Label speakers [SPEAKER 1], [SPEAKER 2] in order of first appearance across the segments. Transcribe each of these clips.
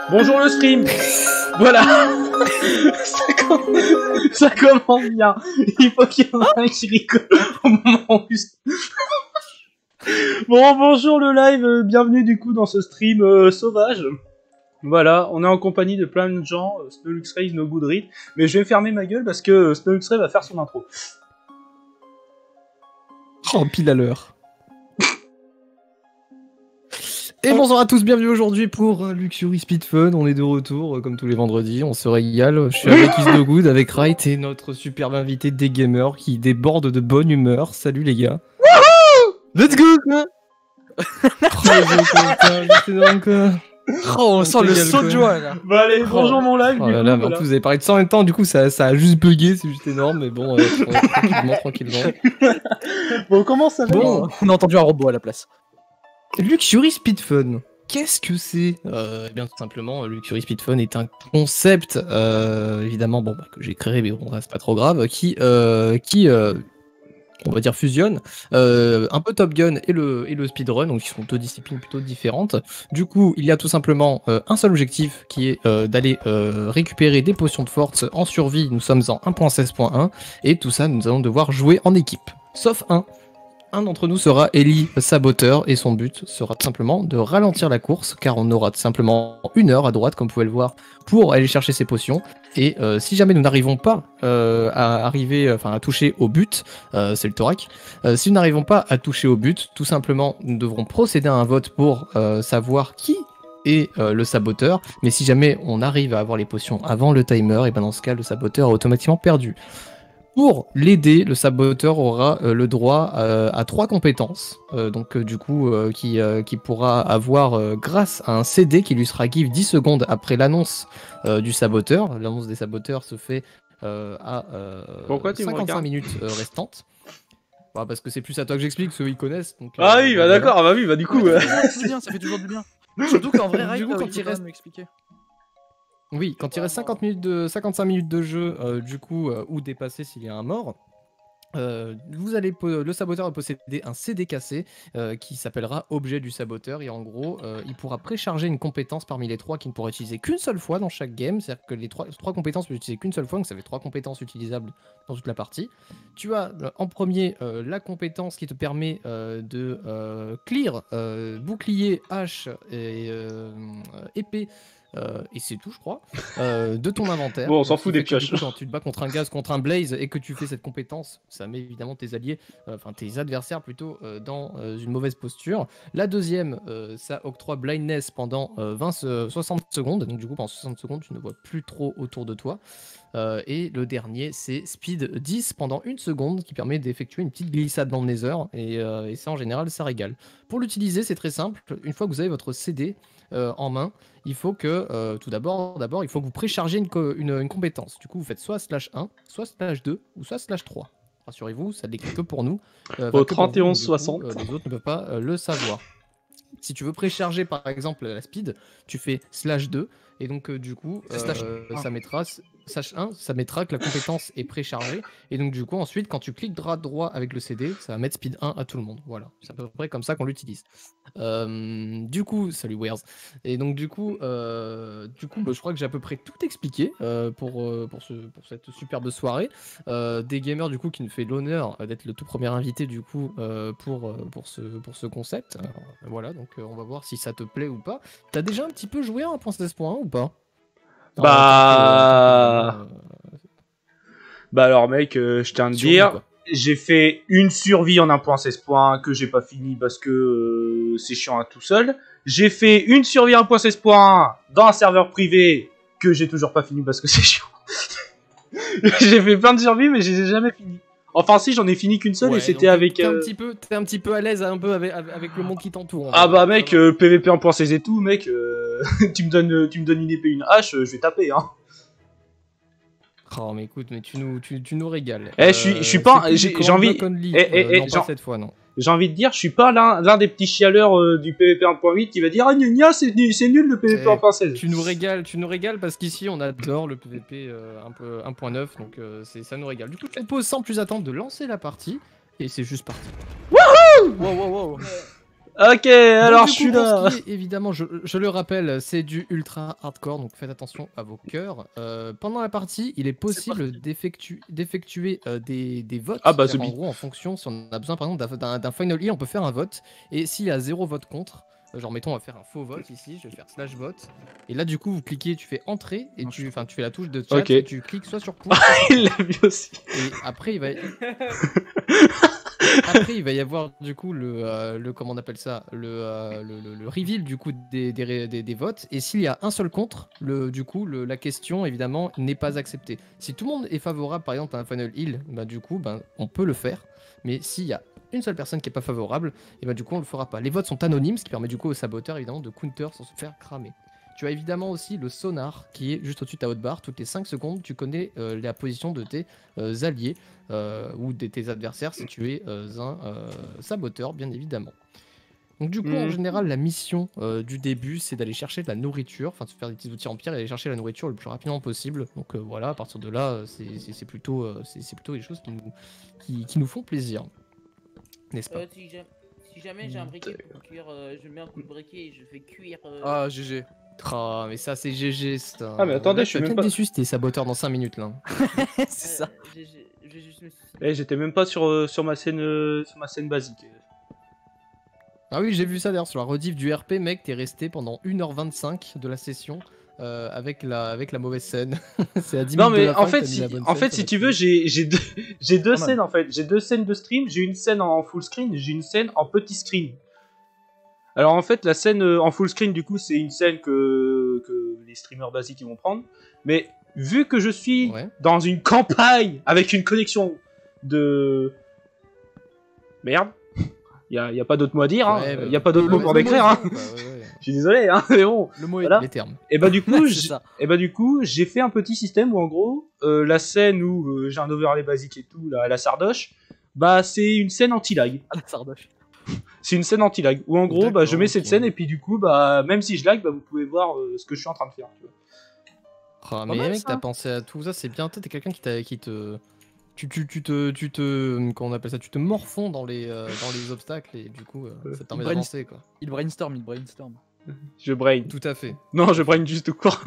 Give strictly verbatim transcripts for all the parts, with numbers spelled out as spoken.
[SPEAKER 1] Bonjour le stream. Voilà. ça, commence... ça commence bien. Il faut qu'il y en ait un qui rigole au moment où... Bon, bonjour le live, euh, bienvenue du coup dans ce stream euh, sauvage. Voilà, on est en compagnie de plein de gens, euh, Snow-Luxray, No Good Read, mais je vais fermer ma gueule parce que euh, Snow-Luxray va faire son intro.
[SPEAKER 2] Oh, pile à l'heure. Et bonjour à tous, bienvenue aujourd'hui pour euh, Luxury Speed Fun. On est de retour euh, comme tous les vendredis, on se régale. Je suis avec Is No Good, avec Wright et notre superbe invité des gamers qui déborde de bonne humeur. Salut les gars.
[SPEAKER 3] Let's go quoi.
[SPEAKER 2] Oh,
[SPEAKER 3] on sent le saut de joie là.
[SPEAKER 1] Bah allez, bonjour mon live.
[SPEAKER 2] Oh
[SPEAKER 1] du
[SPEAKER 2] là
[SPEAKER 1] coup,
[SPEAKER 2] là, mais en
[SPEAKER 1] voilà.
[SPEAKER 2] plus vous avez parlé de ça en même temps, du coup ça, ça a juste bugué, c'est juste énorme, mais bon, euh, tranquillement, tranquillement.
[SPEAKER 1] Bon, comment ça va?
[SPEAKER 2] Bon,
[SPEAKER 3] On a entendu un robot à la place.
[SPEAKER 2] Luxury Speed Fun, qu'est-ce que c'est? euh, Eh bien tout simplement, Luxury Speed Fun est un concept, euh, évidemment, bon, bah, que j'ai créé, mais bon, c'est pas trop grave, qui, euh, qui euh, on va dire fusionne euh, un peu Top Gun et le, et le speedrun, donc qui sont deux disciplines plutôt différentes. Du coup, il y a tout simplement euh, un seul objectif qui est euh, d'aller euh, récupérer des potions de force en survie. Nous sommes en un point seize point un et tout ça, nous allons devoir jouer en équipe. Sauf un. Un d'entre nous sera Ellie Saboteur et son but sera tout simplement de ralentir la course car on aura tout simplement une heure à droite comme vous pouvez le voir pour aller chercher ses potions et euh, si jamais nous n'arrivons pas euh, à arriver, enfin à toucher au but, euh, c'est le thorac, euh, si nous n'arrivons pas à toucher au but, tout simplement nous devrons procéder à un vote pour euh, savoir qui est euh, le saboteur, mais si jamais on arrive à avoir les potions avant le timer, et ben dans ce cas le saboteur est automatiquement perdu. Pour l'aider, le saboteur aura euh, le droit euh, à trois compétences, euh, donc euh, du coup euh, qui, euh, qui pourra avoir euh, grâce à un C D qui lui sera give dix secondes après l'annonce euh, du saboteur. L'annonce des saboteurs se fait euh, à euh,
[SPEAKER 1] Pourquoi tu me
[SPEAKER 2] cinquante-cinq
[SPEAKER 1] regardes
[SPEAKER 2] minutes euh, restantes. Bah, parce que c'est plus à toi que j'explique, ceux ils connaissent. Donc,
[SPEAKER 1] Ah
[SPEAKER 2] euh,
[SPEAKER 1] oui, bah
[SPEAKER 2] voilà.
[SPEAKER 1] d'accord, ah bah oui, bah du coup...
[SPEAKER 3] Ouais,
[SPEAKER 1] euh,
[SPEAKER 3] ça fait toujours du bien, ça fait toujours du bien. Surtout qu'en vrai,
[SPEAKER 2] Du
[SPEAKER 3] Rai,
[SPEAKER 2] coup, quand
[SPEAKER 3] il
[SPEAKER 2] il
[SPEAKER 3] faut
[SPEAKER 2] reste-
[SPEAKER 3] m'expliquer.
[SPEAKER 2] Oui, quand il reste cinquante minutes de, cinquante-cinq minutes de jeu, euh, du coup, euh, ou dépasser s'il y a un mort, euh, vous allez po- le saboteur va posséder un C D cassé euh, qui s'appellera objet du saboteur et en gros, euh, il pourra précharger une compétence parmi les trois qu'il ne pourra utiliser qu'une seule fois dans chaque game. C'est-à-dire que les trois, trois compétences ne peuvent utiliser qu'une seule fois, donc ça fait trois compétences utilisables dans toute la partie. Tu as euh, en premier euh, la compétence qui te permet euh, de euh, clear euh, bouclier, hache et euh, épée. Euh, et c'est tout, je crois, euh, de ton inventaire.
[SPEAKER 1] Bon, on s'en
[SPEAKER 2] Donc,
[SPEAKER 1] fout
[SPEAKER 2] ce
[SPEAKER 1] des
[SPEAKER 2] qui fait que, du
[SPEAKER 1] pioches.
[SPEAKER 2] coup, quand tu te bats contre un gaz, contre un blaze, et que tu fais cette compétence, ça met évidemment tes alliés, euh, enfin tes adversaires plutôt, euh, dans euh, une mauvaise posture. La deuxième, euh, ça octroie blindness pendant euh, vingt, soixante secondes. Donc du coup, pendant soixante secondes, tu ne vois plus trop autour de toi. Euh, et le dernier, c'est speed dix pendant une seconde, qui permet d'effectuer une petite glissade dans le nether. Et, euh, et ça, en général, ça régale. Pour l'utiliser, c'est très simple. Une fois que vous avez votre C D euh, en main, il faut que, euh, tout d'abord, d'abord, il faut que vous préchargez une, co- une, une compétence. Du coup, vous faites soit slash un, soit slash deux, ou soit slash trois. Rassurez-vous, ça n'est que pour nous. Euh,
[SPEAKER 1] Au
[SPEAKER 2] enfin, que pour vous,
[SPEAKER 1] trente et onze
[SPEAKER 2] donc, du coup,
[SPEAKER 1] soixante.
[SPEAKER 2] euh, les autres ne peuvent pas euh, le savoir. Si tu veux précharger par exemple la speed, tu fais slash deux et donc euh, du coup
[SPEAKER 3] C'est slash
[SPEAKER 2] euh,
[SPEAKER 3] un.
[SPEAKER 2] ça mettra slash un, ça mettra que la compétence est préchargée et donc du coup ensuite quand tu cliques droit droit avec le C D, ça va mettre speed un à tout le monde. Voilà, c'est à peu près comme ça qu'on l'utilise. Euh, du coup, salut Wares. Et donc du coup, euh, du coup, bah, je crois que j'ai à peu près tout expliqué euh, pour euh, pour ce pour cette superbe soirée. Euh, des gamers du coup qui nous fait l'honneur euh, d'être le tout premier invité du coup euh, pour, euh, pour, ce, pour ce concept. Alors, voilà, donc euh, on va voir si ça te plaît ou pas. T'as déjà un petit peu joué à un point seize point un ou pas?
[SPEAKER 1] Bah...
[SPEAKER 2] En tant que- en tant que gamer,
[SPEAKER 1] Bah alors mec, euh, je tiens à
[SPEAKER 2] euh,
[SPEAKER 1] te
[SPEAKER 2] survie,
[SPEAKER 1] dire,
[SPEAKER 2] quoi.
[SPEAKER 1] j'ai fait une survie en un point seize points que j'ai pas fini parce que euh, c'est chiant à tout seul. J'ai fait une survie en un point seize points dans un serveur privé que j'ai toujours pas fini parce que c'est chiant. J'ai fait plein de survies mais je les ai jamais fini. Enfin si, j'en ai fini qu'une seule
[SPEAKER 2] Ouais,
[SPEAKER 1] et c'était
[SPEAKER 2] donc,
[SPEAKER 1] avec...
[SPEAKER 2] T'es un,
[SPEAKER 1] euh,
[SPEAKER 2] petit peu- t'es un petit peu à l'aise un peu avec, avec le monde qui t'entoure. on va
[SPEAKER 1] Ah
[SPEAKER 2] dire.
[SPEAKER 1] bah
[SPEAKER 2] Ça
[SPEAKER 1] mec,
[SPEAKER 2] va.
[SPEAKER 1] euh, P V P un point seize et tout, mec, euh, tu, me donnes, tu me donnes une épée, une hache, euh, je vais taper hein.
[SPEAKER 2] Oh mais écoute, mais tu nous, tu, tu nous régales.
[SPEAKER 1] Eh, je suis- je suis pas-
[SPEAKER 2] c'est plus
[SPEAKER 1] j'ai-
[SPEAKER 2] du
[SPEAKER 1] j'ai
[SPEAKER 2] Command
[SPEAKER 1] envie-
[SPEAKER 2] Block Only.
[SPEAKER 1] eh, eh,
[SPEAKER 2] Euh,
[SPEAKER 1] eh,
[SPEAKER 2] non,
[SPEAKER 1] genre-
[SPEAKER 2] pas cette fois, non.
[SPEAKER 1] J'ai envie de dire, je suis pas l'un l'un des petits chialeurs euh, du P V P un point huit qui va dire ah gna gna, c'est nul, c'est nul le P V P
[SPEAKER 2] Eh,
[SPEAKER 1] un point seize.
[SPEAKER 2] Tu nous régales, tu nous régales parce qu'ici on adore le P V P euh, un peu un point neuf, donc euh, c'est ça nous régale. Du coup, je propose sans plus attendre de lancer la partie et c'est juste parti.
[SPEAKER 3] Wow, wow, wow.
[SPEAKER 1] Ok, alors
[SPEAKER 2] Donc,
[SPEAKER 1] je
[SPEAKER 2] du
[SPEAKER 1] suis
[SPEAKER 2] coup, pour
[SPEAKER 1] là.
[SPEAKER 2] ce qui est, évidemment, je, je le rappelle, c'est du ultra hardcore, donc faites attention à vos cœurs. Euh, pendant la partie, il est possible d'effectu- d'effectuer euh, des, des votes.
[SPEAKER 1] Ah bah,
[SPEAKER 2] C'est-à-dire
[SPEAKER 1] The
[SPEAKER 2] qu'en gros, en fonction, si on a besoin par exemple d'un- d'un d'un final heal, on peut faire un vote. Et s'il y a zéro vote contre, euh, genre mettons, on va faire un faux vote ici, je vais faire slash vote. Et là, du coup, vous cliquez, tu fais entrer, et
[SPEAKER 3] Non,
[SPEAKER 2] tu,
[SPEAKER 3] je-
[SPEAKER 2] enfin, tu fais la touche de chat,
[SPEAKER 1] Ok.
[SPEAKER 2] et tu cliques soit sur pour, soit sur
[SPEAKER 1] Il l'a vu aussi.
[SPEAKER 2] et après, il va. Après, il va y avoir du coup le, euh, le comment on appelle ça, le, euh, le, le- le reveal du coup des, des, ré- des- des votes. Et s'il y a un seul contre, le, du coup, le- la question évidemment n'est pas acceptée. Si tout le monde est favorable, par exemple, à un final heal, bah du coup, ben on peut le faire. Mais s'il y a une seule personne qui est pas favorable, et bah du coup, on le fera pas. Les votes sont anonymes, ce qui permet du coup au saboteur évidemment de counter sans se faire cramer. Tu as évidemment aussi le sonar qui est juste au-dessus de ta hotbar. Toutes les cinq secondes, tu connais euh, la position de tes euh, alliés euh, ou de tes adversaires si tu es euh, un euh, saboteur, bien évidemment. Donc du coup, en
[SPEAKER 1] Mhm.
[SPEAKER 2] général, la mission euh, du début, c'est d'aller chercher de la nourriture, enfin de se faire des petits outils en pierre et aller chercher la nourriture le plus rapidement possible. Donc euh, voilà, à partir de là, euh, c'est- c'est c'est plutôt, euh, c'est c'est plutôt des choses qui nous, qui, qui nous font plaisir, n'est-ce pas?
[SPEAKER 4] Euh, si jamais, si jamais j'ai un briquet pour cuire, euh, je mets un coup de briquet et je fais cuire. euh,
[SPEAKER 3] Ah, G G.
[SPEAKER 2] Ah, mais ça c'est G G ça.
[SPEAKER 1] Ah, mais attendez,
[SPEAKER 2] Là,
[SPEAKER 1] je
[SPEAKER 2] tu
[SPEAKER 1] suis
[SPEAKER 2] vas
[SPEAKER 1] même
[SPEAKER 2] bien
[SPEAKER 1] pas-
[SPEAKER 2] déçu si t'es saboteur dans cinq minutes là.
[SPEAKER 3] C'est
[SPEAKER 4] euh,
[SPEAKER 3] ça.
[SPEAKER 4] j'ai- j'ai- j'ai juste me suis-
[SPEAKER 1] Eh, j'étais même pas sur, euh, sur ma scène euh, sur ma scène basique.
[SPEAKER 2] Ah oui, j'ai vu ça d'ailleurs sur la rediff du R P, mec, t'es resté pendant une heure vingt-cinq de la session euh, avec, la, avec la mauvaise scène. C'est à dix
[SPEAKER 1] Non
[SPEAKER 2] minutes de
[SPEAKER 1] mais
[SPEAKER 2] la
[SPEAKER 1] en
[SPEAKER 2] fin
[SPEAKER 1] fait
[SPEAKER 2] que t'as mis
[SPEAKER 1] si
[SPEAKER 2] la bonne
[SPEAKER 1] en
[SPEAKER 2] scène,
[SPEAKER 1] fait
[SPEAKER 2] ça
[SPEAKER 1] si
[SPEAKER 2] m'a
[SPEAKER 1] tu
[SPEAKER 2] tué.
[SPEAKER 1] veux, j'ai j'ai deux j'ai deux
[SPEAKER 3] Pas mal.
[SPEAKER 1] scènes en fait, j'ai deux scènes de stream, j'ai une scène en full screen, j'ai une scène en petit screen. Alors en fait, la scène euh, en full screen du coup, c'est une scène que que les streamers basiques ils vont prendre, mais vu que je suis
[SPEAKER 2] Ouais.
[SPEAKER 1] dans une campagne avec une connexion de merde, il y a, y a pas d'autre mot à dire, hein.
[SPEAKER 2] Ouais, bah,
[SPEAKER 1] y a pas d'autre
[SPEAKER 2] le-
[SPEAKER 1] mot
[SPEAKER 2] le
[SPEAKER 1] pour
[SPEAKER 2] mot
[SPEAKER 1] décrire,
[SPEAKER 2] est
[SPEAKER 1] hein.
[SPEAKER 2] bon, quoi, ouais, ouais.
[SPEAKER 1] Je suis désolé, hein, mais bon.
[SPEAKER 3] Le mot est
[SPEAKER 1] Voilà.
[SPEAKER 2] Les termes.
[SPEAKER 1] Et bah du coup,
[SPEAKER 3] C'est
[SPEAKER 1] j'-
[SPEAKER 3] ça.
[SPEAKER 1] et bah du coup, j'ai fait un petit système où en gros, euh, la scène où euh, j'ai un overlay basique et tout, la, la sardoche, bah c'est une scène anti-lag.
[SPEAKER 3] Ah, la sardoche.
[SPEAKER 1] C'est une scène anti-lag où en gros, bah je
[SPEAKER 2] D'accord,
[SPEAKER 1] mets cette
[SPEAKER 2] ok.
[SPEAKER 1] scène et puis du coup, bah même si je lag, bah vous pouvez voir euh, ce que je suis en train de faire. Tu vois.
[SPEAKER 2] Ah,
[SPEAKER 3] Pas
[SPEAKER 2] mais
[SPEAKER 3] mal,
[SPEAKER 2] mec,
[SPEAKER 3] ça.
[SPEAKER 2] t'as pensé à tout ça, c'est bien. Toi, t'es quelqu'un qui, t'a- qui te. Tu, tu, tu te. Tu te. Comment on appelle ça? Tu te morfonds dans les, euh, dans les obstacles et du coup, euh, ça te permet
[SPEAKER 3] Brain-
[SPEAKER 2] d'avancer quoi.
[SPEAKER 3] Il brainstorm, il brainstorm.
[SPEAKER 1] Je brain.
[SPEAKER 2] Tout à fait.
[SPEAKER 1] Non, je brain juste tout court.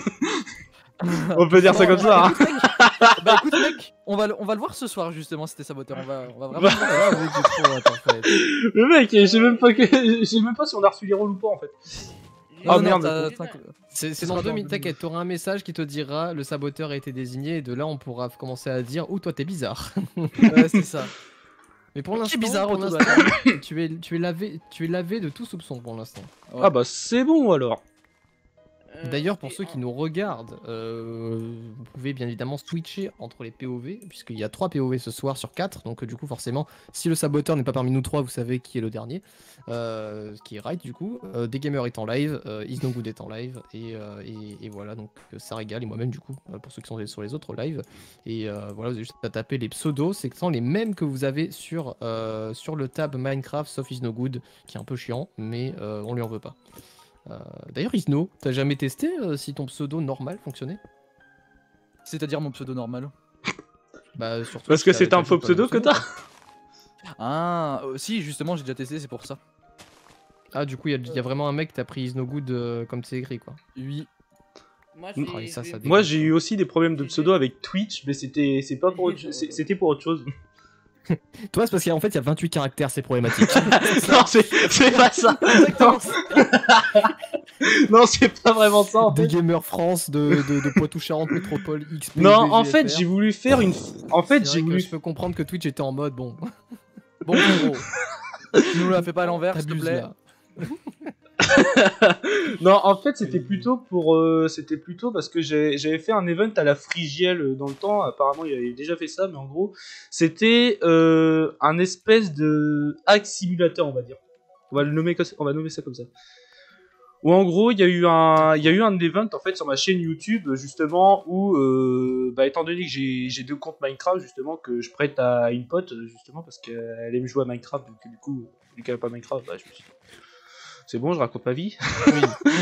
[SPEAKER 1] On peut dire ça comme ça. Hein.
[SPEAKER 3] Bah écoute mec, on va, le- on va le voir ce soir justement, c'était saboteur. On va, on va vraiment.
[SPEAKER 1] Bah.
[SPEAKER 3] le voir.
[SPEAKER 2] Ah, oui, j'ai trop hâte, en fait.
[SPEAKER 1] Le mec, je sais même pas que, je sais même pas si on a reçu les rôles ou pas en fait.
[SPEAKER 4] j'ai-
[SPEAKER 1] Ah,
[SPEAKER 3] Non, non,
[SPEAKER 1] merde.
[SPEAKER 3] t'as-
[SPEAKER 4] j'ai-
[SPEAKER 3] t'as-
[SPEAKER 2] C'est c'est
[SPEAKER 3] Ce
[SPEAKER 2] dans
[SPEAKER 3] sera
[SPEAKER 2] deux
[SPEAKER 3] dans
[SPEAKER 2] minutes,
[SPEAKER 3] deux
[SPEAKER 2] t'inquiète, t'auras un message qui te dira le saboteur a été désigné et de là on pourra commencer à dire oh toi t'es bizarre.
[SPEAKER 3] Ouais, c'est ça.
[SPEAKER 2] Mais pour
[SPEAKER 3] Qui est
[SPEAKER 2] l'instant,
[SPEAKER 3] bizarre
[SPEAKER 2] pour
[SPEAKER 3] autour de
[SPEAKER 2] l'instant,
[SPEAKER 3] la
[SPEAKER 2] tu es tu es lavé tu es lavé de tout soupçon pour l'instant.
[SPEAKER 3] Ouais.
[SPEAKER 1] Ah bah c'est bon alors.
[SPEAKER 4] euh,
[SPEAKER 2] D'ailleurs, pour
[SPEAKER 4] et
[SPEAKER 2] ceux qui
[SPEAKER 4] en-
[SPEAKER 2] nous regardent, euh, vous pouvez bien évidemment switcher entre les P O V, puisqu'il y a trois P O V ce soir sur quatre. Donc, euh, du coup, forcément, si le saboteur n'est pas parmi nous trois, vous savez qui est le dernier, euh, qui est Right, du coup. Euh, Des Gamers est en live, euh, Is No Good est en live, et, euh, et, et voilà, donc euh, ça régale, et moi-même, du coup, euh, pour ceux qui sont sur les autres lives. Et euh, voilà, vous avez juste à taper les pseudos, c'est les mêmes que vous avez sur, euh, sur le tab Minecraft, sauf Is No Good, qui est un peu chiant, mais euh, on lui en veut pas. Euh, D'ailleurs, Isno, t'as jamais testé euh, si ton pseudo normal fonctionnait?
[SPEAKER 3] C'est-à-dire mon pseudo normal.
[SPEAKER 2] Bah, surtout
[SPEAKER 1] Parce
[SPEAKER 2] si
[SPEAKER 1] que
[SPEAKER 2] t'as-
[SPEAKER 1] c'est un
[SPEAKER 2] t'as
[SPEAKER 1] faux
[SPEAKER 2] juste pas le
[SPEAKER 1] pseudo que
[SPEAKER 2] quoi.
[SPEAKER 1] t'as.
[SPEAKER 3] Ah, euh, si, justement, j'ai déjà testé, c'est pour ça.
[SPEAKER 2] Ah, du coup, il y, a- y a vraiment un mec qui t'a pris Isno Good euh, comme c'est écrit, quoi.
[SPEAKER 3] Oui.
[SPEAKER 4] Moi,
[SPEAKER 1] Mm.
[SPEAKER 4] je
[SPEAKER 2] Ah, et
[SPEAKER 4] vais-
[SPEAKER 2] ça,
[SPEAKER 4] je
[SPEAKER 2] ça
[SPEAKER 4] vais-
[SPEAKER 1] Moi j'ai eu aussi des problèmes de pseudo avec Twitch, mais c'était c'est pas pour autre chose- c'est- c'était pour autre chose.
[SPEAKER 2] Toi, c'est parce qu'en fait, il y a vingt-huit caractères, c'est problématique.
[SPEAKER 1] non, c'est c'est pas ça. Non, non, c'est pas vraiment ça en
[SPEAKER 2] Des
[SPEAKER 1] fait.
[SPEAKER 2] Gamers France de, de, de Poitou-Charentes Métropole X P.
[SPEAKER 1] Non, en fait, j'ai voulu faire une en fait,
[SPEAKER 2] C'est
[SPEAKER 1] j'ai
[SPEAKER 2] vrai que
[SPEAKER 1] voulu
[SPEAKER 2] je peux comprendre que Twitch était en mode bon.
[SPEAKER 3] Bon, gros. Tu nous la fais pas à l'envers, s'il te
[SPEAKER 2] T'abuses,
[SPEAKER 3] plaît.
[SPEAKER 2] là.
[SPEAKER 1] Non, en fait, c'était plutôt pour euh, c'était plutôt parce que j'ai- j'avais fait un event à la Frigiel euh, dans le temps, apparemment, il avait déjà fait ça, mais en gros, c'était euh, un espèce de hack simulateur, on va dire. On va le nommer comme ça- on va nommer ça comme ça. Où en gros, il y a eu un il y a eu un event en fait sur ma chaîne YouTube justement où euh, bah, étant donné que j'ai j'ai deux comptes Minecraft justement que je prête à une pote justement parce qu'elle aime jouer à Minecraft, donc du coup, vu qu'elle a pas Minecraft, bah, je me suis dit, c'est bon, je raconte ma vie.
[SPEAKER 2] Oui.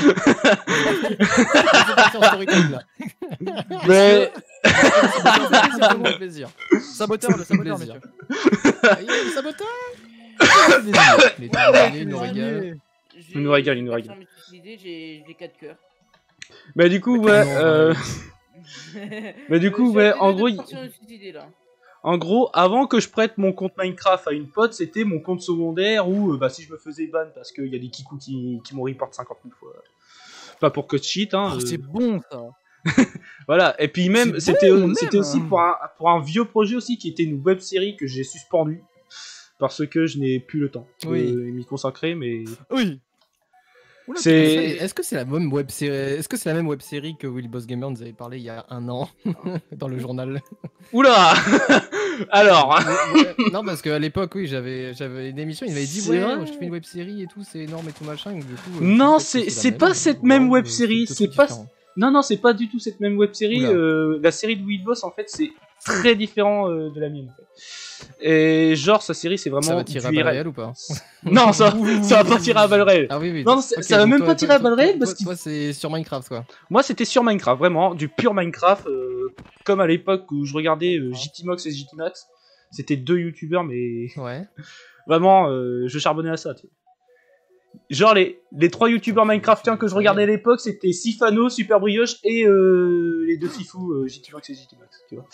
[SPEAKER 2] C'est parti en story time, là.
[SPEAKER 1] Mais
[SPEAKER 2] C'est vraiment un plaisir.
[SPEAKER 3] Saboteur, le saboteur,
[SPEAKER 2] Plaisir.
[SPEAKER 3] messieurs.
[SPEAKER 2] Ah, il y a le saboteur. Les derniers, ils nous régalent.
[SPEAKER 4] J'ai-
[SPEAKER 1] Il nous régale, il nous
[SPEAKER 4] j'ai
[SPEAKER 1] régale.
[SPEAKER 4] pas me suicider, J'ai j'ai quatre cœurs.
[SPEAKER 1] Bah du coup, ouais,
[SPEAKER 2] Non,
[SPEAKER 1] euh, mais du coup,
[SPEAKER 4] Je suis
[SPEAKER 1] ouais,
[SPEAKER 4] à deux
[SPEAKER 1] en
[SPEAKER 4] de
[SPEAKER 1] gros, il-
[SPEAKER 4] partir me suicider, là.
[SPEAKER 1] en gros, avant que je prête mon compte Minecraft à une pote, c'était mon compte secondaire où, euh, bah, si je me faisais ban parce qu'il y a des kikous qui, qui m'ont report cinquante mille fois. Pas pour que de cheat, hein.
[SPEAKER 3] Oh,
[SPEAKER 1] euh,
[SPEAKER 3] c'est bon ça.
[SPEAKER 1] Voilà, et puis même,
[SPEAKER 3] C'est
[SPEAKER 1] c'était
[SPEAKER 3] bon,
[SPEAKER 1] c'était
[SPEAKER 3] même.
[SPEAKER 1] aussi pour un, pour un vieux projet aussi qui était une web série que j'ai suspendu parce que je n'ai plus le temps de
[SPEAKER 3] Oui.
[SPEAKER 1] m'y consacrer, mais
[SPEAKER 3] Oui. Oula,
[SPEAKER 1] c'est.
[SPEAKER 2] Est-ce que c'est la même web série Est-ce que c'est la même web série que Will Boss Gamer nous avait parlé il y a un an dans le journal?
[SPEAKER 1] Oula. Alors,
[SPEAKER 2] Ouais, non, parce qu'à l'époque, oui, j'avais j'avais une émission, il m'avait dit
[SPEAKER 1] C'est
[SPEAKER 2] ouais,
[SPEAKER 1] vrai
[SPEAKER 2] je fais une web série et tout, c'est énorme et tout machin. Et du coup, euh,
[SPEAKER 1] Non,
[SPEAKER 2] peut-être que
[SPEAKER 1] c'est-
[SPEAKER 2] la
[SPEAKER 1] c'est
[SPEAKER 2] même,
[SPEAKER 1] pas
[SPEAKER 2] euh,
[SPEAKER 1] cette
[SPEAKER 2] non,
[SPEAKER 1] même
[SPEAKER 2] mais
[SPEAKER 1] web série,
[SPEAKER 2] deux
[SPEAKER 1] c'est
[SPEAKER 2] trucs
[SPEAKER 1] pas-
[SPEAKER 2] différents.
[SPEAKER 1] non, non, c'est pas du tout cette même web série.
[SPEAKER 2] Oula.
[SPEAKER 1] euh, la série de Will Boss, en fait, c'est très différent euh, de la mienne. En fait. Et genre, sa série, c'est
[SPEAKER 2] Ça
[SPEAKER 1] vraiment
[SPEAKER 2] va tirer à
[SPEAKER 1] du
[SPEAKER 2] balles
[SPEAKER 1] I R L.
[SPEAKER 2] réelles ou pas?
[SPEAKER 1] Non, ça, ça va pas tirer à balles réelles.
[SPEAKER 2] Ah oui, oui.
[SPEAKER 1] Non, ça-
[SPEAKER 2] ok,
[SPEAKER 1] ça va
[SPEAKER 2] donc
[SPEAKER 1] même
[SPEAKER 2] toi-
[SPEAKER 1] pas
[SPEAKER 2] toi-
[SPEAKER 1] tirer à
[SPEAKER 2] toi-
[SPEAKER 1] balles réelles
[SPEAKER 2] toi-
[SPEAKER 1] parce qu'il-
[SPEAKER 2] Toi, c'est sur Minecraft, quoi.
[SPEAKER 1] Moi, c'était sur Minecraft, vraiment, du pur Minecraft, euh, comme à l'époque où je regardais euh, J T Mox et J T Max. C'était deux youtubeurs, mais
[SPEAKER 2] Ouais.
[SPEAKER 1] vraiment, euh, je charbonnais à ça. Tu sais. Genre, les, les trois youtubeurs Minecraftiens que je regardais à l'époque, c'était Sifano, Super Brioche et euh, les deux fifous, euh, J T Mox et J T Max, tu vois.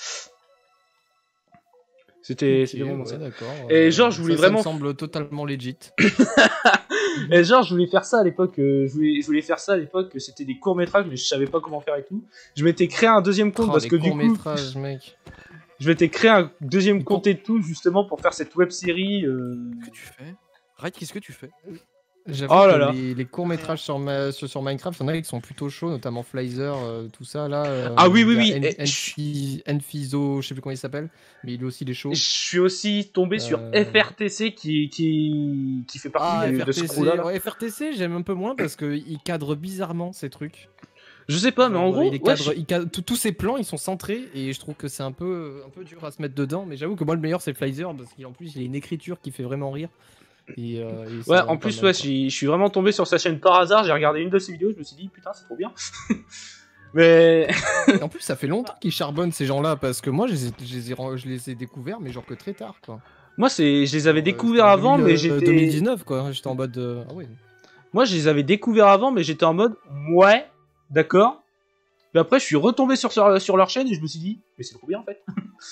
[SPEAKER 1] C'était
[SPEAKER 2] Ok,
[SPEAKER 1] c'était vraiment ça.
[SPEAKER 2] ouais, d'accord.
[SPEAKER 1] Et
[SPEAKER 2] euh,
[SPEAKER 1] genre, je voulais
[SPEAKER 2] ça,
[SPEAKER 1] vraiment-
[SPEAKER 2] Ça me semble totalement legit.
[SPEAKER 1] Et genre, je voulais faire ça à l'époque, euh, je, voulais, je voulais faire ça à l'époque, c'était des courts-métrages, mais je savais pas comment faire et tout. Je m'étais créé un deuxième compte
[SPEAKER 2] Oh,
[SPEAKER 1] parce
[SPEAKER 2] les
[SPEAKER 1] que du coup,
[SPEAKER 2] courts-métrages, mec.
[SPEAKER 1] je m'étais créé un deuxième
[SPEAKER 2] Les
[SPEAKER 1] compte et tout, justement pour faire cette web série. Euh...
[SPEAKER 3] Qu'est-ce que tu fais Raid, qu'est-ce que tu fais
[SPEAKER 2] J'avoue
[SPEAKER 1] Oh là
[SPEAKER 2] que
[SPEAKER 1] là.
[SPEAKER 2] les, les courts-métrages sur, ma- sur, sur Minecraft, il y en a qui sont plutôt chauds, notamment Flyzer, euh, tout ça là. euh,
[SPEAKER 1] Ah oui, oui,
[SPEAKER 2] il y a
[SPEAKER 1] oui,
[SPEAKER 2] En-
[SPEAKER 1] et je-
[SPEAKER 2] Enfi- Enfizo, je sais plus comment il s'appelle, mais il est aussi des chauds.
[SPEAKER 1] Je suis aussi tombé sur
[SPEAKER 2] Euh.
[SPEAKER 1] F R T C qui, qui, qui fait partie
[SPEAKER 2] Ah,
[SPEAKER 1] de, de ce
[SPEAKER 2] F R T C,
[SPEAKER 1] crew-là. là.
[SPEAKER 2] ouais, F R T C, j'aime un peu moins parce qu'il cadre bizarrement ces trucs.
[SPEAKER 1] Je sais pas, mais en
[SPEAKER 2] Genre,
[SPEAKER 1] gros,
[SPEAKER 2] il est
[SPEAKER 1] ouais,
[SPEAKER 2] cadre- il cadre- tous- tous ces plans ils sont centrés et je trouve que c'est un peu, un peu dur à se mettre dedans. Mais j'avoue que moi le meilleur c'est Flyzer parce qu'en plus il a une écriture qui fait vraiment rire. Et, euh, et c'est
[SPEAKER 1] ouais,
[SPEAKER 2] vraiment
[SPEAKER 1] en
[SPEAKER 2] pas
[SPEAKER 1] plus,
[SPEAKER 2] mal,
[SPEAKER 1] ouais,
[SPEAKER 2] quoi.
[SPEAKER 1] je je suis vraiment tombé sur sa chaîne par hasard. J'ai regardé une de ses vidéos, je me suis dit, putain, c'est trop bien. mais
[SPEAKER 2] Et en plus, ça fait longtemps qu'ils charbonnent ces gens-là parce que moi, je les ai, je les ai, ren- je les ai découverts, mais genre que très tard, quoi.
[SPEAKER 1] moi, c'est, je les avais
[SPEAKER 2] Genre, euh,
[SPEAKER 1] découverts
[SPEAKER 2] c'était en
[SPEAKER 1] avant,
[SPEAKER 2] deux mille,
[SPEAKER 1] mais
[SPEAKER 2] euh,
[SPEAKER 1] j'étais.
[SPEAKER 2] deux mille dix-neuf, quoi. J'étais en mode. euh, Ah ouais.
[SPEAKER 1] Moi, je les avais découverts avant, mais j'étais en mode, ouais, d'accord. Mais après, je suis retombé sur, sur, sur leur chaîne et je me suis dit, mais c'est trop bien en fait.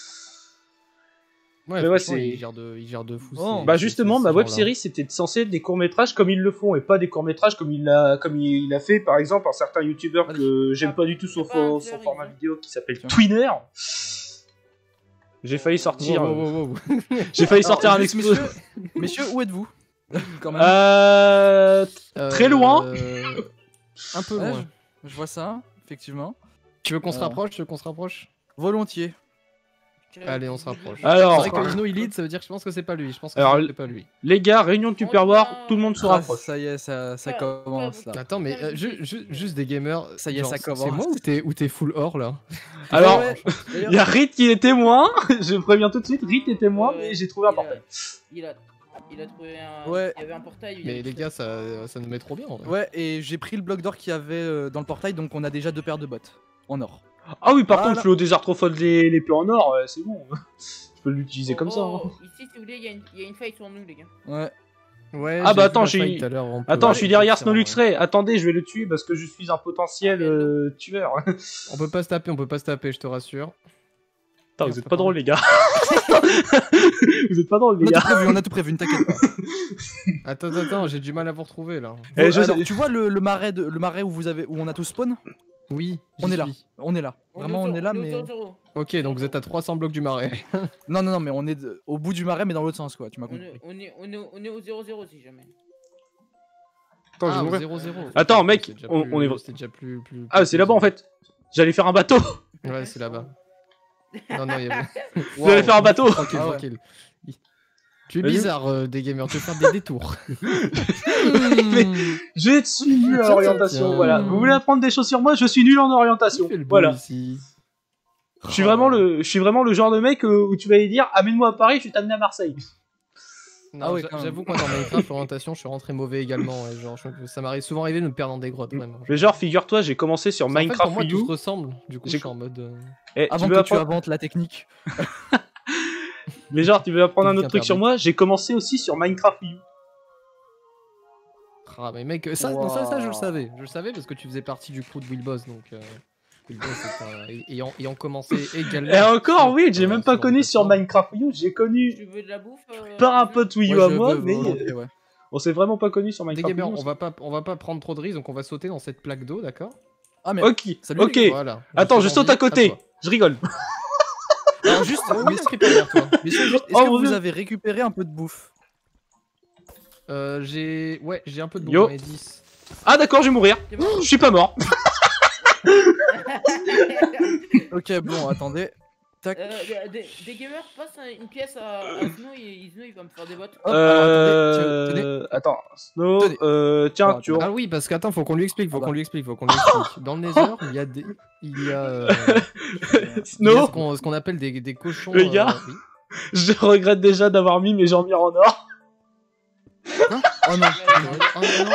[SPEAKER 2] Ouais,
[SPEAKER 1] Mais ouais,
[SPEAKER 2] franchement,
[SPEAKER 1] c'est-
[SPEAKER 2] ils gèrent de, ils gèrent de fou.
[SPEAKER 3] Oh.
[SPEAKER 2] ces-
[SPEAKER 1] Bah
[SPEAKER 2] ces-
[SPEAKER 1] justement,
[SPEAKER 2] ces
[SPEAKER 1] ma web
[SPEAKER 2] gens-là.
[SPEAKER 1] série c'était censé être des courts métrages comme ils le font et pas des courts métrages comme il a comme il a fait par exemple un certain youtubeur que j'aime pas du tout son,
[SPEAKER 4] C'est pas un
[SPEAKER 1] fo- son
[SPEAKER 4] fleur,
[SPEAKER 1] format
[SPEAKER 4] il-
[SPEAKER 1] vidéo qui s'appelle
[SPEAKER 3] Tiens.
[SPEAKER 1] Twinner. J'ai failli sortir,
[SPEAKER 2] Wow, wow, wow, wow.
[SPEAKER 1] j'ai failli
[SPEAKER 3] Alors,
[SPEAKER 1] sortir un
[SPEAKER 3] juste,
[SPEAKER 1] expo.
[SPEAKER 3] messieurs, messieurs, où êtes-vous Quand même.
[SPEAKER 1] Euh... Très loin.
[SPEAKER 2] Euh, Un peu
[SPEAKER 3] Ouais,
[SPEAKER 2] loin.
[SPEAKER 3] je, je vois ça, effectivement.
[SPEAKER 2] Tu veux qu'on se
[SPEAKER 3] Euh.
[SPEAKER 2] rapproche Tu veux qu'on se rapproche
[SPEAKER 3] Volontiers.
[SPEAKER 2] Allez, on se rapproche.
[SPEAKER 1] Alors,
[SPEAKER 2] C'est vrai que Ino il lead, ça veut dire que je pense que c'est pas lui. Je pense que
[SPEAKER 1] Alors,
[SPEAKER 2] c'est pas lui.
[SPEAKER 1] Les gars, réunion de Tupperware, tout le monde se
[SPEAKER 3] Ah,
[SPEAKER 1] rapproche.
[SPEAKER 3] ça y est, ça, ça
[SPEAKER 4] Voilà.
[SPEAKER 3] commence là.
[SPEAKER 2] Attends, mais euh, ju- ju- juste des gamers.
[SPEAKER 3] Ça y est,
[SPEAKER 2] genre,
[SPEAKER 3] ça
[SPEAKER 2] c'est-
[SPEAKER 3] commence.
[SPEAKER 2] C'est moi ou t'es ou t'es full or là
[SPEAKER 1] Alors,
[SPEAKER 3] Ouais, ouais.
[SPEAKER 1] il y a Rit qui est témoin, je préviens tout de suite, Rit est témoin,
[SPEAKER 4] Ouais,
[SPEAKER 1] mais
[SPEAKER 4] ouais.
[SPEAKER 1] j'ai trouvé un
[SPEAKER 4] Il a-
[SPEAKER 1] portail.
[SPEAKER 4] Il a, il a trouvé un.
[SPEAKER 3] Ouais.
[SPEAKER 4] Il y avait un portail. il
[SPEAKER 2] Mais
[SPEAKER 4] a-
[SPEAKER 2] les gars, ça, ça nous met trop bien. En vrai.
[SPEAKER 3] Ouais, et j'ai pris le bloc d'or qu'il y avait euh, dans le portail, donc on a déjà deux paires de bottes en or.
[SPEAKER 1] Ah oui, par
[SPEAKER 3] Voilà.
[SPEAKER 1] contre, Fléau des arthropodes les, les plus en or, euh, c'est bon. Je peux l'utiliser comme ça.
[SPEAKER 4] Oh,
[SPEAKER 1] hein.
[SPEAKER 4] Ici, si vous voulez, il y, a une- il y a une faille sur nous, les gars.
[SPEAKER 3] Ouais.
[SPEAKER 2] Ouais,
[SPEAKER 1] Ah
[SPEAKER 2] j'ai
[SPEAKER 1] bah
[SPEAKER 2] vu
[SPEAKER 1] attends,
[SPEAKER 2] la
[SPEAKER 1] j'ai-
[SPEAKER 2] faille tout à l'heure, on peut-
[SPEAKER 1] Attends,
[SPEAKER 2] ouais,
[SPEAKER 1] je suis derrière
[SPEAKER 2] effectivement,
[SPEAKER 1] Snowlux
[SPEAKER 2] ouais.
[SPEAKER 1] Ray. Attendez, je vais le tuer parce que je suis un potentiel euh, tueur.
[SPEAKER 2] On peut pas se taper, on peut pas se taper, je te rassure.
[SPEAKER 1] Attends,
[SPEAKER 2] Ouais,
[SPEAKER 1] vous
[SPEAKER 2] c'est
[SPEAKER 1] êtes
[SPEAKER 2] pas
[SPEAKER 1] pas drôles, les gars. Vous êtes pas drôles,
[SPEAKER 3] On
[SPEAKER 1] les
[SPEAKER 3] a
[SPEAKER 1] gars.
[SPEAKER 3] tout prévu, on a tout prévu, ne t'inquiète pas.
[SPEAKER 2] Attends, attends, attends, j'ai du mal à vous retrouver là.
[SPEAKER 1] Eh, je
[SPEAKER 3] Alors,
[SPEAKER 1] sais-
[SPEAKER 3] tu vois le, le marais, de, le marais où, vous avez, où on a tous spawn
[SPEAKER 2] Oui,
[SPEAKER 3] On
[SPEAKER 2] j'y
[SPEAKER 3] est là.
[SPEAKER 2] suis.
[SPEAKER 3] On est là. Vraiment, on est là, mais.
[SPEAKER 2] Ok, donc vous êtes à trois cents blocs du marais.
[SPEAKER 3] Non, non, non, mais on est de- au bout du marais, mais dans l'autre sens, quoi. Tu m'as
[SPEAKER 4] On
[SPEAKER 3] compris.
[SPEAKER 4] est, on, est, on, est, on est au zéro zéro si jamais.
[SPEAKER 1] Attends, je vais
[SPEAKER 2] Ah,
[SPEAKER 1] mourir.
[SPEAKER 2] zéro zéro.
[SPEAKER 1] Attends,
[SPEAKER 2] Ok,
[SPEAKER 1] mec,
[SPEAKER 2] c'est déjà
[SPEAKER 1] on-
[SPEAKER 2] plus-
[SPEAKER 1] on est-
[SPEAKER 2] C'était déjà plus. plus
[SPEAKER 1] Ah, c'est là-bas en fait. J'allais faire un bateau.
[SPEAKER 2] Ouais, c'est là-bas. Non, non, il y avait.
[SPEAKER 1] J'allais faire un bateau.
[SPEAKER 2] Tranquille,
[SPEAKER 3] Ah ouais.
[SPEAKER 2] tranquille. Tu es
[SPEAKER 1] Vas-y.
[SPEAKER 2] bizarre, euh, des gamers, tu veux faire des détours.
[SPEAKER 1] Mais je suis nul en
[SPEAKER 2] Tiens,
[SPEAKER 1] orientation.
[SPEAKER 2] tiens.
[SPEAKER 1] Voilà. Vous voulez apprendre des choses sur moi? Je suis nul en orientation.
[SPEAKER 2] Tu fais le beau
[SPEAKER 1] Voilà.
[SPEAKER 2] ici.
[SPEAKER 1] Je suis vraiment le, je suis vraiment le genre de mec euh, où tu vas lui dire amène-moi à Paris, je vais t'amener à Marseille.
[SPEAKER 2] Non,
[SPEAKER 3] Ah ouais,
[SPEAKER 2] j'a-
[SPEAKER 3] quand même.
[SPEAKER 2] j'avoue que moi dans Minecraft, l'orientation, je suis rentré mauvais également. Ouais, genre, je- ça m'arrive souvent arrivé de me perdre dans des grottes, vraiment.
[SPEAKER 1] Mais genre, figure-toi, j'ai commencé sur
[SPEAKER 2] En fait,
[SPEAKER 1] Minecraft
[SPEAKER 2] pour moi,
[SPEAKER 1] Wii
[SPEAKER 2] tout
[SPEAKER 1] U.
[SPEAKER 2] se ressemble. Du coup, je
[SPEAKER 1] J'ai-
[SPEAKER 2] suis en mode. euh,
[SPEAKER 1] Eh, tu
[SPEAKER 3] Avant
[SPEAKER 1] veux
[SPEAKER 3] que tu
[SPEAKER 1] apprendre-
[SPEAKER 3] inventes la technique.
[SPEAKER 1] Mais genre, tu veux apprendre un autre truc
[SPEAKER 2] Interdit.
[SPEAKER 1] sur moi? J'ai commencé aussi sur Minecraft Wii U.
[SPEAKER 2] Ah mais mec, ça, non, ça, ça je le
[SPEAKER 3] Wow.
[SPEAKER 2] savais. Je le savais parce que tu faisais partie du crew de Will Boss, donc... Euh... Will Boss est un- ayant, ayant commencé également...
[SPEAKER 1] Et encore,
[SPEAKER 2] sur,
[SPEAKER 1] oui, j'ai
[SPEAKER 2] euh,
[SPEAKER 1] même pas
[SPEAKER 2] sur
[SPEAKER 1] connu sur
[SPEAKER 2] Minecraft.
[SPEAKER 1] Minecraft Wii U, j'ai connu
[SPEAKER 4] Tu veux de la bouffe euh,
[SPEAKER 1] par un
[SPEAKER 4] Isno
[SPEAKER 1] pote Wii U
[SPEAKER 3] Ouais,
[SPEAKER 1] à
[SPEAKER 3] je
[SPEAKER 1] moi,
[SPEAKER 3] veux
[SPEAKER 1] mais
[SPEAKER 3] volontiers, ouais.
[SPEAKER 1] on s'est vraiment pas connu sur
[SPEAKER 2] Des
[SPEAKER 1] Minecraft
[SPEAKER 2] gamers,
[SPEAKER 1] Wii U.
[SPEAKER 2] on va pas, on va pas prendre trop de risques, donc on va sauter dans cette plaque d'eau, d'accord?
[SPEAKER 3] Ah, mais.
[SPEAKER 1] Ok,
[SPEAKER 3] Salut,
[SPEAKER 1] ok.
[SPEAKER 3] les gars.
[SPEAKER 2] Voilà.
[SPEAKER 1] Attends,
[SPEAKER 2] fais
[SPEAKER 1] je saute
[SPEAKER 2] envie
[SPEAKER 1] à côté.
[SPEAKER 2] toi.
[SPEAKER 1] Je rigole.
[SPEAKER 3] Alors, juste,
[SPEAKER 2] Oui,
[SPEAKER 3] mais-
[SPEAKER 2] inscrit par derrière toi.
[SPEAKER 3] mais juste, est-ce
[SPEAKER 1] Oh,
[SPEAKER 3] que
[SPEAKER 1] mon
[SPEAKER 3] vous
[SPEAKER 1] Dieu.
[SPEAKER 3] avez récupéré un peu de bouffe?
[SPEAKER 2] Euh, j'ai... Ouais, j'ai un peu de bouffe,
[SPEAKER 1] Yo.
[SPEAKER 2] j'en ai dix.
[SPEAKER 1] Ah d'accord, je vais mourir.
[SPEAKER 4] C'est bon.
[SPEAKER 1] Je suis pas mort.
[SPEAKER 3] Ok, bon, attendez. Tac.
[SPEAKER 4] Euh, des- des, des gamers passent une pièce à, à Isno et Isno il va me faire des bottes.
[SPEAKER 3] Hop, alors, attendez, tu- tenez.
[SPEAKER 1] Euh... Attends, Snow,
[SPEAKER 3] Tenez.
[SPEAKER 1] euh... tiens,
[SPEAKER 3] Alors,
[SPEAKER 1] tu
[SPEAKER 2] Ah oui, parce qu'attends, faut qu'on lui explique, faut
[SPEAKER 3] Ah bah.
[SPEAKER 2] qu'on lui explique, faut qu'on lui explique. Dans le Nether, il y a des... Il y a... euh, il y a
[SPEAKER 1] Snow,
[SPEAKER 2] ce qu'on ce qu'on appelle des, des cochons...
[SPEAKER 1] Les gars.
[SPEAKER 2] oui.
[SPEAKER 1] je regrette déjà d'avoir mis mes jambes en or.
[SPEAKER 3] Oh non.
[SPEAKER 2] Oh non,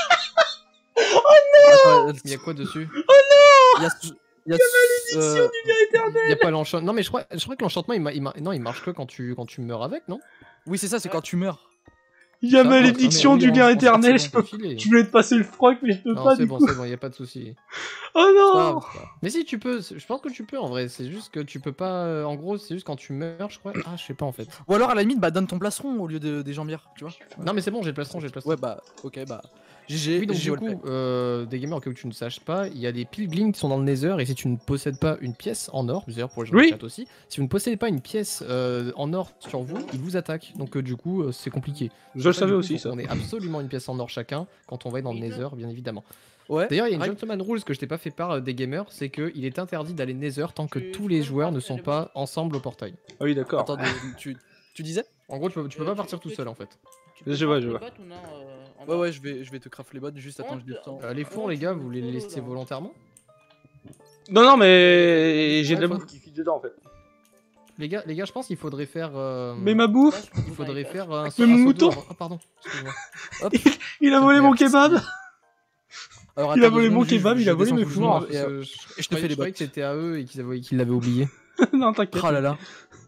[SPEAKER 3] Attends,
[SPEAKER 2] il y a quoi dessus?
[SPEAKER 3] il y a. ce- Il y a. ce- euh,
[SPEAKER 2] Il y a pas l'enchantement. Non mais je crois, je crois que l'enchantement il, ma- il, ma- non, il marche que quand tu, quand tu meurs avec, non?
[SPEAKER 3] Oui, c'est ça, c'est quand tu meurs.
[SPEAKER 1] Il y a
[SPEAKER 2] Ah,
[SPEAKER 1] malédiction
[SPEAKER 2] non, mais
[SPEAKER 1] du
[SPEAKER 2] oui,
[SPEAKER 1] lien
[SPEAKER 2] on- on
[SPEAKER 1] éternel,
[SPEAKER 2] sait
[SPEAKER 1] je
[SPEAKER 2] bon,
[SPEAKER 1] peux...
[SPEAKER 2] filer.
[SPEAKER 1] Je voulais te passer le froc, mais je peux
[SPEAKER 2] Non,
[SPEAKER 1] pas
[SPEAKER 2] c'est
[SPEAKER 1] du
[SPEAKER 2] bon,
[SPEAKER 1] coup.
[SPEAKER 2] c'est bon, y a pas de souci.
[SPEAKER 1] Oh
[SPEAKER 2] C'est
[SPEAKER 1] non.
[SPEAKER 2] pas grave, c'est pas grave. Mais si tu peux, je pense que tu peux en vrai. C'est juste que tu peux pas. euh, En gros, c'est juste quand tu meurs, je crois. Ah, je sais pas en fait.
[SPEAKER 3] Ou alors, à la limite, bah, donne ton plastron au lieu de, des jambières, tu vois.
[SPEAKER 2] Non mais c'est bon, j'ai le plastron, j'ai le plastron.
[SPEAKER 3] Ouais, bah, ok, bah. G G,
[SPEAKER 2] Oui, donc
[SPEAKER 3] G G
[SPEAKER 2] du
[SPEAKER 3] Wallplay.
[SPEAKER 2] coup, euh, des gamers, au cas où tu ne saches pas, il y a des pilgrims qui sont dans le Nether et si tu ne possèdes pas une pièce en or, d'ailleurs pour les gens
[SPEAKER 1] Oui.
[SPEAKER 2] du chat aussi, si vous ne possédez pas une pièce euh, en or sur vous, ils vous attaquent. Donc euh, du coup, euh, c'est compliqué.
[SPEAKER 1] Je le savais
[SPEAKER 2] Du coup,
[SPEAKER 1] aussi,
[SPEAKER 2] faut
[SPEAKER 1] ça.
[SPEAKER 2] qu'on ait absolument une pièce en or chacun quand on va dans le
[SPEAKER 4] Oui,
[SPEAKER 2] Nether, bien évidemment.
[SPEAKER 3] Ouais.
[SPEAKER 2] D'ailleurs, il y a une
[SPEAKER 3] Ouais.
[SPEAKER 2] gentleman rules que je t'ai pas fait part euh, des gamers, c'est qu'il est interdit d'aller Nether tant que
[SPEAKER 4] Tu-
[SPEAKER 2] tous
[SPEAKER 4] tu
[SPEAKER 2] les
[SPEAKER 4] peux
[SPEAKER 2] joueurs ne
[SPEAKER 4] partir
[SPEAKER 2] sont
[SPEAKER 4] les
[SPEAKER 2] pas ensemble au portail.
[SPEAKER 1] Ah oui, d'accord.
[SPEAKER 3] Attendez, tu, tu disais?
[SPEAKER 2] En gros, tu peux, tu peux
[SPEAKER 4] Euh,
[SPEAKER 2] pas
[SPEAKER 4] tu-
[SPEAKER 2] partir tout
[SPEAKER 4] tu-
[SPEAKER 2] seul en fait.
[SPEAKER 4] Tu peux
[SPEAKER 1] Je vois,
[SPEAKER 4] faire
[SPEAKER 1] je
[SPEAKER 4] des
[SPEAKER 1] vois.
[SPEAKER 4] bottes ou non, euh, en
[SPEAKER 3] Ouais,
[SPEAKER 4] or
[SPEAKER 3] ouais, je vais, je vais te craft les bottes, juste attends, j'ai du temps.
[SPEAKER 2] Euh, les fours,
[SPEAKER 4] Ouais,
[SPEAKER 2] les gars,
[SPEAKER 4] tu
[SPEAKER 2] vous
[SPEAKER 4] me
[SPEAKER 2] les
[SPEAKER 4] follow,
[SPEAKER 2] laissez
[SPEAKER 4] là.
[SPEAKER 2] volontairement?
[SPEAKER 1] Non, non, mais j'ai de la
[SPEAKER 2] Ouais,
[SPEAKER 1] bouffe qui fit dedans en fait.
[SPEAKER 2] Les gars, les gars, je pense qu'il faudrait faire. euh,
[SPEAKER 1] Mais ma bouffe,
[SPEAKER 2] Il faudrait faire un,
[SPEAKER 1] Mais
[SPEAKER 2] un
[SPEAKER 1] mon
[SPEAKER 2] saut
[SPEAKER 1] mouton.
[SPEAKER 2] d'eau avant- Ah pardon, excuse-moi.
[SPEAKER 1] il a volé mon kebab.
[SPEAKER 3] Alors,
[SPEAKER 1] Il a
[SPEAKER 3] attends
[SPEAKER 1] volé
[SPEAKER 3] deux
[SPEAKER 1] mon
[SPEAKER 3] secondes, je-
[SPEAKER 1] kebab,
[SPEAKER 3] je
[SPEAKER 1] il a volé
[SPEAKER 3] descends
[SPEAKER 1] mes
[SPEAKER 3] tout
[SPEAKER 1] fours.
[SPEAKER 3] doucement,
[SPEAKER 2] Parce
[SPEAKER 3] Et, euh,
[SPEAKER 2] que je,
[SPEAKER 3] et je te
[SPEAKER 2] croyais-
[SPEAKER 3] fais
[SPEAKER 2] je
[SPEAKER 3] les
[SPEAKER 2] croyais
[SPEAKER 3] bottes.
[SPEAKER 2] que c'était à eux et qu'ils avaient, qu'ils l'avaient oublié.
[SPEAKER 1] Non, t'inquiète.
[SPEAKER 3] Ah là là.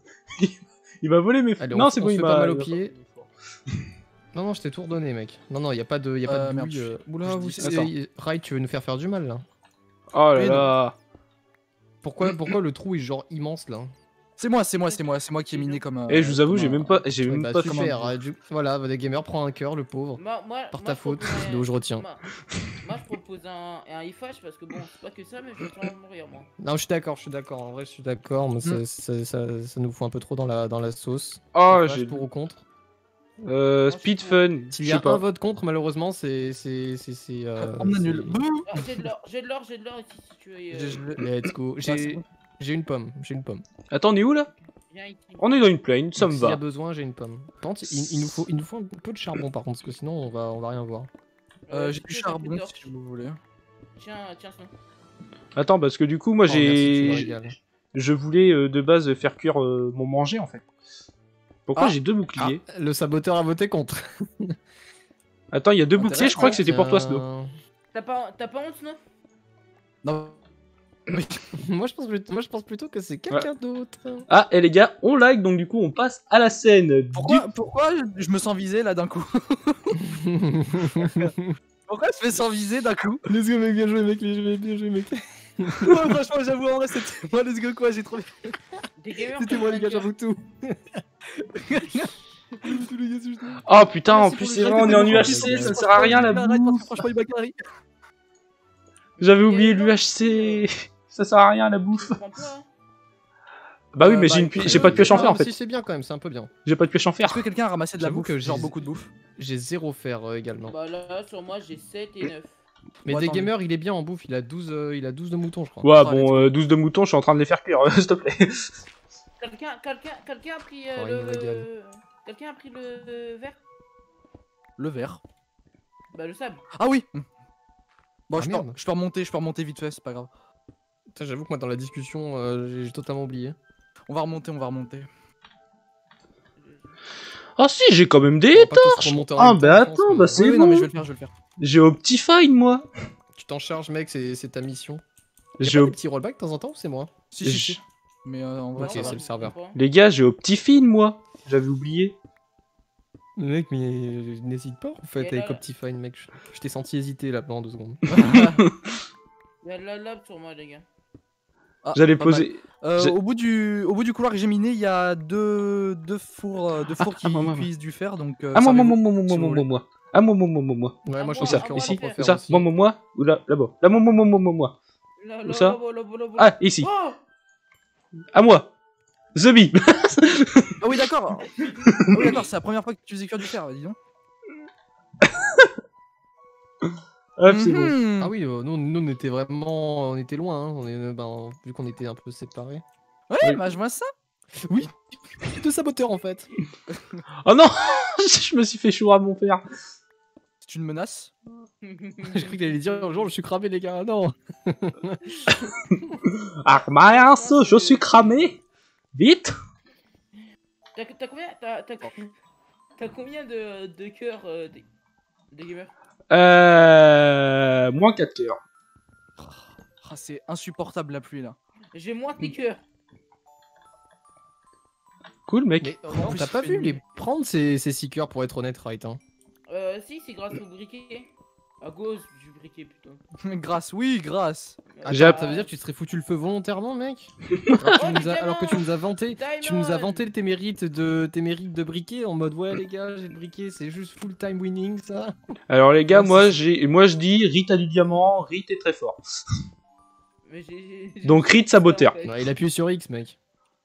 [SPEAKER 1] Il m'a volé mes.
[SPEAKER 2] Allez, on
[SPEAKER 1] non,
[SPEAKER 2] se-
[SPEAKER 1] c'est
[SPEAKER 2] on
[SPEAKER 1] bon,
[SPEAKER 2] se
[SPEAKER 1] il
[SPEAKER 2] fait
[SPEAKER 1] m'a.
[SPEAKER 2] pas mal au
[SPEAKER 1] il m'a
[SPEAKER 2] pied. Non, non, je t'ai tout redonné, mec. Non, non, y a pas de, y a pas
[SPEAKER 3] Euh,
[SPEAKER 2] de
[SPEAKER 3] merde,
[SPEAKER 2] bouille.
[SPEAKER 3] je-
[SPEAKER 2] euh. Oula,
[SPEAKER 3] je
[SPEAKER 2] vous,
[SPEAKER 3] dis-
[SPEAKER 2] c'est-
[SPEAKER 1] Attends.
[SPEAKER 2] Rai, tu veux nous faire faire du mal là.
[SPEAKER 1] Oh là
[SPEAKER 3] Oui, non.
[SPEAKER 1] là.
[SPEAKER 2] Pourquoi, pourquoi le trou est genre immense là?
[SPEAKER 3] C'est moi, c'est moi, c'est moi, c'est moi qui ai miné comme un.
[SPEAKER 1] Et je vous avoue,
[SPEAKER 3] comme
[SPEAKER 1] j'ai
[SPEAKER 3] un-
[SPEAKER 1] même pas, j'ai
[SPEAKER 2] Ouais,
[SPEAKER 1] même
[SPEAKER 2] bah,
[SPEAKER 1] pas.
[SPEAKER 2] super. euh, du- Voilà, des gamers prend un cœur, le pauvre.
[SPEAKER 4] Moi, moi,
[SPEAKER 2] Par
[SPEAKER 4] moi,
[SPEAKER 2] ta
[SPEAKER 4] je
[SPEAKER 2] faute,
[SPEAKER 4] propose un-
[SPEAKER 2] Snow, je retiens.
[SPEAKER 4] Moi, moi, je propose un, un ifage parce que bon, c'est pas que ça, mais je vais pas mourir moi.
[SPEAKER 2] Non, je suis d'accord, je suis d'accord. En vrai, je suis d'accord, mais ça,
[SPEAKER 3] Hmm.
[SPEAKER 2] ça, ça- ça nous fout un peu trop dans la, dans la sauce.
[SPEAKER 1] Oh,
[SPEAKER 2] Vache
[SPEAKER 1] j'ai.
[SPEAKER 2] pour ou contre.
[SPEAKER 1] Euh, Speed Fun.
[SPEAKER 2] S'il
[SPEAKER 1] Je
[SPEAKER 2] y a
[SPEAKER 1] sais pas.
[SPEAKER 2] un vote contre, malheureusement, c'est. c'est, c'est, c'est, euh,
[SPEAKER 3] On
[SPEAKER 2] c'est-
[SPEAKER 3] annule. Bouh.
[SPEAKER 4] Ah, j'ai de l'or, j'ai de l'or, j'ai de l'or ici si tu veux. euh,
[SPEAKER 3] J'ai- je l'ai-
[SPEAKER 2] Let's go.
[SPEAKER 3] Ouais, c'est
[SPEAKER 2] J'ai,
[SPEAKER 3] bon.
[SPEAKER 2] j'ai une pomme, j'ai une pomme.
[SPEAKER 1] Attends, on est où là?
[SPEAKER 4] Viens ici.
[SPEAKER 1] On est dans une plaine, ça
[SPEAKER 2] Donc,
[SPEAKER 1] me
[SPEAKER 2] S'il y a
[SPEAKER 1] va.
[SPEAKER 2] besoin, j'ai une pomme. Par contre, il, il nous faut, il nous faut un peu de charbon par contre, parce que sinon on va, on va rien voir.
[SPEAKER 3] Euh,
[SPEAKER 4] Euh,
[SPEAKER 3] J'ai du
[SPEAKER 4] tu veux,
[SPEAKER 3] charbon
[SPEAKER 4] j'ai plus
[SPEAKER 3] si
[SPEAKER 4] d'or.
[SPEAKER 3] vous voulez.
[SPEAKER 4] Tiens, tiens, Snow.
[SPEAKER 1] Attends, parce que du coup, moi
[SPEAKER 2] Oh, merci, tu me
[SPEAKER 1] j'ai.
[SPEAKER 2] régales.
[SPEAKER 1] Je voulais euh, de base faire cuire euh, mon manger en fait. Pourquoi
[SPEAKER 3] Ah.
[SPEAKER 1] j'ai deux
[SPEAKER 2] Ah,
[SPEAKER 1] boucliers?
[SPEAKER 2] le saboteur a voté contre.
[SPEAKER 1] Attends, il y a deux
[SPEAKER 3] Intéressant.
[SPEAKER 1] boucliers, je crois que c'était pour toi,
[SPEAKER 2] Tiens.
[SPEAKER 1] Snow.
[SPEAKER 4] T'as pas, t'as pas honte, Snow?
[SPEAKER 3] Non.
[SPEAKER 2] moi, je pense, plutôt- moi je pense plutôt que c'est quelqu'un d'autre.
[SPEAKER 1] Ah, et les gars, on like, donc du coup, on passe à la scène.
[SPEAKER 3] Pourquoi, pourquoi je- je me sens visé là d'un coup? Pourquoi je me sens visé d'un coup?
[SPEAKER 2] Let's go mec, bien joué mec, bien joué, bien joué mec.
[SPEAKER 3] Ouais, franchement, j'avoue, en vrai, c'était moi, let's go quoi, j'ai trop.
[SPEAKER 4] Des gamers.
[SPEAKER 2] C'était
[SPEAKER 4] qui
[SPEAKER 2] moi
[SPEAKER 4] ont
[SPEAKER 2] les gars,
[SPEAKER 4] un cœur.
[SPEAKER 2] j'avoue tout.
[SPEAKER 1] Oh putain, en
[SPEAKER 3] Merci
[SPEAKER 1] plus,
[SPEAKER 3] pour
[SPEAKER 1] c'est
[SPEAKER 3] le
[SPEAKER 1] vrai,
[SPEAKER 3] like,
[SPEAKER 1] on est en
[SPEAKER 3] c'était
[SPEAKER 1] U H
[SPEAKER 3] gentil.
[SPEAKER 1] C, ça ne sert à rien la
[SPEAKER 3] Arrête, parce que
[SPEAKER 1] bouffe.
[SPEAKER 3] franchement, il m'a carré.
[SPEAKER 1] J'avais oublié l'U H C. Ça sert à rien la bouffe.
[SPEAKER 4] Je comprends pas, hein.
[SPEAKER 1] Bah oui,
[SPEAKER 3] Euh,
[SPEAKER 1] mais
[SPEAKER 3] bah,
[SPEAKER 1] j'ai une pi- j'ai pas de pioche en fer en
[SPEAKER 2] Si
[SPEAKER 1] fait.
[SPEAKER 2] c'est bien quand même, c'est un peu bien.
[SPEAKER 1] J'ai pas de pioche en fer.
[SPEAKER 3] Est-ce que quelqu'un a ramassé de la
[SPEAKER 2] J'avoue
[SPEAKER 3] bouffe?
[SPEAKER 2] que
[SPEAKER 3] Genre
[SPEAKER 2] j'ai-
[SPEAKER 3] beaucoup de bouffe.
[SPEAKER 2] J'ai zéro fer euh, également.
[SPEAKER 4] Bah là, sur moi, j'ai sept et neuf.
[SPEAKER 2] Mais
[SPEAKER 3] Bon,
[SPEAKER 2] des
[SPEAKER 3] attends,
[SPEAKER 2] gamers, il est bien en bouffe, il a douze, euh, il a douze de moutons je crois.
[SPEAKER 1] Ouais,
[SPEAKER 3] Ah,
[SPEAKER 1] bon, euh, douze de moutons, je suis en train de les faire cuire, s'il te plaît.
[SPEAKER 4] Quelqu'un, quelqu'un, quelqu'un a pris euh,
[SPEAKER 2] Oh, il me régale.
[SPEAKER 4] le. Quelqu'un a pris le verre?
[SPEAKER 3] Le verre.
[SPEAKER 4] Bah le sable.
[SPEAKER 3] Ah oui. Bon,
[SPEAKER 2] Ah,
[SPEAKER 3] je, peux,
[SPEAKER 2] merde.
[SPEAKER 3] je peux remonter, je peux remonter vite fait, c'est pas grave.
[SPEAKER 2] Putain, j'avoue que moi dans la discussion, euh, j'ai- j'ai totalement oublié.
[SPEAKER 3] On va remonter, on va remonter.
[SPEAKER 1] Ah si, j'ai quand même
[SPEAKER 2] On
[SPEAKER 1] des
[SPEAKER 2] va pas tous
[SPEAKER 1] torches.
[SPEAKER 2] remonter en
[SPEAKER 1] Ah
[SPEAKER 2] même
[SPEAKER 1] bah
[SPEAKER 2] temps, je pense,
[SPEAKER 1] attends,
[SPEAKER 2] mais-
[SPEAKER 1] bah c'est
[SPEAKER 3] Oui, oui, non, mais
[SPEAKER 1] bon.
[SPEAKER 3] je vais le faire, je vais le faire.
[SPEAKER 1] J'ai Optifine moi.
[SPEAKER 2] Tu t'en charges mec, c'est c'est ta mission. Y'a
[SPEAKER 1] J'ai
[SPEAKER 2] pas
[SPEAKER 1] op-
[SPEAKER 2] des petits rollbacks de temps en temps ou c'est moi?
[SPEAKER 3] Si, si,
[SPEAKER 1] J-
[SPEAKER 3] si. Mais euh, en vrai,
[SPEAKER 2] Ok,
[SPEAKER 3] ça va.
[SPEAKER 2] c'est le serveur.
[SPEAKER 1] Les gars, j'ai Optifine, moi. J'avais oublié.
[SPEAKER 2] Mec, mais euh, n'hésite pas en fait
[SPEAKER 4] Et là,
[SPEAKER 2] avec
[SPEAKER 4] là.
[SPEAKER 2] Optifine, mec. Je, je t'ai senti hésiter là pendant deux secondes.
[SPEAKER 4] Il y a de la lave sur moi, les gars.
[SPEAKER 3] Ah,
[SPEAKER 1] J'allais
[SPEAKER 3] pas mal.
[SPEAKER 1] poser...
[SPEAKER 3] Euh,
[SPEAKER 1] j'ai-
[SPEAKER 3] au, bout du, au bout du couloir que j'ai miné, il y a deux, deux fours, euh, deux fours
[SPEAKER 1] ah,
[SPEAKER 3] qui
[SPEAKER 1] moi, moi, moi.
[SPEAKER 3] cuisent du fer. Donc, euh,
[SPEAKER 1] Ah, moi, moi, moi,
[SPEAKER 3] servez-vous,
[SPEAKER 1] moi, moi,
[SPEAKER 3] si
[SPEAKER 1] moi,
[SPEAKER 3] vous
[SPEAKER 1] moi, moi. Ah, moi, moi, moi, moi, moi.
[SPEAKER 2] Ouais,
[SPEAKER 4] À
[SPEAKER 2] moi je
[SPEAKER 4] moi,
[SPEAKER 2] peux
[SPEAKER 1] ça,
[SPEAKER 2] faire
[SPEAKER 4] à
[SPEAKER 2] mon
[SPEAKER 4] moi,
[SPEAKER 1] ici,
[SPEAKER 4] le
[SPEAKER 2] propre
[SPEAKER 4] fer.
[SPEAKER 2] fer
[SPEAKER 1] Où ça
[SPEAKER 2] aussi.
[SPEAKER 1] Moi, moi, moi Ou là, là-bas Là, moi, moi, moi, moi, moi, moi.
[SPEAKER 4] Là,
[SPEAKER 1] Où
[SPEAKER 4] là,
[SPEAKER 1] ça
[SPEAKER 4] là, là, là, là, là.
[SPEAKER 1] Ah, ici.
[SPEAKER 4] Oh
[SPEAKER 1] À moi. The Bee.
[SPEAKER 3] Ah oui, d'accord. Ah oui, d'accord, c'est la première fois que tu faisais cuire du fer, dis donc.
[SPEAKER 1] Hop, c'est bon.
[SPEAKER 3] Mhm.
[SPEAKER 2] Ah oui, euh, nous, nous on était vraiment. On était loin, hein. On est, euh, ben, vu qu'on était un peu séparés.
[SPEAKER 3] Ouais,
[SPEAKER 1] Oui.
[SPEAKER 3] bah je vois ça.
[SPEAKER 2] Oui, deux saboteurs en fait.
[SPEAKER 1] Oh non. Je me suis fait chaud à mon père.
[SPEAKER 3] C'est une menace.
[SPEAKER 2] J'ai cru qu'il allait dire un jour je suis cramé, les gars. Non.
[SPEAKER 1] Ah, mince, je suis cramé. Vite.
[SPEAKER 4] T'as t'as combien T'as t'as- t'as combien de, de cœurs euh, des, des gamers?
[SPEAKER 1] Euh... Moins quatre cœurs.
[SPEAKER 3] Ah, c'est insupportable la pluie là.
[SPEAKER 4] J'ai moins de cœurs.
[SPEAKER 1] Cool, mec.
[SPEAKER 2] Mais
[SPEAKER 3] En
[SPEAKER 2] non,
[SPEAKER 3] plus,
[SPEAKER 2] t'as
[SPEAKER 3] il
[SPEAKER 2] pas
[SPEAKER 3] fait
[SPEAKER 2] vu
[SPEAKER 3] nuit.
[SPEAKER 2] les prendre ces, ces six cœurs pour être honnête, right hein.
[SPEAKER 4] Euh, si, c'est grâce au briquet. À cause du briquet, putain.
[SPEAKER 3] Grâce, oui, grâce.
[SPEAKER 1] J'ai
[SPEAKER 2] Attends, ça veut dire que tu te serais foutu le feu volontairement, mec alors, que tu nous as, alors que tu nous as vanté, tu nous as vanté tes mérites de tes mérites de briquet en mode ouais les gars, j'ai le briquet, c'est juste full time winning ça.
[SPEAKER 1] Alors les gars,
[SPEAKER 2] Ouais,
[SPEAKER 1] moi
[SPEAKER 2] c'est-
[SPEAKER 1] j'ai, moi je dis, Rite a du diamant, Rite est très fort.
[SPEAKER 4] Mais j'ai. j'ai-
[SPEAKER 1] Donc,
[SPEAKER 4] j'ai-
[SPEAKER 1] Rite saboteur.
[SPEAKER 4] en fait.
[SPEAKER 2] Ouais, il appuie sur X, mec.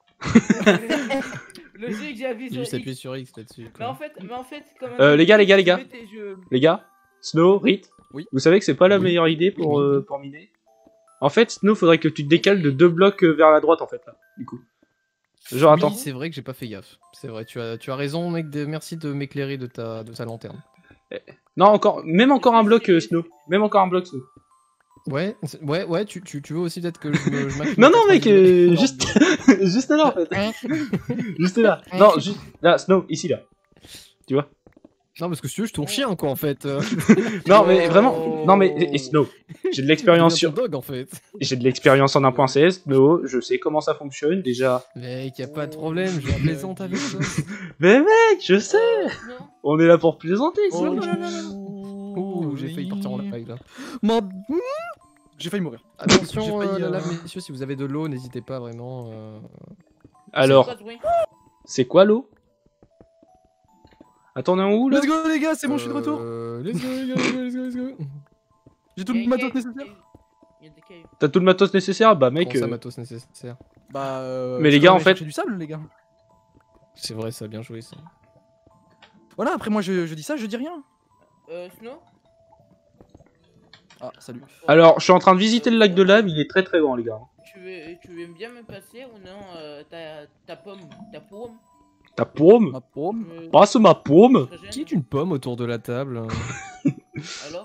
[SPEAKER 4] Logique, j'ai appuyé
[SPEAKER 2] J'ai
[SPEAKER 4] sur
[SPEAKER 2] juste appuyé
[SPEAKER 4] X.
[SPEAKER 2] sur X là-dessus.
[SPEAKER 4] Mais
[SPEAKER 2] quoi.
[SPEAKER 4] en fait, mais en fait, comme un
[SPEAKER 1] Euh, les gars, les gars, les
[SPEAKER 4] je
[SPEAKER 1] gars.
[SPEAKER 4] mettais- je-
[SPEAKER 1] Les gars, Snow, Rite,
[SPEAKER 3] Oui.
[SPEAKER 1] vous savez que c'est pas la
[SPEAKER 2] Oui.
[SPEAKER 1] meilleure idée pour,
[SPEAKER 2] Oui.
[SPEAKER 1] euh, pour miner. En fait, Snow, faudrait que tu te décales de deux blocs euh, vers la droite en fait là, du coup. Genre
[SPEAKER 2] Oui,
[SPEAKER 1] attends.
[SPEAKER 2] c'est vrai que j'ai pas fait gaffe. C'est vrai, tu as, tu as raison, mec. De, merci de m'éclairer de ta, de ta lanterne.
[SPEAKER 1] Non, encore, même encore un bloc euh, Snow, même encore un bloc Snow.
[SPEAKER 2] Ouais, c'est- ouais, ouais. Tu, tu, tu veux aussi peut-être que je me. je m'incline
[SPEAKER 1] Non
[SPEAKER 2] à
[SPEAKER 1] non mec, euh,
[SPEAKER 2] quatre-vingt-dix
[SPEAKER 1] juste, juste là en fait, juste là. Non, juste là, Snow, ici là. Tu vois?
[SPEAKER 2] Non, parce que si tu veux, je ton chien, quoi, en fait. Euh,
[SPEAKER 1] Non mais vraiment, non mais et- et Snow, j'ai de l'expérience
[SPEAKER 2] je deviens
[SPEAKER 1] sur,
[SPEAKER 2] ton dog, en fait.
[SPEAKER 1] j'ai de l'expérience en un point seize, Snow, je sais comment ça fonctionne déjà.
[SPEAKER 2] Mec, y a pas de problème, je plaisante avec toi.
[SPEAKER 1] Mais mec, je sais,
[SPEAKER 4] Euh, non.
[SPEAKER 1] on est là pour plaisanter.
[SPEAKER 2] Oh,
[SPEAKER 1] Snow.
[SPEAKER 4] non, non, non, non,
[SPEAKER 2] Ouh, j'ai failli partir en live là.
[SPEAKER 3] Ma- J'ai failli mourir.
[SPEAKER 2] Attention,
[SPEAKER 3] J'ai failli,
[SPEAKER 2] euh, la
[SPEAKER 3] euh,
[SPEAKER 2] lave, messieurs, si vous avez de l'eau, n'hésitez pas vraiment. euh,
[SPEAKER 1] Alors,
[SPEAKER 4] C'est quoi ce bruit
[SPEAKER 1] c'est quoi l'eau? Attends, on est en où là?
[SPEAKER 3] Let's go les gars, c'est bon, je suis de retour.
[SPEAKER 2] euh, Let's go, let's go, let's go, let's go.
[SPEAKER 3] J'ai tout
[SPEAKER 4] Il y a-
[SPEAKER 3] le matos
[SPEAKER 4] il y a-
[SPEAKER 3] nécessaire.
[SPEAKER 4] Il y a des cailloux.
[SPEAKER 1] T'as tout le matos nécessaire? Bah mec,
[SPEAKER 2] Prends ça,
[SPEAKER 1] euh,
[SPEAKER 2] matos nécessaire.
[SPEAKER 3] Bah. euh,
[SPEAKER 1] Mais les
[SPEAKER 3] je
[SPEAKER 1] gars,
[SPEAKER 3] vais
[SPEAKER 1] en fait-
[SPEAKER 3] chercher du sable, les gars.
[SPEAKER 2] C'est vrai, ça a bien joué ça.
[SPEAKER 3] Voilà, après moi je, je dis ça, je dis rien.
[SPEAKER 4] Euh, Snow
[SPEAKER 3] Ah, salut.
[SPEAKER 1] alors je suis en train de visiter le lac de lave, il est très très grand les gars.
[SPEAKER 4] Tu veux, tu veux bien me passer ou non euh, ta, ta pomme, ta pomme
[SPEAKER 1] Ta paume?
[SPEAKER 3] Ma paume.
[SPEAKER 4] euh,
[SPEAKER 1] Passe ma paume?
[SPEAKER 4] très jeune.
[SPEAKER 2] Qui est une pomme autour de la table?
[SPEAKER 4] Alors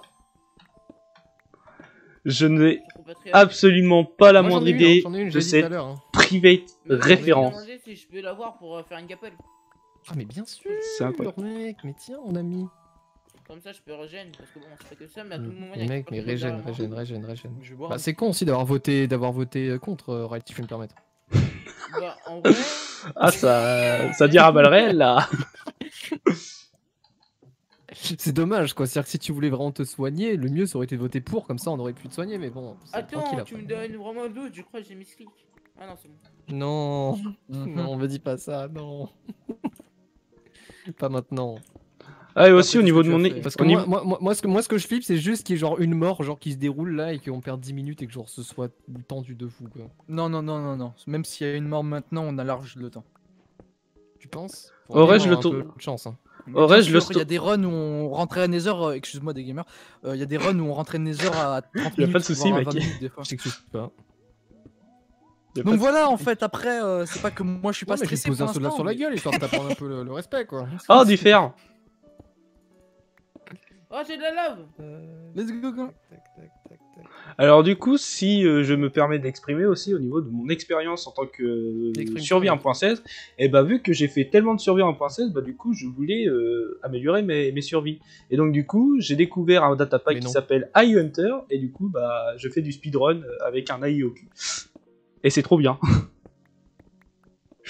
[SPEAKER 1] Je n'ai
[SPEAKER 4] ton compatriote
[SPEAKER 1] absolument pas la
[SPEAKER 2] Moi, j'en
[SPEAKER 1] moindre
[SPEAKER 2] ai une, hein,
[SPEAKER 1] idée
[SPEAKER 2] j'en ai une,
[SPEAKER 1] de
[SPEAKER 2] j'ai dit tout à
[SPEAKER 1] cette
[SPEAKER 2] l'heure. hein.
[SPEAKER 1] private
[SPEAKER 4] Mais moi,
[SPEAKER 1] référence.
[SPEAKER 4] Je me demandais si je peux l'avoir pour euh, faire une gapelle.
[SPEAKER 2] Ah, mais bien sûr,
[SPEAKER 1] C'est incroyable.
[SPEAKER 2] mec, mais tiens, mon ami.
[SPEAKER 4] Comme ça, je peux régène. Parce que bon, c'est pas que ça, mais à tout moment.
[SPEAKER 2] Mais
[SPEAKER 4] il y a
[SPEAKER 2] mec, mais
[SPEAKER 4] quelque chose
[SPEAKER 2] régène,
[SPEAKER 4] derrière moi.
[SPEAKER 2] régène, régène, régène.
[SPEAKER 3] Je vais boire.
[SPEAKER 2] Bah, c'est con aussi d'avoir voté, d'avoir voté euh, contre, euh, Right, si je peux me permettre.
[SPEAKER 4] Bah, en vrai.
[SPEAKER 1] Ah ça, ça dira mal réel là.
[SPEAKER 2] C'est dommage, quoi. C'est-à-dire que si tu voulais vraiment te soigner, le mieux ça aurait été de voter pour, comme ça on aurait pu te soigner, mais bon. c'est tranquille
[SPEAKER 4] Attends, tu
[SPEAKER 2] après.
[SPEAKER 4] me donnes vraiment le doute, je crois que j'ai mis clic. Ah non, c'est bon.
[SPEAKER 2] Non,
[SPEAKER 3] Mhm.
[SPEAKER 2] non, me dis pas ça, non. Pas maintenant.
[SPEAKER 1] Ah et aussi
[SPEAKER 3] Après
[SPEAKER 1] au
[SPEAKER 3] tout
[SPEAKER 1] niveau
[SPEAKER 3] ce
[SPEAKER 1] de
[SPEAKER 3] que tu
[SPEAKER 1] mon
[SPEAKER 3] as
[SPEAKER 1] é-
[SPEAKER 3] fait.
[SPEAKER 2] Parce que
[SPEAKER 1] au
[SPEAKER 2] moi,
[SPEAKER 1] niveau-
[SPEAKER 2] moi, moi, moi, ce que, moi, ce que je flippe, c'est juste qu'il y ait genre une mort, genre qui se déroule là et qu'on perde dix minutes et que genre ce soit tendu de fou, quoi.
[SPEAKER 3] Non, non, non, non, non. Même s'il y a une mort maintenant, on a large le temps.
[SPEAKER 2] Tu penses?
[SPEAKER 1] Aurais-je
[SPEAKER 2] Faut
[SPEAKER 1] le
[SPEAKER 2] un
[SPEAKER 1] tour-
[SPEAKER 2] peu de chance, hein.
[SPEAKER 3] Mais
[SPEAKER 1] Aurais-je
[SPEAKER 3] bien
[SPEAKER 1] le
[SPEAKER 3] sûr, Il y a
[SPEAKER 1] sto-
[SPEAKER 3] des runs où on rentrait à Nether, euh, excuse-moi des gamers, euh, il y a des runs où on rentrait à Nether à trente
[SPEAKER 1] Y a
[SPEAKER 3] minutes,
[SPEAKER 1] pas de souci,
[SPEAKER 3] voire à
[SPEAKER 1] mec.
[SPEAKER 3] vingt minutes des fois.
[SPEAKER 2] Je t'excuse pas.
[SPEAKER 1] Y a pas
[SPEAKER 3] Donc
[SPEAKER 1] de-
[SPEAKER 3] voilà, en fait, après, euh, c'est pas que moi je suis pas
[SPEAKER 2] Ouais, mais je vais
[SPEAKER 3] stressé
[SPEAKER 2] te poser
[SPEAKER 3] pour
[SPEAKER 2] un soldat
[SPEAKER 3] l'instant,
[SPEAKER 2] sur la
[SPEAKER 3] mais-
[SPEAKER 2] gueule histoire de t'apprendre un peu le, le respect, quoi.
[SPEAKER 1] Oh du fer.
[SPEAKER 4] Oh, j'ai de la lave.
[SPEAKER 3] Let's go, go.
[SPEAKER 2] Tac, tac, tac, tac.
[SPEAKER 1] Alors du coup, si euh, je me permets d'exprimer aussi au niveau de mon expérience en tant que euh,
[SPEAKER 2] Exprime-toi,
[SPEAKER 1] survie
[SPEAKER 2] ouais.
[SPEAKER 1] un point seize, et bah vu que j'ai fait tellement de survie un point seize, bah du coup je voulais euh, améliorer mes, mes survies. Et donc du coup, j'ai découvert un datapack
[SPEAKER 2] Mais
[SPEAKER 1] qui
[SPEAKER 2] non.
[SPEAKER 1] s'appelle iHunter, et du coup bah je fais du speedrun avec un A I au cul. Et c'est trop bien.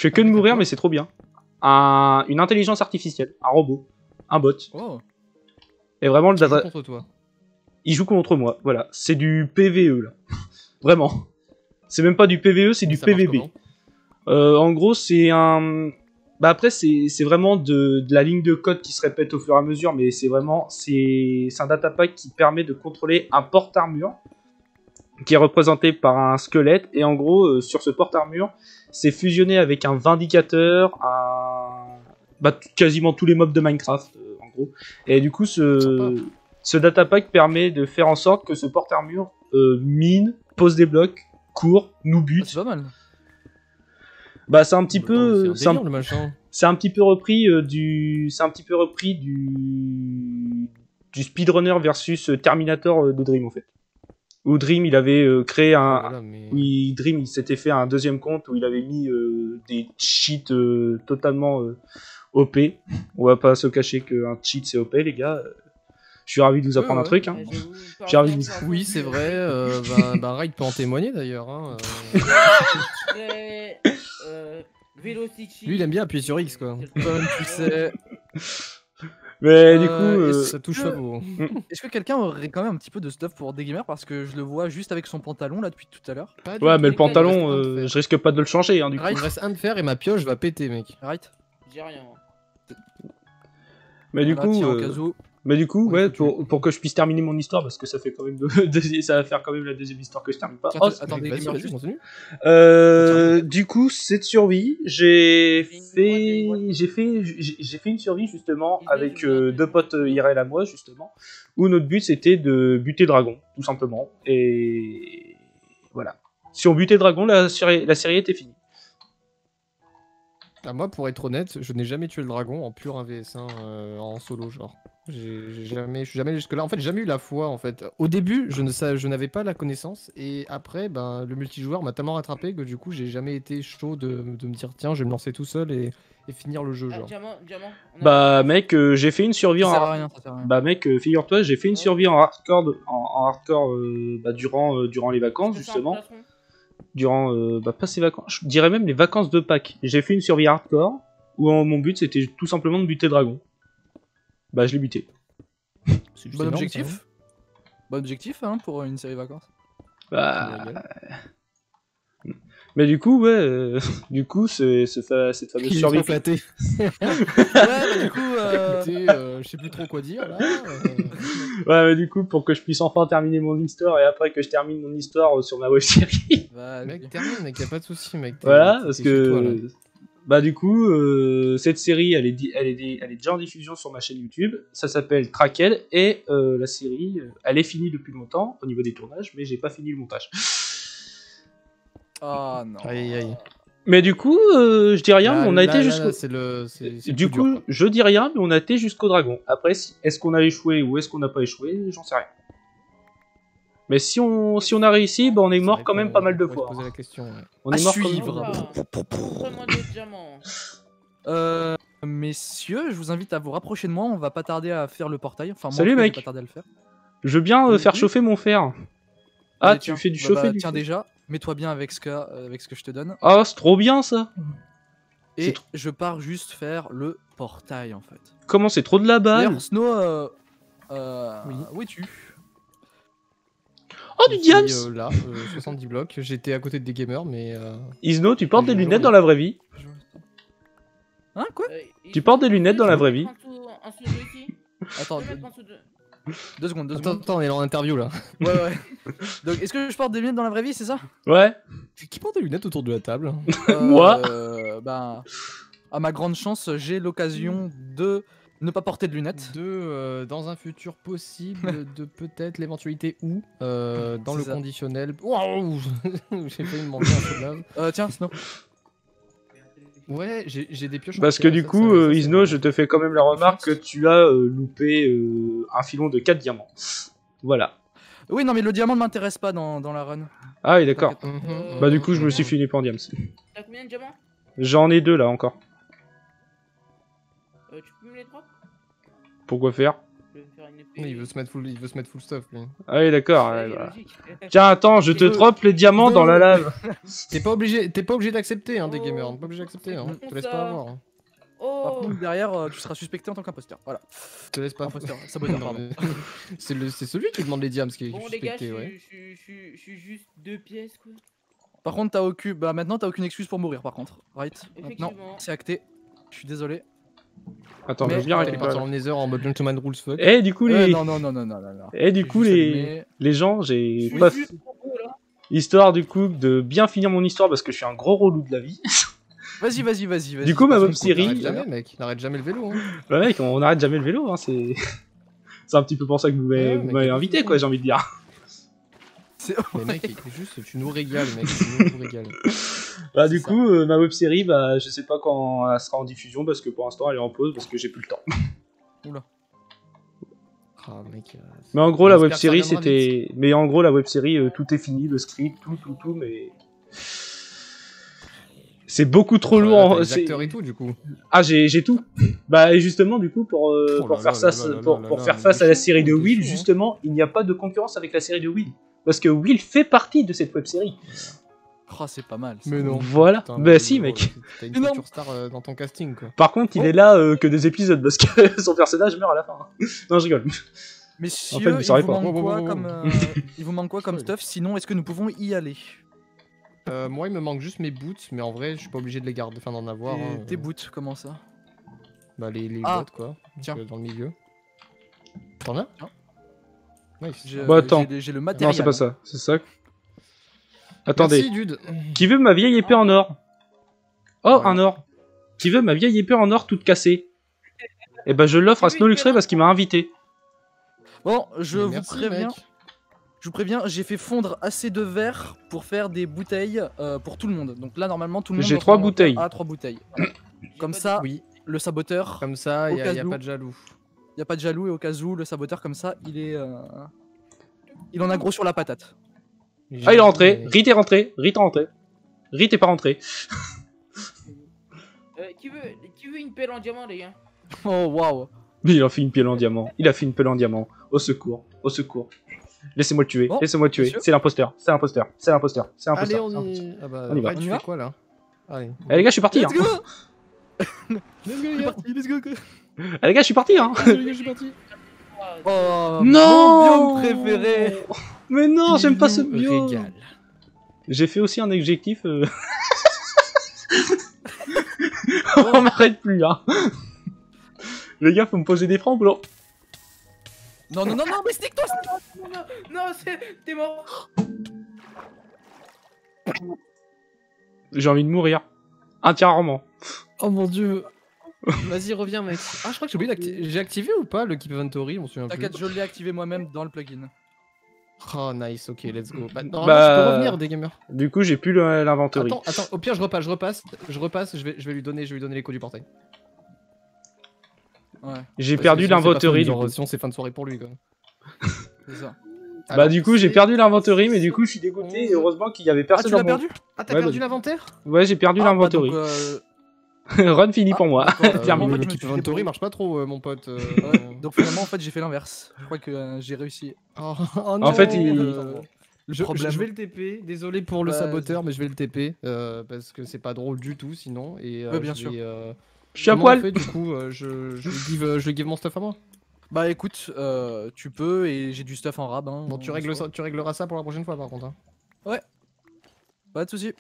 [SPEAKER 1] fais que de mourir, mais c'est trop bien. Un... Une intelligence artificielle, un robot, un bot.
[SPEAKER 3] Oh.
[SPEAKER 1] Et vraiment, le
[SPEAKER 2] Qui joue
[SPEAKER 1] data...
[SPEAKER 2] contre toi.
[SPEAKER 1] il joue contre moi. Voilà, c'est du P V E là. Vraiment. C'est même pas du P V E, c'est
[SPEAKER 2] Et
[SPEAKER 1] du
[SPEAKER 2] ça marche
[SPEAKER 1] P V B.
[SPEAKER 2] comment
[SPEAKER 1] Euh, en gros, c'est un. Bah après, c'est c'est vraiment de, de la ligne de code qui se répète au fur et à mesure, mais c'est vraiment c'est c'est un data pack qui permet de contrôler un porte-armure qui est représenté par un squelette, et en gros, euh, sur ce porte-armure, c'est fusionné avec un vindicateur, un bah, t- quasiment tous les mobs de Minecraft, euh, en gros. Et du coup, ce
[SPEAKER 2] Sympa.
[SPEAKER 1] ce data pack permet de faire en sorte que ce porte-armure euh, mine, pose des blocs, court, nous
[SPEAKER 3] Ah,
[SPEAKER 1] bute.
[SPEAKER 3] c'est pas mal.
[SPEAKER 1] Bah c'est un petit
[SPEAKER 2] Bah,
[SPEAKER 1] peu,
[SPEAKER 2] c'est
[SPEAKER 1] c'est
[SPEAKER 2] un
[SPEAKER 1] un,
[SPEAKER 2] délire, le machin.
[SPEAKER 1] c'est un petit peu repris euh, du, c'est un petit peu repris du, du speedrunner versus Terminator euh, de Dream en fait. Où Dream il avait euh, créé un,
[SPEAKER 2] Voilà, mais...
[SPEAKER 1] oui Dream il s'était fait un deuxième compte où il avait mis euh, des cheats euh, totalement euh, O P. On va pas se cacher qu'un cheat c'est O P les gars. Je suis ravi de vous apprendre
[SPEAKER 3] Ouais,
[SPEAKER 1] un
[SPEAKER 3] ouais.
[SPEAKER 1] truc. Hein.
[SPEAKER 4] Ah, j'avoue, par
[SPEAKER 1] J'ai envie de-
[SPEAKER 4] exemple, par
[SPEAKER 2] Oui,
[SPEAKER 4] exemple,
[SPEAKER 2] c'est vrai. Euh, bah, bah, Raid peut en témoigner d'ailleurs. Hein. euh.
[SPEAKER 4] euh, euh, Velocity.
[SPEAKER 2] Lui, il aime bien appuyer sur X, quoi.
[SPEAKER 4] Quelque-
[SPEAKER 3] Comme tu sais.
[SPEAKER 1] Mais du coup,
[SPEAKER 3] Euh,
[SPEAKER 1] euh,
[SPEAKER 3] est-ce
[SPEAKER 2] Ça touche
[SPEAKER 3] que-
[SPEAKER 2] pas beau.
[SPEAKER 3] Est-ce que quelqu'un aurait quand même un petit peu de stuff pour des gamers parce que je le vois juste avec son pantalon là depuis tout à l'heure.
[SPEAKER 2] Pas du
[SPEAKER 1] ouais,
[SPEAKER 2] tout.
[SPEAKER 1] mais le
[SPEAKER 2] Il me reste
[SPEAKER 1] pantalon,
[SPEAKER 2] un de
[SPEAKER 1] euh,
[SPEAKER 2] fer.
[SPEAKER 1] je risque pas de le changer. Hein, du coup.
[SPEAKER 3] Right.
[SPEAKER 2] Il me reste un de fer et ma pioche va péter, mec.
[SPEAKER 3] Right.
[SPEAKER 4] J'ai rien.
[SPEAKER 1] Mais du
[SPEAKER 3] Voilà,
[SPEAKER 1] coup,
[SPEAKER 3] tiens, au
[SPEAKER 1] euh,
[SPEAKER 3] cas où.
[SPEAKER 1] mais du coup,
[SPEAKER 3] On est
[SPEAKER 1] ouais,
[SPEAKER 3] foutu.
[SPEAKER 1] pour, pour que je puisse terminer mon histoire, parce que ça fait quand même, deux- deux- ça va faire quand même la deuxième histoire que je termine pas.
[SPEAKER 3] Tiens,
[SPEAKER 1] Oh,
[SPEAKER 3] attends, attendez,
[SPEAKER 2] Vas-y,
[SPEAKER 3] gamer,
[SPEAKER 2] vas-y,
[SPEAKER 3] juste.
[SPEAKER 2] continue.
[SPEAKER 1] Euh, du coup, cette survie, j'ai
[SPEAKER 4] J'ai une
[SPEAKER 1] fait,
[SPEAKER 4] droite et une
[SPEAKER 1] j'ai fait, j'ai j'ai fait une survie justement
[SPEAKER 4] Une
[SPEAKER 1] avec
[SPEAKER 4] droite et une
[SPEAKER 1] euh,
[SPEAKER 4] droite.
[SPEAKER 1] deux potes euh, I R L à moi justement, où notre but c'était de buter dragon, tout simplement. Et voilà. Si on butait dragon, la série, la série était finie.
[SPEAKER 2] Ah, moi, pour être honnête, je n'ai jamais tué le dragon en pur un v s un euh, en solo, genre. J'ai j'ai jamais, je suis jamais allé jusque là. En fait, j'ai jamais eu la foi. En fait, au début, je ne sa- je n'avais pas la connaissance, et après, ben, le multijoueur m'a tellement rattrapé que du coup, j'ai jamais été chaud de, de me dire tiens, je vais me lancer tout seul et, et finir le jeu,
[SPEAKER 4] Ah,
[SPEAKER 2] genre.
[SPEAKER 4] diamant, diamant. On a-
[SPEAKER 1] Bah mec, euh, j'ai fait une survie
[SPEAKER 3] Ça
[SPEAKER 1] en
[SPEAKER 3] sert
[SPEAKER 1] hard-
[SPEAKER 3] à rien, ça sert à rien.
[SPEAKER 1] bah mec, euh, figure-toi, j'ai fait une
[SPEAKER 4] Ouais.
[SPEAKER 1] survie en hardcore, de- en, en hardcore euh, bah, durant euh, durant les vacances
[SPEAKER 4] Je fais un
[SPEAKER 1] justement.
[SPEAKER 4] plastron.
[SPEAKER 1] Durant euh, bah, pas ces vacances, je dirais même les vacances de Pâques. J'ai fait une survie hardcore où euh, mon but c'était tout simplement de buter le dragon. Bah je l'ai buté.
[SPEAKER 2] C'est juste
[SPEAKER 3] Bon
[SPEAKER 2] énorme,
[SPEAKER 3] objectif.
[SPEAKER 2] ça,
[SPEAKER 3] Bon objectif hein, pour une série vacances.
[SPEAKER 1] Bah,
[SPEAKER 2] hein.
[SPEAKER 1] mais du coup ouais, euh, du coup c'est c'est fa- cette fameuse
[SPEAKER 2] Il est
[SPEAKER 1] survie.
[SPEAKER 2] trop flatté.
[SPEAKER 3] Ouais, bah du coup, euh...
[SPEAKER 2] Écoutez, euh, je sais plus trop quoi dire là. euh.
[SPEAKER 1] Ouais mais du coup pour que je puisse enfin terminer mon histoire et après que je termine mon histoire euh, sur ma web série.
[SPEAKER 3] vas-y.
[SPEAKER 2] Mec, termine, mec, y a pas de soucis, mec. t'es-
[SPEAKER 1] Voilà
[SPEAKER 2] t'es
[SPEAKER 1] parce
[SPEAKER 2] chez toi, là.
[SPEAKER 1] que bah du coup euh, cette série elle est di- elle est di- elle est déjà en diffusion sur ma chaîne YouTube. Ça s'appelle Trakel et euh, la série euh, elle est finie depuis longtemps au niveau des tournages mais j'ai pas fini le montage.
[SPEAKER 3] Ah non.
[SPEAKER 2] Aïe, aïe.
[SPEAKER 1] Mais du coup euh, je dis rien mais
[SPEAKER 2] Là,
[SPEAKER 1] on a
[SPEAKER 2] là,
[SPEAKER 1] été
[SPEAKER 2] là,
[SPEAKER 1] jusqu'au
[SPEAKER 2] là, c'est le, c'est- c'est le
[SPEAKER 1] du
[SPEAKER 2] plus
[SPEAKER 1] coup
[SPEAKER 2] dur, quoi.
[SPEAKER 1] je dis rien mais on a été jusqu'au dragon. Après si- est-ce qu'on a échoué ou est-ce qu'on n'a pas échoué j'en sais rien. Mais si on si on a réussi bah on est
[SPEAKER 2] C'est
[SPEAKER 1] mort
[SPEAKER 2] vrai
[SPEAKER 1] quand même
[SPEAKER 2] qu'on-
[SPEAKER 1] pas mal de
[SPEAKER 2] on pourrait
[SPEAKER 1] fois.
[SPEAKER 2] se poser la question, ouais.
[SPEAKER 1] On
[SPEAKER 3] À
[SPEAKER 1] est mort quand même-
[SPEAKER 3] suivre.
[SPEAKER 4] Prends-moi des diamants.
[SPEAKER 3] Euh, messieurs, je vous invite à vous rapprocher de moi. On va pas tarder à faire le portail. Enfin, moi,
[SPEAKER 1] Salut,
[SPEAKER 3] en tout cas, je vais
[SPEAKER 1] mec.
[SPEAKER 3] pas tarder à le faire.
[SPEAKER 1] Je veux bien euh,
[SPEAKER 3] Oui,
[SPEAKER 1] faire
[SPEAKER 3] oui.
[SPEAKER 1] chauffer mon fer. Ah,
[SPEAKER 3] Allez,
[SPEAKER 1] tu
[SPEAKER 3] tiens.
[SPEAKER 1] fais du
[SPEAKER 3] Bah,
[SPEAKER 1] chauffer
[SPEAKER 3] bah,
[SPEAKER 1] du
[SPEAKER 3] Tiens
[SPEAKER 1] fer.
[SPEAKER 3] déjà, mets-toi bien avec ce que euh, avec ce que je te donne.
[SPEAKER 1] Ah, c'est trop bien ça. C'est
[SPEAKER 3] Et
[SPEAKER 1] trop-
[SPEAKER 3] je pars juste faire le portail en fait.
[SPEAKER 1] Comment c'est trop de la balle.
[SPEAKER 3] D'ailleurs, Snow, euh, euh,
[SPEAKER 2] Oui.
[SPEAKER 3] où es-tu?
[SPEAKER 1] Oh du
[SPEAKER 2] Je suis,
[SPEAKER 1] diams.
[SPEAKER 2] euh, là, euh, soixante-dix blocs. J'étais à côté des gamers, mais. euh,
[SPEAKER 1] Isno, tu portes des
[SPEAKER 2] Je-
[SPEAKER 1] lunettes
[SPEAKER 2] je-
[SPEAKER 1] dans la vraie vie.
[SPEAKER 3] Hein quoi?
[SPEAKER 4] Euh,
[SPEAKER 1] Tu
[SPEAKER 4] je
[SPEAKER 1] portes
[SPEAKER 4] peux
[SPEAKER 1] des lunettes dans la vraie
[SPEAKER 4] mettre
[SPEAKER 1] vie.
[SPEAKER 4] en dessous- en dessous de ici
[SPEAKER 3] Attends,
[SPEAKER 4] Je peux
[SPEAKER 3] deux,
[SPEAKER 4] mettre en dessous de-
[SPEAKER 3] deux secondes, deux
[SPEAKER 2] Attends,
[SPEAKER 3] secondes.
[SPEAKER 2] attends, on est en interview là.
[SPEAKER 3] Ouais, ouais. Donc, est-ce que je porte des lunettes dans la vraie vie, c'est ça?
[SPEAKER 1] Ouais.
[SPEAKER 2] Qui porte des lunettes autour de la table?
[SPEAKER 1] Moi
[SPEAKER 3] euh, Ben, à ma grande chance, j'ai l'occasion de ne pas porter de lunettes.
[SPEAKER 2] De, euh, dans un futur possible, de peut-être l'éventualité où, euh, dans
[SPEAKER 3] C'est
[SPEAKER 2] le
[SPEAKER 3] ça.
[SPEAKER 2] conditionnel. Waouh. J'ai failli me manquer un peu de lave.
[SPEAKER 3] Euh, tiens, Snow.
[SPEAKER 2] Ouais, j'ai j'ai des pioches. en
[SPEAKER 1] Parce que
[SPEAKER 2] pierre,
[SPEAKER 1] du
[SPEAKER 2] ça,
[SPEAKER 1] coup,
[SPEAKER 2] ça-
[SPEAKER 1] euh,
[SPEAKER 2] ça, c'est
[SPEAKER 1] Isno,
[SPEAKER 2] marrant.
[SPEAKER 1] je te fais quand même la remarque que tu as euh, loupé euh, un filon de quatre diamants. Voilà.
[SPEAKER 3] Oui, non, mais le diamant ne m'intéresse pas dans, dans la run.
[SPEAKER 1] Ah oui, d'accord.
[SPEAKER 3] T'inquiète
[SPEAKER 2] Mhm,
[SPEAKER 1] Bah du
[SPEAKER 2] mhm,
[SPEAKER 1] coup, je me
[SPEAKER 2] mhm.
[SPEAKER 1] suis fini pour diams.
[SPEAKER 4] T'as combien de diamants?
[SPEAKER 1] J'en ai deux là encore.
[SPEAKER 4] Euh, Tu peux me les drop?
[SPEAKER 1] Pourquoi faire?
[SPEAKER 4] Je vais me faire une
[SPEAKER 2] Mais il veut se mettre full, il veut se mettre full stuff lui.
[SPEAKER 1] Ah oui, d'accord.
[SPEAKER 4] Ouais,
[SPEAKER 1] ouais, voilà.
[SPEAKER 4] logique.
[SPEAKER 1] Tiens, attends, je te
[SPEAKER 4] Il veut-
[SPEAKER 1] drop les diamants
[SPEAKER 2] il
[SPEAKER 1] dans
[SPEAKER 2] veut-
[SPEAKER 1] la lave.
[SPEAKER 2] T'es pas obligé, t'es pas obligé d'accepter hein, des
[SPEAKER 4] Oh,
[SPEAKER 2] gamers, t'es pas obligé d'accepter. Hein.
[SPEAKER 4] c'est
[SPEAKER 2] Te laisse
[SPEAKER 4] ça.
[SPEAKER 2] pas avoir. Hein.
[SPEAKER 3] Par
[SPEAKER 4] Oh,
[SPEAKER 3] contre, derrière, euh, tu seras suspecté en tant qu'imposteur. Voilà.
[SPEAKER 2] Te laisse pas.
[SPEAKER 3] Imposteur, saboteur,
[SPEAKER 2] Non,
[SPEAKER 3] pardon.
[SPEAKER 2] mais- c'est le- c'est celui qui demande les diams qui est
[SPEAKER 4] bon les gars, je
[SPEAKER 2] suspecté,
[SPEAKER 4] suis-
[SPEAKER 2] ouais.
[SPEAKER 4] je suis- je suis- je suis juste deux pièces quoi.
[SPEAKER 3] Par contre, t'as aucune. Bah maintenant, t'as aucune excuse pour mourir, par contre. Right?
[SPEAKER 4] Effectivement.
[SPEAKER 3] Non, c'est acté. Je suis désolé.
[SPEAKER 1] Attends,
[SPEAKER 3] Mais,
[SPEAKER 1] je viens
[SPEAKER 3] euh,
[SPEAKER 2] Il est
[SPEAKER 1] récupérer.
[SPEAKER 2] parti en Nether en mode gentleman rules fuck.
[SPEAKER 1] Et du coup,
[SPEAKER 3] Euh,
[SPEAKER 1] les,
[SPEAKER 3] non, non, non, non, non, non. non.
[SPEAKER 1] et du
[SPEAKER 3] J'ai
[SPEAKER 1] coup,
[SPEAKER 3] juste
[SPEAKER 1] les,
[SPEAKER 3] allumé.
[SPEAKER 1] les gens,
[SPEAKER 4] Je
[SPEAKER 1] j'ai
[SPEAKER 4] suis
[SPEAKER 1] pas
[SPEAKER 4] juste trop beau, là.
[SPEAKER 1] histoire du coup de bien finir mon histoire parce que je suis un gros relou de la vie.
[SPEAKER 3] Vas-y, vas-y, vas-y. vas-y.
[SPEAKER 1] Du coup, ma
[SPEAKER 3] Parce
[SPEAKER 1] web
[SPEAKER 3] qu'on
[SPEAKER 1] série-
[SPEAKER 3] coupe
[SPEAKER 2] Il
[SPEAKER 3] jamais.
[SPEAKER 2] jamais, mec. N'arrête jamais le vélo. Hein.
[SPEAKER 1] Bah mec, on n'arrête jamais le vélo, hein, c'est c'est un petit peu pour ça que vous m'avez
[SPEAKER 2] Ouais,
[SPEAKER 1] vous
[SPEAKER 2] mec,
[SPEAKER 1] m'avez
[SPEAKER 2] y a pas de
[SPEAKER 1] invité
[SPEAKER 2] souci.
[SPEAKER 1] quoi, j'ai envie de dire.
[SPEAKER 3] C'est-
[SPEAKER 2] Mais mec, il- juste, tu nous régales, mec. Tu nous régales.
[SPEAKER 1] Bah
[SPEAKER 3] C'est
[SPEAKER 1] du
[SPEAKER 3] ça.
[SPEAKER 1] coup, euh, ma web série, bah je sais pas quand elle sera en diffusion parce que pour l'instant elle est en pause parce que j'ai plus le temps.
[SPEAKER 3] Oula.
[SPEAKER 2] Ah, mec. euh,
[SPEAKER 1] Mais en gros la
[SPEAKER 2] J'espère
[SPEAKER 1] web
[SPEAKER 2] que ça
[SPEAKER 1] série
[SPEAKER 2] reviendra
[SPEAKER 1] c'était, mais en gros la web série euh, tout est fini, le script, tout tout tout, mais c'est beaucoup trop
[SPEAKER 2] Voilà,
[SPEAKER 1] lourd.
[SPEAKER 2] t'as les
[SPEAKER 1] c'est-
[SPEAKER 2] acteurs et tout, du coup.
[SPEAKER 1] Ah j'ai j'ai tout. Bah et justement du coup pour euh,
[SPEAKER 2] Oh
[SPEAKER 1] pour
[SPEAKER 2] là
[SPEAKER 1] faire
[SPEAKER 2] là
[SPEAKER 1] ça
[SPEAKER 2] là
[SPEAKER 1] ça-
[SPEAKER 2] là là
[SPEAKER 1] pour,
[SPEAKER 2] là
[SPEAKER 1] pour
[SPEAKER 2] là,
[SPEAKER 1] faire
[SPEAKER 2] mais
[SPEAKER 1] face
[SPEAKER 2] t'es
[SPEAKER 1] à la
[SPEAKER 2] chaud,
[SPEAKER 1] série de
[SPEAKER 2] t'es
[SPEAKER 1] Will
[SPEAKER 2] chaud, hein.
[SPEAKER 1] justement, il n'y a pas de concurrence avec la série de Will parce que Will fait partie de cette web série.
[SPEAKER 3] Oh, c'est pas mal. ça.
[SPEAKER 2] Mais non.
[SPEAKER 1] Voilà.
[SPEAKER 2] Putain,
[SPEAKER 1] Bah
[SPEAKER 2] mec,
[SPEAKER 1] si
[SPEAKER 2] oh,
[SPEAKER 1] mec.
[SPEAKER 2] T'as une
[SPEAKER 3] Mais non.
[SPEAKER 2] future star euh, dans ton casting, quoi.
[SPEAKER 1] Par contre, il
[SPEAKER 3] Oh.
[SPEAKER 1] est là euh, que des épisodes parce que son personnage meurt à la fin. Non, je rigole.
[SPEAKER 3] Messieurs,
[SPEAKER 1] En fait, vous
[SPEAKER 3] il,
[SPEAKER 1] saurez
[SPEAKER 3] vous
[SPEAKER 1] pas.
[SPEAKER 3] manque
[SPEAKER 2] Wow, wow,
[SPEAKER 3] quoi
[SPEAKER 2] wow, wow.
[SPEAKER 3] comme, euh, il vous manque quoi comme stuff? Sinon, est-ce que nous pouvons y aller?
[SPEAKER 2] Euh, moi, il me manque juste mes boots, mais en vrai, je suis pas obligé de les garder, enfin d'en avoir.
[SPEAKER 3] Et
[SPEAKER 2] hein.
[SPEAKER 3] tes boots, comment ça?
[SPEAKER 2] Bah, les, les
[SPEAKER 3] Ah.
[SPEAKER 2] bottes, quoi.
[SPEAKER 3] Tiens.
[SPEAKER 2] euh, Dans le milieu. T'en as
[SPEAKER 3] Tiens.
[SPEAKER 2] Nice.
[SPEAKER 3] J'ai
[SPEAKER 1] Bah, attends.
[SPEAKER 3] j'ai- j'ai le matériel.
[SPEAKER 1] Non, c'est pas ça. C'est ça. Attendez.
[SPEAKER 2] Merci, dude.
[SPEAKER 1] Qui veut ma vieille épée en or? Oh,
[SPEAKER 2] Voilà.
[SPEAKER 1] un or. Qui veut ma vieille épée en or toute cassée? Eh ben, je l'offre à Snow Luxray parce qu'il m'a invité.
[SPEAKER 3] Bon, je
[SPEAKER 2] Mais
[SPEAKER 3] vous
[SPEAKER 2] merci,
[SPEAKER 3] préviens.
[SPEAKER 2] mec.
[SPEAKER 3] Je vous préviens, j'ai fait fondre assez de verre pour faire des bouteilles euh, pour tout le monde. Donc là, normalement, tout le monde
[SPEAKER 1] J'ai
[SPEAKER 3] dans
[SPEAKER 1] trois
[SPEAKER 3] son inventaire
[SPEAKER 1] bouteilles.
[SPEAKER 3] a trois bouteilles. Voilà. Comme
[SPEAKER 4] pas
[SPEAKER 3] ça,
[SPEAKER 2] Oui,
[SPEAKER 3] le saboteur,
[SPEAKER 2] comme ça,
[SPEAKER 3] Au
[SPEAKER 2] il y, a-
[SPEAKER 3] cas
[SPEAKER 2] y a
[SPEAKER 3] où.
[SPEAKER 2] pas de jaloux.
[SPEAKER 3] il n'y a pas de jaloux et au cas où, le saboteur, comme ça, il est. euh, Il en a gros sur la patate.
[SPEAKER 1] Ah, il est rentré.
[SPEAKER 2] Mais-
[SPEAKER 1] Rit est rentré. Rit est rentré. Rit est pas rentré.
[SPEAKER 4] Euh, qui veut, qui veut une pelle en diamant les gars?
[SPEAKER 3] Oh waouh!
[SPEAKER 1] Mais il a fait une pelle en diamant. Il a fait une pelle en diamant. Au secours. Au secours. Laissez-moi le tuer.
[SPEAKER 3] Bon,
[SPEAKER 1] Laissez-moi le tuer.
[SPEAKER 3] monsieur.
[SPEAKER 1] C'est l'imposteur. C'est l'imposteur. C'est l'imposteur. C'est
[SPEAKER 2] Allez,
[SPEAKER 1] l'imposteur.
[SPEAKER 2] on
[SPEAKER 1] c'est l'imposteur.
[SPEAKER 2] y... Ah bah,
[SPEAKER 1] On y va.
[SPEAKER 2] Red,
[SPEAKER 3] On
[SPEAKER 2] tu
[SPEAKER 3] y va
[SPEAKER 2] fais quoi, là Allez.
[SPEAKER 1] Eh les gars, je suis parti. Hein.
[SPEAKER 3] Let's go!
[SPEAKER 2] Let's go, les
[SPEAKER 3] C'est
[SPEAKER 2] gars.
[SPEAKER 3] parti, let's go!
[SPEAKER 1] Eh les gars, je suis parti. Hein.
[SPEAKER 2] Let's go, les gars, je suis parti.
[SPEAKER 3] Oh,
[SPEAKER 1] Non!
[SPEAKER 3] mon biome préféré!
[SPEAKER 1] Mais non, j'aime pas ce
[SPEAKER 2] Il nous
[SPEAKER 1] bio.
[SPEAKER 2] régale.
[SPEAKER 1] J'ai fait aussi un objectif. euh, On m'arrête plus, hein. Les gars, faut me poser des francs, boulot.
[SPEAKER 3] Non, non, non, non, mais stick toi!
[SPEAKER 4] Non, non, non, c'est- t'es mort.
[SPEAKER 1] J'ai envie de mourir. Entièrement.
[SPEAKER 2] Oh mon dieu. Vas-y, reviens, mec. Ah, je crois que j'ai oublié d'activer. J'ai activé ou pas le Keep Inventory? On se souvient plus.
[SPEAKER 3] T'inquiète, je l'ai activé moi-même dans le plugin.
[SPEAKER 2] Oh, nice, ok, let's go. Bah, normalement,
[SPEAKER 1] Bah,
[SPEAKER 2] je peux revenir, des gamers.
[SPEAKER 1] Du coup, j'ai plus le- l'inventory.
[SPEAKER 2] Attends, attends, au pire, je repasse, je repasse, je repasse, je vais, je vais lui donner, je vais lui donner les codes du portail.
[SPEAKER 3] Ouais,
[SPEAKER 1] J'ai
[SPEAKER 2] Parce
[SPEAKER 1] perdu
[SPEAKER 2] que sinon, c'est pas
[SPEAKER 1] l'inventory.
[SPEAKER 2] fun,
[SPEAKER 1] du
[SPEAKER 2] genre,
[SPEAKER 1] coup.
[SPEAKER 2] Sinon, c'est fin de soirée pour lui, quoi.
[SPEAKER 3] c'est ça.
[SPEAKER 1] Bah,
[SPEAKER 2] Alors,
[SPEAKER 1] du coup, j'ai
[SPEAKER 2] c'est-
[SPEAKER 1] perdu l'inventory, mais du coup, je suis dégoûté. Et heureusement qu'il y avait
[SPEAKER 3] Ah,
[SPEAKER 1] personne
[SPEAKER 3] tu
[SPEAKER 1] dans
[SPEAKER 3] l'as
[SPEAKER 1] mon-
[SPEAKER 3] perdu?
[SPEAKER 2] Ah, t'as
[SPEAKER 1] Ouais,
[SPEAKER 2] perdu
[SPEAKER 1] bah,
[SPEAKER 2] l'inventaire?
[SPEAKER 1] Ouais, j'ai perdu
[SPEAKER 3] Ah, bah,
[SPEAKER 1] l'inventory.
[SPEAKER 3] donc, euh,
[SPEAKER 1] Run fini
[SPEAKER 3] Ah,
[SPEAKER 1] pour moi.
[SPEAKER 3] d'accord, euh,
[SPEAKER 1] Terminé.
[SPEAKER 3] en fait, je me
[SPEAKER 2] Keep
[SPEAKER 3] suis
[SPEAKER 2] Inventory
[SPEAKER 3] débrouillé.
[SPEAKER 2] marche pas trop, euh, mon pote. euh,
[SPEAKER 3] ouais, donc finalement, en fait, j'ai fait l'inverse. Je crois que euh, j'ai réussi.
[SPEAKER 2] Oh, oh
[SPEAKER 1] En fait,
[SPEAKER 2] non,
[SPEAKER 1] il-
[SPEAKER 2] euh, Je,
[SPEAKER 3] Problème.
[SPEAKER 2] je vais le T P, désolé pour le
[SPEAKER 3] Ouais,
[SPEAKER 2] saboteur, mais je vais le T P euh, parce que c'est pas drôle du tout sinon. Et, euh,
[SPEAKER 3] Ouais, bien
[SPEAKER 2] je
[SPEAKER 3] sûr.
[SPEAKER 2] vais, euh,
[SPEAKER 1] Je suis à
[SPEAKER 2] comment on
[SPEAKER 1] poil.
[SPEAKER 2] fait, du coup, euh, je, je, lui give, euh, je lui give mon stuff à moi.
[SPEAKER 3] Bah écoute, euh, tu peux et j'ai du stuff en rab. Hein,
[SPEAKER 2] Bon, tu,
[SPEAKER 3] en
[SPEAKER 2] règles
[SPEAKER 3] soi.
[SPEAKER 2] ça, tu régleras ça pour la prochaine fois par contre. Hein.
[SPEAKER 3] Pas de soucis.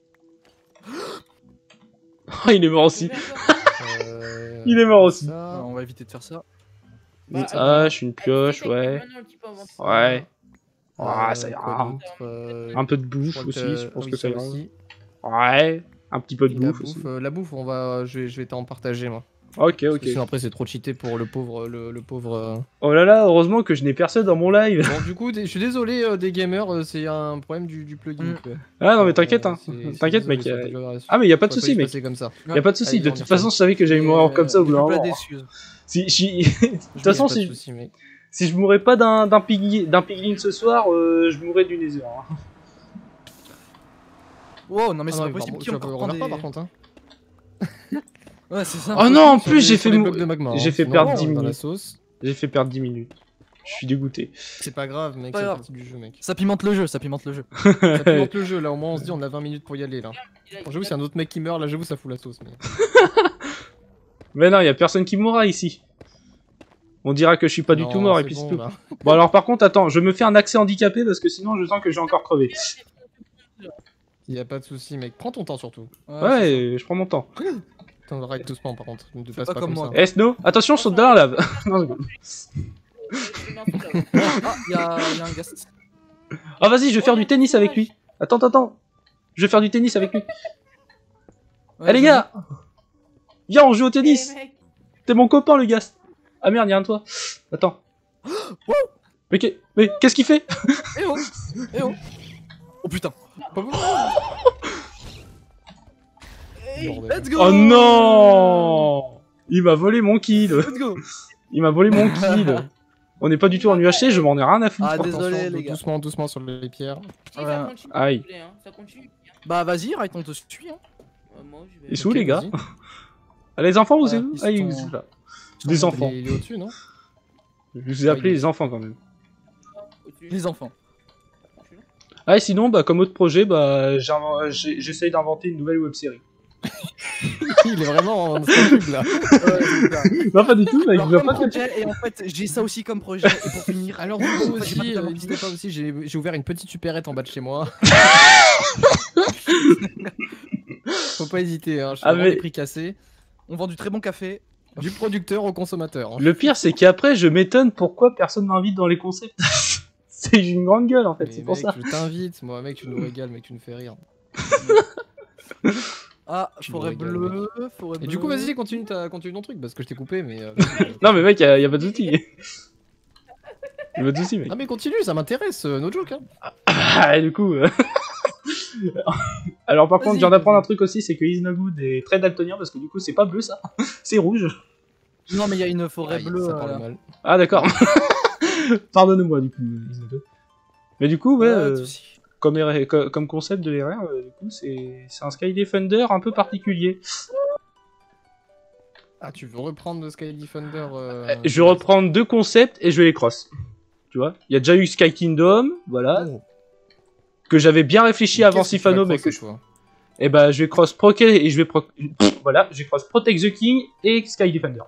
[SPEAKER 1] Oh, il est mort aussi.
[SPEAKER 2] Euh,
[SPEAKER 1] Il est mort aussi.
[SPEAKER 2] ça.
[SPEAKER 3] Ouais, on va éviter de faire ça.
[SPEAKER 4] Bah,
[SPEAKER 1] Ah, je suis une pioche,
[SPEAKER 4] Peut-être
[SPEAKER 1] ouais.
[SPEAKER 4] maintenant un petit peu avant.
[SPEAKER 1] Ouais.
[SPEAKER 2] Euh,
[SPEAKER 1] Ah, ça
[SPEAKER 2] quoi
[SPEAKER 1] ira.
[SPEAKER 2] d'autre, euh,
[SPEAKER 1] Un peu de
[SPEAKER 2] je
[SPEAKER 1] bouffe
[SPEAKER 2] crois que
[SPEAKER 1] aussi,
[SPEAKER 2] t'as-
[SPEAKER 1] je pense
[SPEAKER 2] oui,
[SPEAKER 1] que ça ira.
[SPEAKER 2] aussi.
[SPEAKER 1] Ouais. Un petit peu de
[SPEAKER 2] La
[SPEAKER 1] bouffe aussi.
[SPEAKER 2] bouffe, euh, la bouffe, on va, je vais, je vais t'en partager moi.
[SPEAKER 1] Ok,
[SPEAKER 2] Parce
[SPEAKER 1] ok.
[SPEAKER 2] que sinon après c'est trop cheaté pour le pauvre, le, le pauvre. euh.
[SPEAKER 1] Oh là là, heureusement que je n'ai personne dans mon live.
[SPEAKER 2] Bon du coup, dé- je suis désolé euh, des gamers, euh, c'est un problème du, du plugin.
[SPEAKER 3] Mm.
[SPEAKER 2] quoi.
[SPEAKER 1] Ah non, mais t'inquiète,
[SPEAKER 2] Euh,
[SPEAKER 1] hein.
[SPEAKER 2] c'est- c'est
[SPEAKER 1] T'inquiète,
[SPEAKER 2] désolé,
[SPEAKER 1] mec.
[SPEAKER 2] ça
[SPEAKER 1] euh,
[SPEAKER 2] peut pas-
[SPEAKER 1] Ah, mais y a pas de
[SPEAKER 2] ça peut
[SPEAKER 1] souci,
[SPEAKER 2] se
[SPEAKER 1] mec.
[SPEAKER 2] passer comme ça.
[SPEAKER 1] Y a pas de souci.
[SPEAKER 2] Allez,
[SPEAKER 1] De
[SPEAKER 2] on y
[SPEAKER 1] toute
[SPEAKER 2] retourne.
[SPEAKER 1] façon, je savais que j'allais
[SPEAKER 3] Et,
[SPEAKER 1] mourir comme ça au bout d'un
[SPEAKER 3] plus
[SPEAKER 1] moment.
[SPEAKER 3] d'excuses.
[SPEAKER 1] Si, si... De toute
[SPEAKER 2] Je
[SPEAKER 1] façon,
[SPEAKER 2] y a pas de
[SPEAKER 1] si,
[SPEAKER 2] souci, mec.
[SPEAKER 1] si je mourrais pas d'un d'un pigli- d'un piglin ce soir, euh, je mourrais du Nether. hein.
[SPEAKER 3] Wow, non mais
[SPEAKER 2] Ah
[SPEAKER 3] c'est
[SPEAKER 2] non,
[SPEAKER 3] pas
[SPEAKER 2] mais
[SPEAKER 3] possible.
[SPEAKER 2] par-
[SPEAKER 3] Qui
[SPEAKER 2] tu
[SPEAKER 3] encore
[SPEAKER 2] vas
[SPEAKER 3] prend
[SPEAKER 2] pas
[SPEAKER 3] des...
[SPEAKER 2] pas, par contre. Hein.
[SPEAKER 3] Ouais, c'est ça.
[SPEAKER 1] Oh non, en
[SPEAKER 2] Sur
[SPEAKER 1] plus,
[SPEAKER 2] les-
[SPEAKER 1] j'ai
[SPEAKER 2] sur
[SPEAKER 1] fait
[SPEAKER 2] les
[SPEAKER 1] mou-
[SPEAKER 2] blocs de magma,
[SPEAKER 1] j'ai
[SPEAKER 2] hein,
[SPEAKER 1] fait
[SPEAKER 2] sinon,
[SPEAKER 1] perdre
[SPEAKER 2] on
[SPEAKER 1] dix
[SPEAKER 2] est dans la
[SPEAKER 1] minutes.
[SPEAKER 2] sauce.
[SPEAKER 1] J'ai fait perdre dix minutes. Je suis dégoûté.
[SPEAKER 2] C'est pas grave, mec,
[SPEAKER 3] Pas
[SPEAKER 2] c'est
[SPEAKER 3] grave.
[SPEAKER 2] partie du jeu, mec.
[SPEAKER 3] Ça pimente le jeu, ça pimente le jeu.
[SPEAKER 2] Ça pimente le jeu, là, au moins on se dit on a vingt minutes pour y aller, là.
[SPEAKER 4] Il a-
[SPEAKER 2] Bon, j'avoue, c'est un autre mec qui meurt, là, j'avoue, ça fout la sauce, mais...
[SPEAKER 1] Mais non, y a personne qui mourra ici. On dira que je suis pas du
[SPEAKER 2] Non,
[SPEAKER 1] tout mort et
[SPEAKER 2] c'est
[SPEAKER 1] puis
[SPEAKER 2] bon,
[SPEAKER 1] c'est tout.
[SPEAKER 2] là.
[SPEAKER 1] Bon alors par contre, attends, je me fais un accès handicapé parce que sinon je sens que j'ai encore crevé.
[SPEAKER 2] Y a pas de soucis, mec. Prends ton temps, surtout.
[SPEAKER 1] Ouais, je prends mon temps.
[SPEAKER 2] T'en arrête doucement, par contre. Ne te passe
[SPEAKER 3] pas
[SPEAKER 2] pas
[SPEAKER 3] comme
[SPEAKER 2] comme
[SPEAKER 3] moi.
[SPEAKER 2] ça.
[SPEAKER 1] Eh Snow, attention, saute dans la lave. Non, je rigole.
[SPEAKER 3] Ah, il y a, y a un gast.
[SPEAKER 1] Ah vas-y, je vais faire du tennis avec lui. Attends, attends, attends. Je vais faire du tennis avec lui.
[SPEAKER 3] Ouais,
[SPEAKER 1] Eh les
[SPEAKER 3] je-
[SPEAKER 1] gars, viens, on joue au
[SPEAKER 4] Eh,
[SPEAKER 1] tennis.
[SPEAKER 4] mec,
[SPEAKER 1] T'es mon copain, le gars. Ah merde, y'a un de toi. Attends. Mais qu'est- mais qu'est-ce qu'il fait?
[SPEAKER 3] Eh oh Eh oh Oh putain
[SPEAKER 2] Pas vous. Bordel.
[SPEAKER 3] Let's go
[SPEAKER 1] Oh non! Il m'a volé mon kill.
[SPEAKER 3] Let's go
[SPEAKER 1] Il m'a volé mon kill. On n'est pas du tout en U H C, je m'en ai rien à foutre.
[SPEAKER 3] Ah,
[SPEAKER 2] Attention,
[SPEAKER 3] désolé, les gars.
[SPEAKER 2] Doucement, doucement sur les pierres.
[SPEAKER 4] si, ça
[SPEAKER 3] Ouais.
[SPEAKER 4] continue,
[SPEAKER 1] Aïe.
[SPEAKER 4] s'il vous plaît, hein, ça continue.
[SPEAKER 3] Bah vas-y, Raid, on te suit. Hein.
[SPEAKER 4] Euh, moi, je vais-
[SPEAKER 1] Ils sont où
[SPEAKER 2] Ok,
[SPEAKER 1] les gars?
[SPEAKER 2] vas-y.
[SPEAKER 1] Ah, les enfants, vous
[SPEAKER 3] Voilà,
[SPEAKER 1] êtes où?
[SPEAKER 3] ils
[SPEAKER 1] Ah, ils
[SPEAKER 3] sont-
[SPEAKER 1] sont là. Des enfants.
[SPEAKER 2] Il est- il est au-dessus, non?
[SPEAKER 1] Je vous ai appelé les enfants quand même.
[SPEAKER 4] Au-dessus.
[SPEAKER 3] Les enfants.
[SPEAKER 1] Ah, et sinon, bah, comme autre projet, bah, j'inv- j'ai- j'essaye d'inventer une nouvelle web-série.
[SPEAKER 2] Il est vraiment en statut, là.
[SPEAKER 1] Non, pas du tout, mec,
[SPEAKER 3] Alors,
[SPEAKER 1] je vois
[SPEAKER 3] comme
[SPEAKER 1] pas que...
[SPEAKER 3] projet, et en fait, j'ai ça aussi comme projet. Et pour finir,
[SPEAKER 2] Alors, du coup,
[SPEAKER 3] en fait, j'ai
[SPEAKER 2] aussi,
[SPEAKER 3] pas
[SPEAKER 2] euh,
[SPEAKER 3] de
[SPEAKER 2] n'hésitez pas aussi, j'ai j'ai ouvert une petite supérette en bas de chez moi. Faut pas hésiter, hein, je fais
[SPEAKER 1] Ah,
[SPEAKER 2] vraiment
[SPEAKER 1] mais-
[SPEAKER 2] des prix cassés.
[SPEAKER 3] On vend du très bon café.
[SPEAKER 2] Du producteur au consommateur. hein.
[SPEAKER 1] Le pire, c'est qu'après, je m'étonne pourquoi personne m'invite dans les concepts. C'est j'ai une grande gueule, en fait,
[SPEAKER 2] Mais
[SPEAKER 1] c'est pour
[SPEAKER 2] mec,
[SPEAKER 1] ça.
[SPEAKER 2] je t'invite, moi, mec, tu nous régales, mec, tu nous fais rire.
[SPEAKER 3] Ah,
[SPEAKER 2] Tu
[SPEAKER 3] forêt
[SPEAKER 2] me régales,
[SPEAKER 3] bleue, forêt bleue.
[SPEAKER 2] Et du coup, vas-y, continue, ta- continue ton truc, parce que je t'ai coupé, mais... euh,
[SPEAKER 1] Non, mais mec, y'a y a pas de soucis. Y'a pas de soucis, mec.
[SPEAKER 2] Ah mais continue, ça m'intéresse, euh, no joke, hein.
[SPEAKER 1] Ah, et du coup... euh, Alors, par contre,
[SPEAKER 3] Vas-y,
[SPEAKER 1] je viens d'apprendre un
[SPEAKER 3] vas-y.
[SPEAKER 1] truc aussi, c'est que Is No Good est très daltonien, parce que du coup, c'est pas bleu, ça. C'est rouge.
[SPEAKER 3] Non, mais il y a une forêt
[SPEAKER 2] Aïe,
[SPEAKER 3] bleue.
[SPEAKER 2] ça
[SPEAKER 3] euh,
[SPEAKER 2] parle
[SPEAKER 3] là.
[SPEAKER 2] mal.
[SPEAKER 1] Ah, d'accord. Pardonne-moi, du coup, Is No Good. Mais du coup, ouais...
[SPEAKER 3] Pas de
[SPEAKER 1] euh,
[SPEAKER 3] soucis.
[SPEAKER 1] Comme, R R co- comme concept de R R, euh, du coup, c'est c'est un Sky Defender un peu particulier.
[SPEAKER 2] Ah, tu veux reprendre le Sky Defender euh...
[SPEAKER 1] Euh, je vais reprendre deux concepts et je vais les cross. Tu vois, il y a déjà eu Sky Kingdom, voilà,
[SPEAKER 2] Oh.
[SPEAKER 1] que j'avais bien réfléchi avant
[SPEAKER 2] Qu'est-ce que tu vas
[SPEAKER 1] Sifano, mais que
[SPEAKER 2] crosser,
[SPEAKER 1] je...
[SPEAKER 2] toi
[SPEAKER 1] Et bah, je vais cross Proke et je vais pro... Pff, voilà, je vais cross Protect the King et Sky Defender.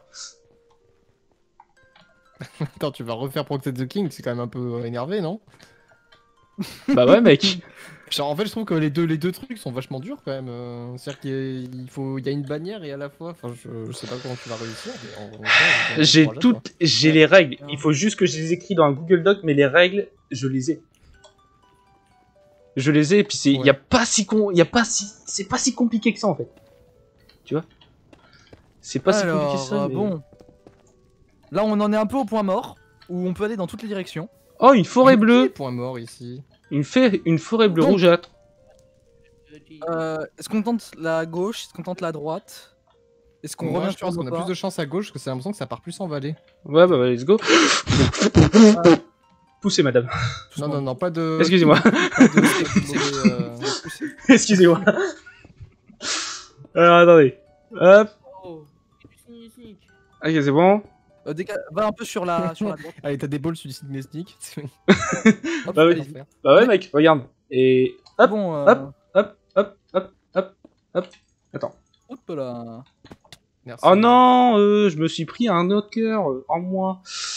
[SPEAKER 2] Attends, tu vas refaire Protect the King, c'est quand même un peu euh, énervé, non?
[SPEAKER 1] Bah ouais, mec.
[SPEAKER 2] Genre, en fait, je trouve que les deux, les deux trucs sont vachement durs quand même. euh, C'est-à-dire qu'il y a- il faut, il y a une bannière et à la fois, enfin, je, je sais pas comment tu vas réussir. Mais en, en vrai,
[SPEAKER 1] J'ai
[SPEAKER 2] courage à toi.
[SPEAKER 1] toutes, j'ai les règles. Il faut juste que je les écris dans un Google Doc, mais les règles, je les ai. Je les ai, et puis c'est, il
[SPEAKER 2] Ouais.
[SPEAKER 1] y a pas si con, il y a pas si, c'est pas si compliqué que ça en fait. Tu vois? C'est pas si compliqué que
[SPEAKER 3] Alors,
[SPEAKER 1] ça.
[SPEAKER 3] euh,
[SPEAKER 1] mais-
[SPEAKER 3] bon. Là, on en est un peu au point mort, où on peut aller dans toutes les directions.
[SPEAKER 1] Oh, une forêt bleue,
[SPEAKER 2] Point mort ici.
[SPEAKER 1] une, fait, une forêt bleue
[SPEAKER 3] Donc-
[SPEAKER 1] rougeâtre.
[SPEAKER 3] Euh, Est-ce qu'on tente la gauche? Est-ce qu'on tente la droite? Est-ce qu'on
[SPEAKER 2] Moi,
[SPEAKER 3] revient
[SPEAKER 2] je
[SPEAKER 3] sur
[SPEAKER 2] pense
[SPEAKER 3] nos
[SPEAKER 2] qu'on a
[SPEAKER 3] pas
[SPEAKER 2] plus de chance à gauche, parce que c'est l'impression que ça part plus en vallée.
[SPEAKER 1] Ouais, bah, bah, let's go. Poussez, madame.
[SPEAKER 2] Non, non, non, pas de.
[SPEAKER 1] Excusez-moi.
[SPEAKER 2] pas de- euh,
[SPEAKER 1] Excusez-moi. Alors, attendez. Hop.
[SPEAKER 4] Oh, sneak, sneak.
[SPEAKER 1] Ok, c'est bon.
[SPEAKER 3] Euh, déca- Va un peu sur la, sur la droite.
[SPEAKER 2] Allez, t'as des balls sur du Sydney Sneak.
[SPEAKER 3] Hop,
[SPEAKER 1] Bah oui.
[SPEAKER 3] allez-y.
[SPEAKER 1] Bah ouais, mec, regarde. Et hop,
[SPEAKER 3] Bon, euh,
[SPEAKER 1] hop. hop, hop, hop, hop, hop. Attends.
[SPEAKER 3] hop là.
[SPEAKER 2] Merci.
[SPEAKER 1] Oh non, euh, je me suis pris un autre cœur euh, en moins.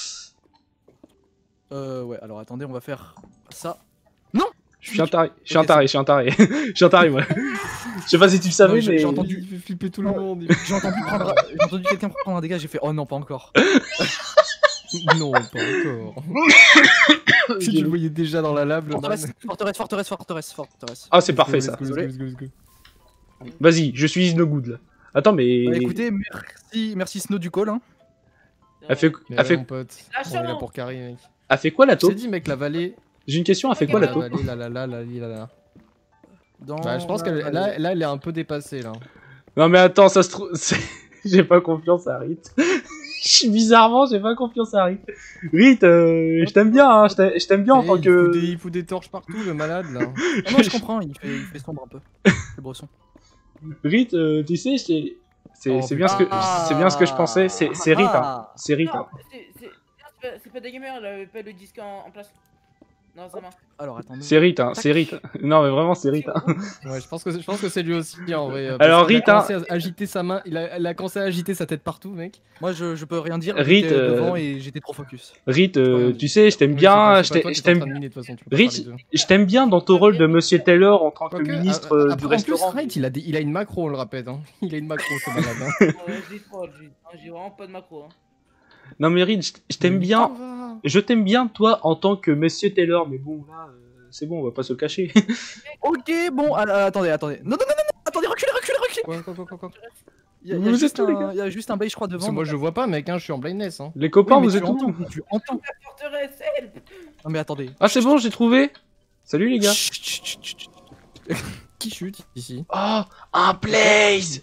[SPEAKER 3] Euh, ouais, alors attendez, on va faire ça.
[SPEAKER 1] Je suis un taré, je suis un
[SPEAKER 3] Ok,
[SPEAKER 1] taré, je suis un taré. Je suis un taré, moi. Je sais pas si tu le
[SPEAKER 3] Non,
[SPEAKER 1] savais,
[SPEAKER 3] mais j'ai-
[SPEAKER 1] mais.
[SPEAKER 3] j'ai entendu-
[SPEAKER 2] Il fait flipper tout le monde. il-
[SPEAKER 3] J'ai entendu, prendre... j'ai entendu quelqu'un prendre un dégât, j'ai fait oh non, pas encore.
[SPEAKER 2] Non, pas encore. Si tu le voyais déjà dans la lave, le
[SPEAKER 3] Forteresse,
[SPEAKER 2] man.
[SPEAKER 3] forteresse, forteresse, forteresse, forteresse.
[SPEAKER 1] Ah, c'est parfait ça.
[SPEAKER 2] Let's go, let's go, let's go, let's go.
[SPEAKER 1] Vas-y, je suis Is No Good là. Attends, mais.
[SPEAKER 3] Bah, écoutez, merci, merci Snow du call. Hein.
[SPEAKER 1] Elle fait,
[SPEAKER 2] Mais
[SPEAKER 1] elle
[SPEAKER 2] ouais,
[SPEAKER 1] fait,
[SPEAKER 2] mon pote,
[SPEAKER 4] La
[SPEAKER 2] on est là
[SPEAKER 4] chance.
[SPEAKER 2] pour carry, mec.
[SPEAKER 1] elle fait quoi la
[SPEAKER 2] Je t'ai
[SPEAKER 1] taupe?
[SPEAKER 2] dit, mec, la vallée.
[SPEAKER 1] J'ai une question, elle fait quoi la
[SPEAKER 2] La
[SPEAKER 1] taupe?
[SPEAKER 2] vallée, là, là, là, là, là, là.
[SPEAKER 3] Dans
[SPEAKER 2] Bah, je pense
[SPEAKER 3] la
[SPEAKER 2] qu'elle
[SPEAKER 3] vallée.
[SPEAKER 2] là, là, elle est un peu dépassée, là.
[SPEAKER 1] Non, mais attends, ça se trouve. c'est- J'ai pas confiance à Rit. Je suis bizarrement, j'ai pas confiance à Rit. Rit, euh, je t'aime bien, hein, je t'a- je t'aime bien en
[SPEAKER 2] Eh,
[SPEAKER 1] tant
[SPEAKER 2] il,
[SPEAKER 1] que.
[SPEAKER 2] fout des, il fout des torches partout, le malade, là.
[SPEAKER 3] Ah non, je comprends, il fait, il fait sombre un peu. Le bresson.
[SPEAKER 1] Rit, euh, tu sais, c'est. C'est
[SPEAKER 2] Oh,
[SPEAKER 1] c'est bien, ce que-
[SPEAKER 3] Ah.
[SPEAKER 1] c'est bien ce que je pensais, c'est c'est Rit, hein.
[SPEAKER 3] Ah.
[SPEAKER 1] C'est Rit, hein.
[SPEAKER 4] Non, c'est- c'est- c'est pas, c'est pas des gamers, elle avait pas le disque en, en place. Dans sa main.
[SPEAKER 3] Alors attendez.
[SPEAKER 1] C'est Rit, hein, c'est Rit. Non, mais vraiment, c'est Rit. Hein.
[SPEAKER 2] Ouais, je pense que c'est- je pense que c'est lui aussi en vrai. euh,
[SPEAKER 1] Alors,
[SPEAKER 2] parce qu'il a
[SPEAKER 1] Rita-
[SPEAKER 2] commencé à agiter sa main, il a, il a commencé à agiter sa tête partout, mec.
[SPEAKER 3] Moi je, je peux rien dire.
[SPEAKER 1] Rit,
[SPEAKER 3] J'étais
[SPEAKER 1] euh,
[SPEAKER 3] devant et j'étais trop focus.
[SPEAKER 1] Rit,
[SPEAKER 3] peux rien
[SPEAKER 1] euh,
[SPEAKER 3] dire.
[SPEAKER 1] tu sais, je t'aime
[SPEAKER 2] Oui,
[SPEAKER 1] bien,
[SPEAKER 2] c'est
[SPEAKER 1] je
[SPEAKER 2] pas- c'est pas
[SPEAKER 1] t'ai-
[SPEAKER 2] toi
[SPEAKER 1] je
[SPEAKER 2] qui t'es en train
[SPEAKER 1] t'aime
[SPEAKER 2] de miner, de toute façon, tu peux pas faire les
[SPEAKER 1] Rit,
[SPEAKER 2] deux.
[SPEAKER 1] je t'aime bien dans ton rôle de Monsieur Taylor en tant que
[SPEAKER 2] Quoique,
[SPEAKER 1] ministre
[SPEAKER 2] a-
[SPEAKER 1] euh,
[SPEAKER 2] après,
[SPEAKER 1] du
[SPEAKER 2] en plus,
[SPEAKER 1] restaurant.
[SPEAKER 2] Wright, il a, des- il a une macro, on le répète. Hein. Il a une macro, ce malade. Hein.
[SPEAKER 4] Euh, j'ai trop, j'ai hein, j'ai vraiment pas de macro. Hein.
[SPEAKER 1] Non, mais Rit, je je t'aime bien.
[SPEAKER 2] Ça va.
[SPEAKER 1] Je t'aime bien, toi, en tant que Monsieur Taylor, mais bon, là, euh, c'est bon, on va pas se le cacher.
[SPEAKER 3] Ok, bon, ah, ah, attendez, attendez. Non, non, non, non, non, attendez, reculez, reculez, reculez.
[SPEAKER 2] Quoi, quoi, quoi, quoi, quoi.
[SPEAKER 3] Il y a,
[SPEAKER 1] Vous
[SPEAKER 3] il y a
[SPEAKER 1] êtes
[SPEAKER 3] juste
[SPEAKER 1] où, les
[SPEAKER 3] un, il y a juste un bail, je crois, devant.
[SPEAKER 2] Parce que moi,
[SPEAKER 3] donc-
[SPEAKER 2] je vois pas, mec, hein, je suis en blindness. Hein.
[SPEAKER 1] Les copains,
[SPEAKER 3] Oui, mais
[SPEAKER 1] vous
[SPEAKER 3] tu
[SPEAKER 1] êtes où?
[SPEAKER 3] entends, tu entends.
[SPEAKER 4] La forteresse, help.
[SPEAKER 3] Non, mais attendez.
[SPEAKER 1] Ah, c'est bon, j'ai trouvé. Salut, les gars.
[SPEAKER 3] Chut, chut, chut, chut, chut.
[SPEAKER 2] Qui chute ici?
[SPEAKER 1] Oh, un Blaze.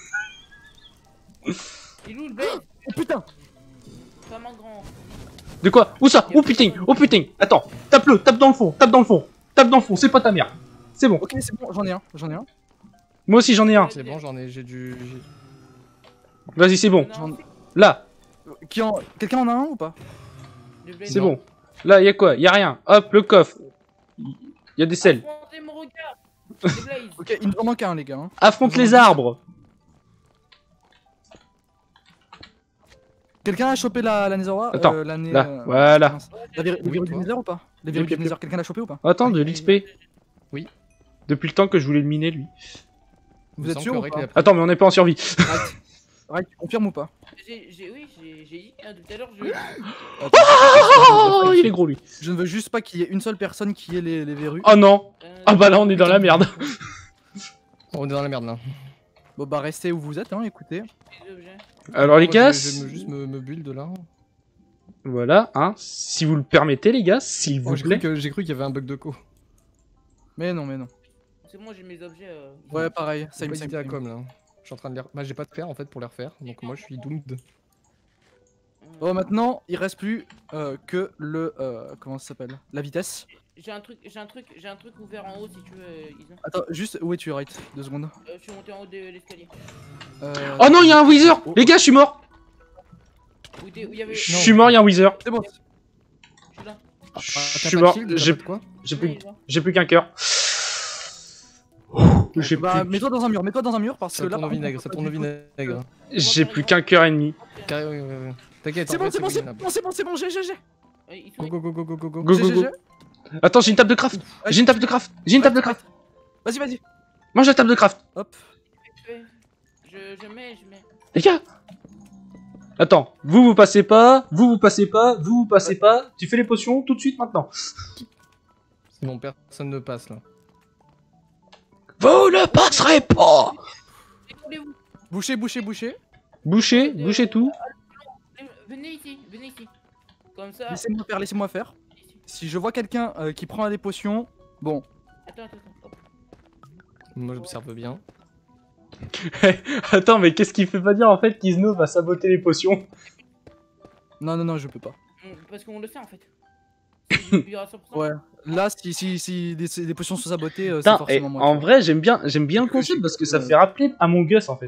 [SPEAKER 4] Il est où le base?
[SPEAKER 3] Oh putain.
[SPEAKER 4] Comme un grand.
[SPEAKER 1] De quoi? Où ça? Oh putain, oh putain. Attends, tape-le, tape dans le fond, tape dans le fond, tape dans le fond, c'est pas ta mère. C'est bon.
[SPEAKER 3] Ok, c'est bon, j'en ai un, j'en ai un.
[SPEAKER 1] Moi aussi, j'en ai un.
[SPEAKER 2] C'est bon, j'en ai, j'ai du. j'ai-
[SPEAKER 1] Vas-y, c'est bon.
[SPEAKER 4] Non,
[SPEAKER 1] Là,
[SPEAKER 3] Qui en... Quelqu'un en a un ou pas?
[SPEAKER 4] le Blaze.
[SPEAKER 1] c'est bon. Là, y'a quoi? Y'a rien. Hop, le coffre. Y'a des selles.
[SPEAKER 4] Affrontez mon regard. Le Blaze.
[SPEAKER 3] Ok, il nous en manque un, les gars. hein.
[SPEAKER 1] Affronte les arbres.
[SPEAKER 3] Quelqu'un a chopé la, la Netherware
[SPEAKER 1] Attends,
[SPEAKER 3] euh, la né-
[SPEAKER 1] là,
[SPEAKER 3] euh,
[SPEAKER 1] voilà.
[SPEAKER 3] mince. La vir- les
[SPEAKER 2] Oui,
[SPEAKER 3] virus du
[SPEAKER 2] toi.
[SPEAKER 3] Nether ou pas? Les virus
[SPEAKER 1] Yep,
[SPEAKER 3] du
[SPEAKER 1] yep,
[SPEAKER 3] Nether, quelqu'un l'a chopé ou pas?
[SPEAKER 1] Attends, de l'X P.
[SPEAKER 2] Oui.
[SPEAKER 1] Depuis le temps que je voulais le miner, lui.
[SPEAKER 3] Vous
[SPEAKER 2] Il me
[SPEAKER 3] êtes
[SPEAKER 2] semble
[SPEAKER 3] sûr
[SPEAKER 2] que
[SPEAKER 3] ou
[SPEAKER 2] Wright
[SPEAKER 3] pas?
[SPEAKER 2] l'a pris.
[SPEAKER 1] Attends, mais on n'est pas en survie.
[SPEAKER 3] Right. Right, tu confirmes ou pas?
[SPEAKER 4] J'ai, j'ai, oui, j'ai, j'ai dit hein, tout à l'heure, je.
[SPEAKER 1] Oh, il est gros, lui.
[SPEAKER 3] Je ne veux juste pas qu'il y ait une seule personne qui ait les, les verrues.
[SPEAKER 1] Oh non.
[SPEAKER 4] Euh,
[SPEAKER 1] Ah bah là, on est dans la merde.
[SPEAKER 2] On est dans la merde là.
[SPEAKER 3] Bon bah restez où vous êtes, hein, écoutez.
[SPEAKER 4] les objets.
[SPEAKER 1] Alors, les
[SPEAKER 2] Moi,
[SPEAKER 1] gars,
[SPEAKER 2] Je vais, je vais me- juste me, me build là.
[SPEAKER 1] voilà, hein. Si vous le permettez, les gars, s'il
[SPEAKER 2] Oh,
[SPEAKER 1] vous
[SPEAKER 2] j'ai
[SPEAKER 1] plaît.
[SPEAKER 2] cru que- j'ai cru qu'il y avait un bug de co.
[SPEAKER 3] Mais non, mais non.
[SPEAKER 4] C'est bon, j'ai mes objets. Euh...
[SPEAKER 3] Ouais, pareil, ça
[SPEAKER 2] C'est
[SPEAKER 3] me
[SPEAKER 2] pas
[SPEAKER 3] ça
[SPEAKER 2] hésité à
[SPEAKER 3] me-
[SPEAKER 2] com là. Je suis en train de les. Bah, j'ai pas de fer en fait pour les refaire, donc moi je suis doomed.
[SPEAKER 3] Bon, maintenant, il reste plus euh, que le. Euh, comment ça s'appelle? La vitesse.
[SPEAKER 4] J'ai un truc, j'ai un truc, j'ai un truc ouvert en haut si tu veux, euh, Isa.
[SPEAKER 3] Attends, juste, où es-tu, Right? Deux secondes.
[SPEAKER 4] Euh, je suis monté en haut de l'escalier.
[SPEAKER 3] Euh...
[SPEAKER 1] Oh non, il y a un Wither. Les gars, je suis mort.
[SPEAKER 4] Où, t'es- où il y avait.
[SPEAKER 1] Je suis mort, il y a un Wither.
[SPEAKER 3] C'est bon.
[SPEAKER 4] Je suis là.
[SPEAKER 2] Ah,
[SPEAKER 1] Je
[SPEAKER 2] t'as
[SPEAKER 1] suis
[SPEAKER 2] pas de
[SPEAKER 1] mort.
[SPEAKER 2] shield, t'as
[SPEAKER 1] J'ai
[SPEAKER 2] pas de quoi?
[SPEAKER 1] j'ai
[SPEAKER 4] Oui,
[SPEAKER 1] plus,
[SPEAKER 4] il est là.
[SPEAKER 1] j'ai plus qu'un cœur. J'ai
[SPEAKER 3] Bah,
[SPEAKER 1] plus,
[SPEAKER 3] mets-toi dans un mur, mets-toi dans un mur parce
[SPEAKER 2] Ça
[SPEAKER 3] que là.
[SPEAKER 2] tourne au
[SPEAKER 3] par contre,
[SPEAKER 2] vinaigre,
[SPEAKER 3] on
[SPEAKER 2] ça
[SPEAKER 3] peut
[SPEAKER 2] tourne au
[SPEAKER 3] pas du tout-
[SPEAKER 2] vinaigre.
[SPEAKER 1] j'ai plus qu'un cœur et demi.
[SPEAKER 2] Carré, ouais, ouais, ouais. T'inquiète,
[SPEAKER 3] C'est
[SPEAKER 2] en
[SPEAKER 3] bon,
[SPEAKER 2] vrai,
[SPEAKER 3] c'est bon, c'est
[SPEAKER 2] gagnable.
[SPEAKER 3] bon, c'est bon, c'est bon, j'ai, j'ai, j'ai.
[SPEAKER 4] Euh, ils sont-
[SPEAKER 2] Go go go go go go go.
[SPEAKER 1] Go,
[SPEAKER 3] J'ai,
[SPEAKER 1] go,
[SPEAKER 3] j'ai,
[SPEAKER 1] go.
[SPEAKER 3] j'ai.
[SPEAKER 1] Attends, j'ai une table de craft. J'ai une table de craft. J'ai une table de craft.
[SPEAKER 3] Vas-y, vas-y.
[SPEAKER 1] Mange la table de craft.
[SPEAKER 3] Hop.
[SPEAKER 4] Je, je mets, je mets.
[SPEAKER 1] Les gars. Attends, vous vous passez pas, vous vous passez pas, vous vous passez pas. Tu fais les potions tout de suite maintenant.
[SPEAKER 2] Sinon personne ne passe là.
[SPEAKER 1] Vous ne passerez pas.
[SPEAKER 4] Décollez-vous.
[SPEAKER 3] Bouchez, bouchez, bouchez.
[SPEAKER 1] Bouchez, bouchez tout.
[SPEAKER 4] Venez ici, venez ici. Comme ça.
[SPEAKER 3] Laissez-moi faire, laissez-moi faire. Si je vois quelqu'un euh, qui prend des potions, bon.
[SPEAKER 4] Attends, attends, attends. Hop.
[SPEAKER 2] Moi j'observe bien.
[SPEAKER 1] Attends, mais qu'est-ce qui fait pas dire en fait qu'Isno va saboter les potions?
[SPEAKER 3] Non, non, non, je peux pas.
[SPEAKER 4] On- Parce qu'on le sait en fait. Il y aura cent pour cent.
[SPEAKER 3] Ouais. Là, si, si, si des, des potions sont sabotées, euh, c'est
[SPEAKER 1] Putain, et
[SPEAKER 3] forcément moi.
[SPEAKER 1] en vrai, j'aime bien, j'aime bien le concept parce que ça fait rappeler Among Us en fait.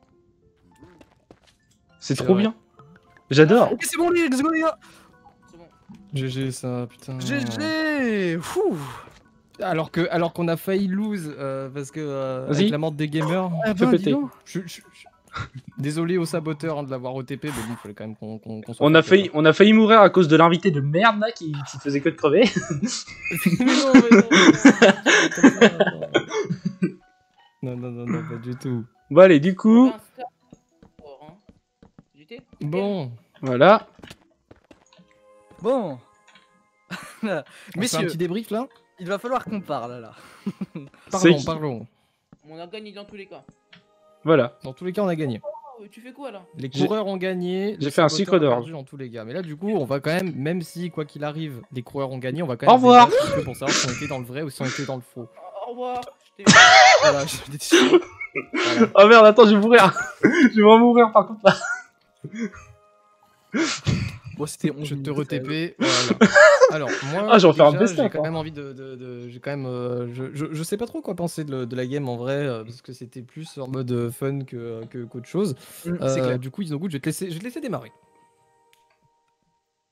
[SPEAKER 1] C'est
[SPEAKER 2] C'est
[SPEAKER 1] trop
[SPEAKER 2] vrai.
[SPEAKER 1] bien. J'adore.
[SPEAKER 3] Ok, c'est bon, les let's go, les gars.
[SPEAKER 4] C'est bon.
[SPEAKER 2] G G ça, putain.
[SPEAKER 3] G G. Fouh.
[SPEAKER 2] Alors que, alors qu'on a failli lose euh, parce que euh,
[SPEAKER 1] Vas-y.
[SPEAKER 2] avec la mort des gamers.
[SPEAKER 3] Ah
[SPEAKER 1] Fais
[SPEAKER 3] ben,
[SPEAKER 1] péter.
[SPEAKER 3] dis donc.
[SPEAKER 2] Je, je- je- Désolé aux saboteurs hein, de l'avoir O T P, mais bon, fallait quand même qu'on qu'on qu'on soit
[SPEAKER 1] On a
[SPEAKER 2] focus,
[SPEAKER 1] failli, on a failli mourir à cause de l'invité de merde là qui, qui faisait que de crever.
[SPEAKER 2] Mais non, mais non, mais non, non, non, non, pas du tout.
[SPEAKER 1] Bon allez, du coup,
[SPEAKER 4] Un star. Fort, hein. J'étais.
[SPEAKER 2] Bon,
[SPEAKER 1] voilà.
[SPEAKER 3] Bon.
[SPEAKER 2] on fait un
[SPEAKER 3] Messieurs,
[SPEAKER 2] petit débrief là.
[SPEAKER 3] il va falloir qu'on parle là.
[SPEAKER 1] C'est
[SPEAKER 2] Parlons,
[SPEAKER 1] qui
[SPEAKER 2] parlons.
[SPEAKER 4] On a gagné dans tous les cas.
[SPEAKER 1] Voilà.
[SPEAKER 2] Dans tous les cas, on a gagné.
[SPEAKER 4] Oh, tu fais quoi là?
[SPEAKER 2] Les
[SPEAKER 1] J'ai-
[SPEAKER 2] coureurs ont gagné.
[SPEAKER 1] j'ai
[SPEAKER 2] les
[SPEAKER 1] fait un
[SPEAKER 2] saboteurs
[SPEAKER 1] sucre
[SPEAKER 2] ont
[SPEAKER 1] d'orge.
[SPEAKER 2] perdu dans tous les cas. Mais là, du coup, on va quand même, même si quoi qu'il arrive, les coureurs ont gagné, on va quand
[SPEAKER 1] Au
[SPEAKER 2] même.
[SPEAKER 1] revoir.
[SPEAKER 2] débattre un peu pour savoir si on était dans le vrai ou si on était dans le faux.
[SPEAKER 4] Au revoir. Je t'ai-
[SPEAKER 3] Voilà, je suis sûr.
[SPEAKER 1] Oh merde, attends, je vais mourir. Je vais en mourir par contre là.
[SPEAKER 3] Bon, c'était
[SPEAKER 2] Je te
[SPEAKER 3] re
[SPEAKER 2] re-T P. Voilà. Alors, moi,
[SPEAKER 1] Ah, j'en fais un
[SPEAKER 2] déjà,
[SPEAKER 1] best-of,
[SPEAKER 2] j'ai quand
[SPEAKER 1] hein.
[SPEAKER 2] même envie de. de- de- j'ai quand même. euh, je, je, je sais pas trop quoi penser de, le- de la game en vrai, euh, parce que c'était plus en mode euh, fun que, que, qu'autre chose.
[SPEAKER 3] Mm,
[SPEAKER 2] Euh,
[SPEAKER 3] c'est clair.
[SPEAKER 2] Du coup, Isogood, je vais te laisser, je vais te laisser démarrer.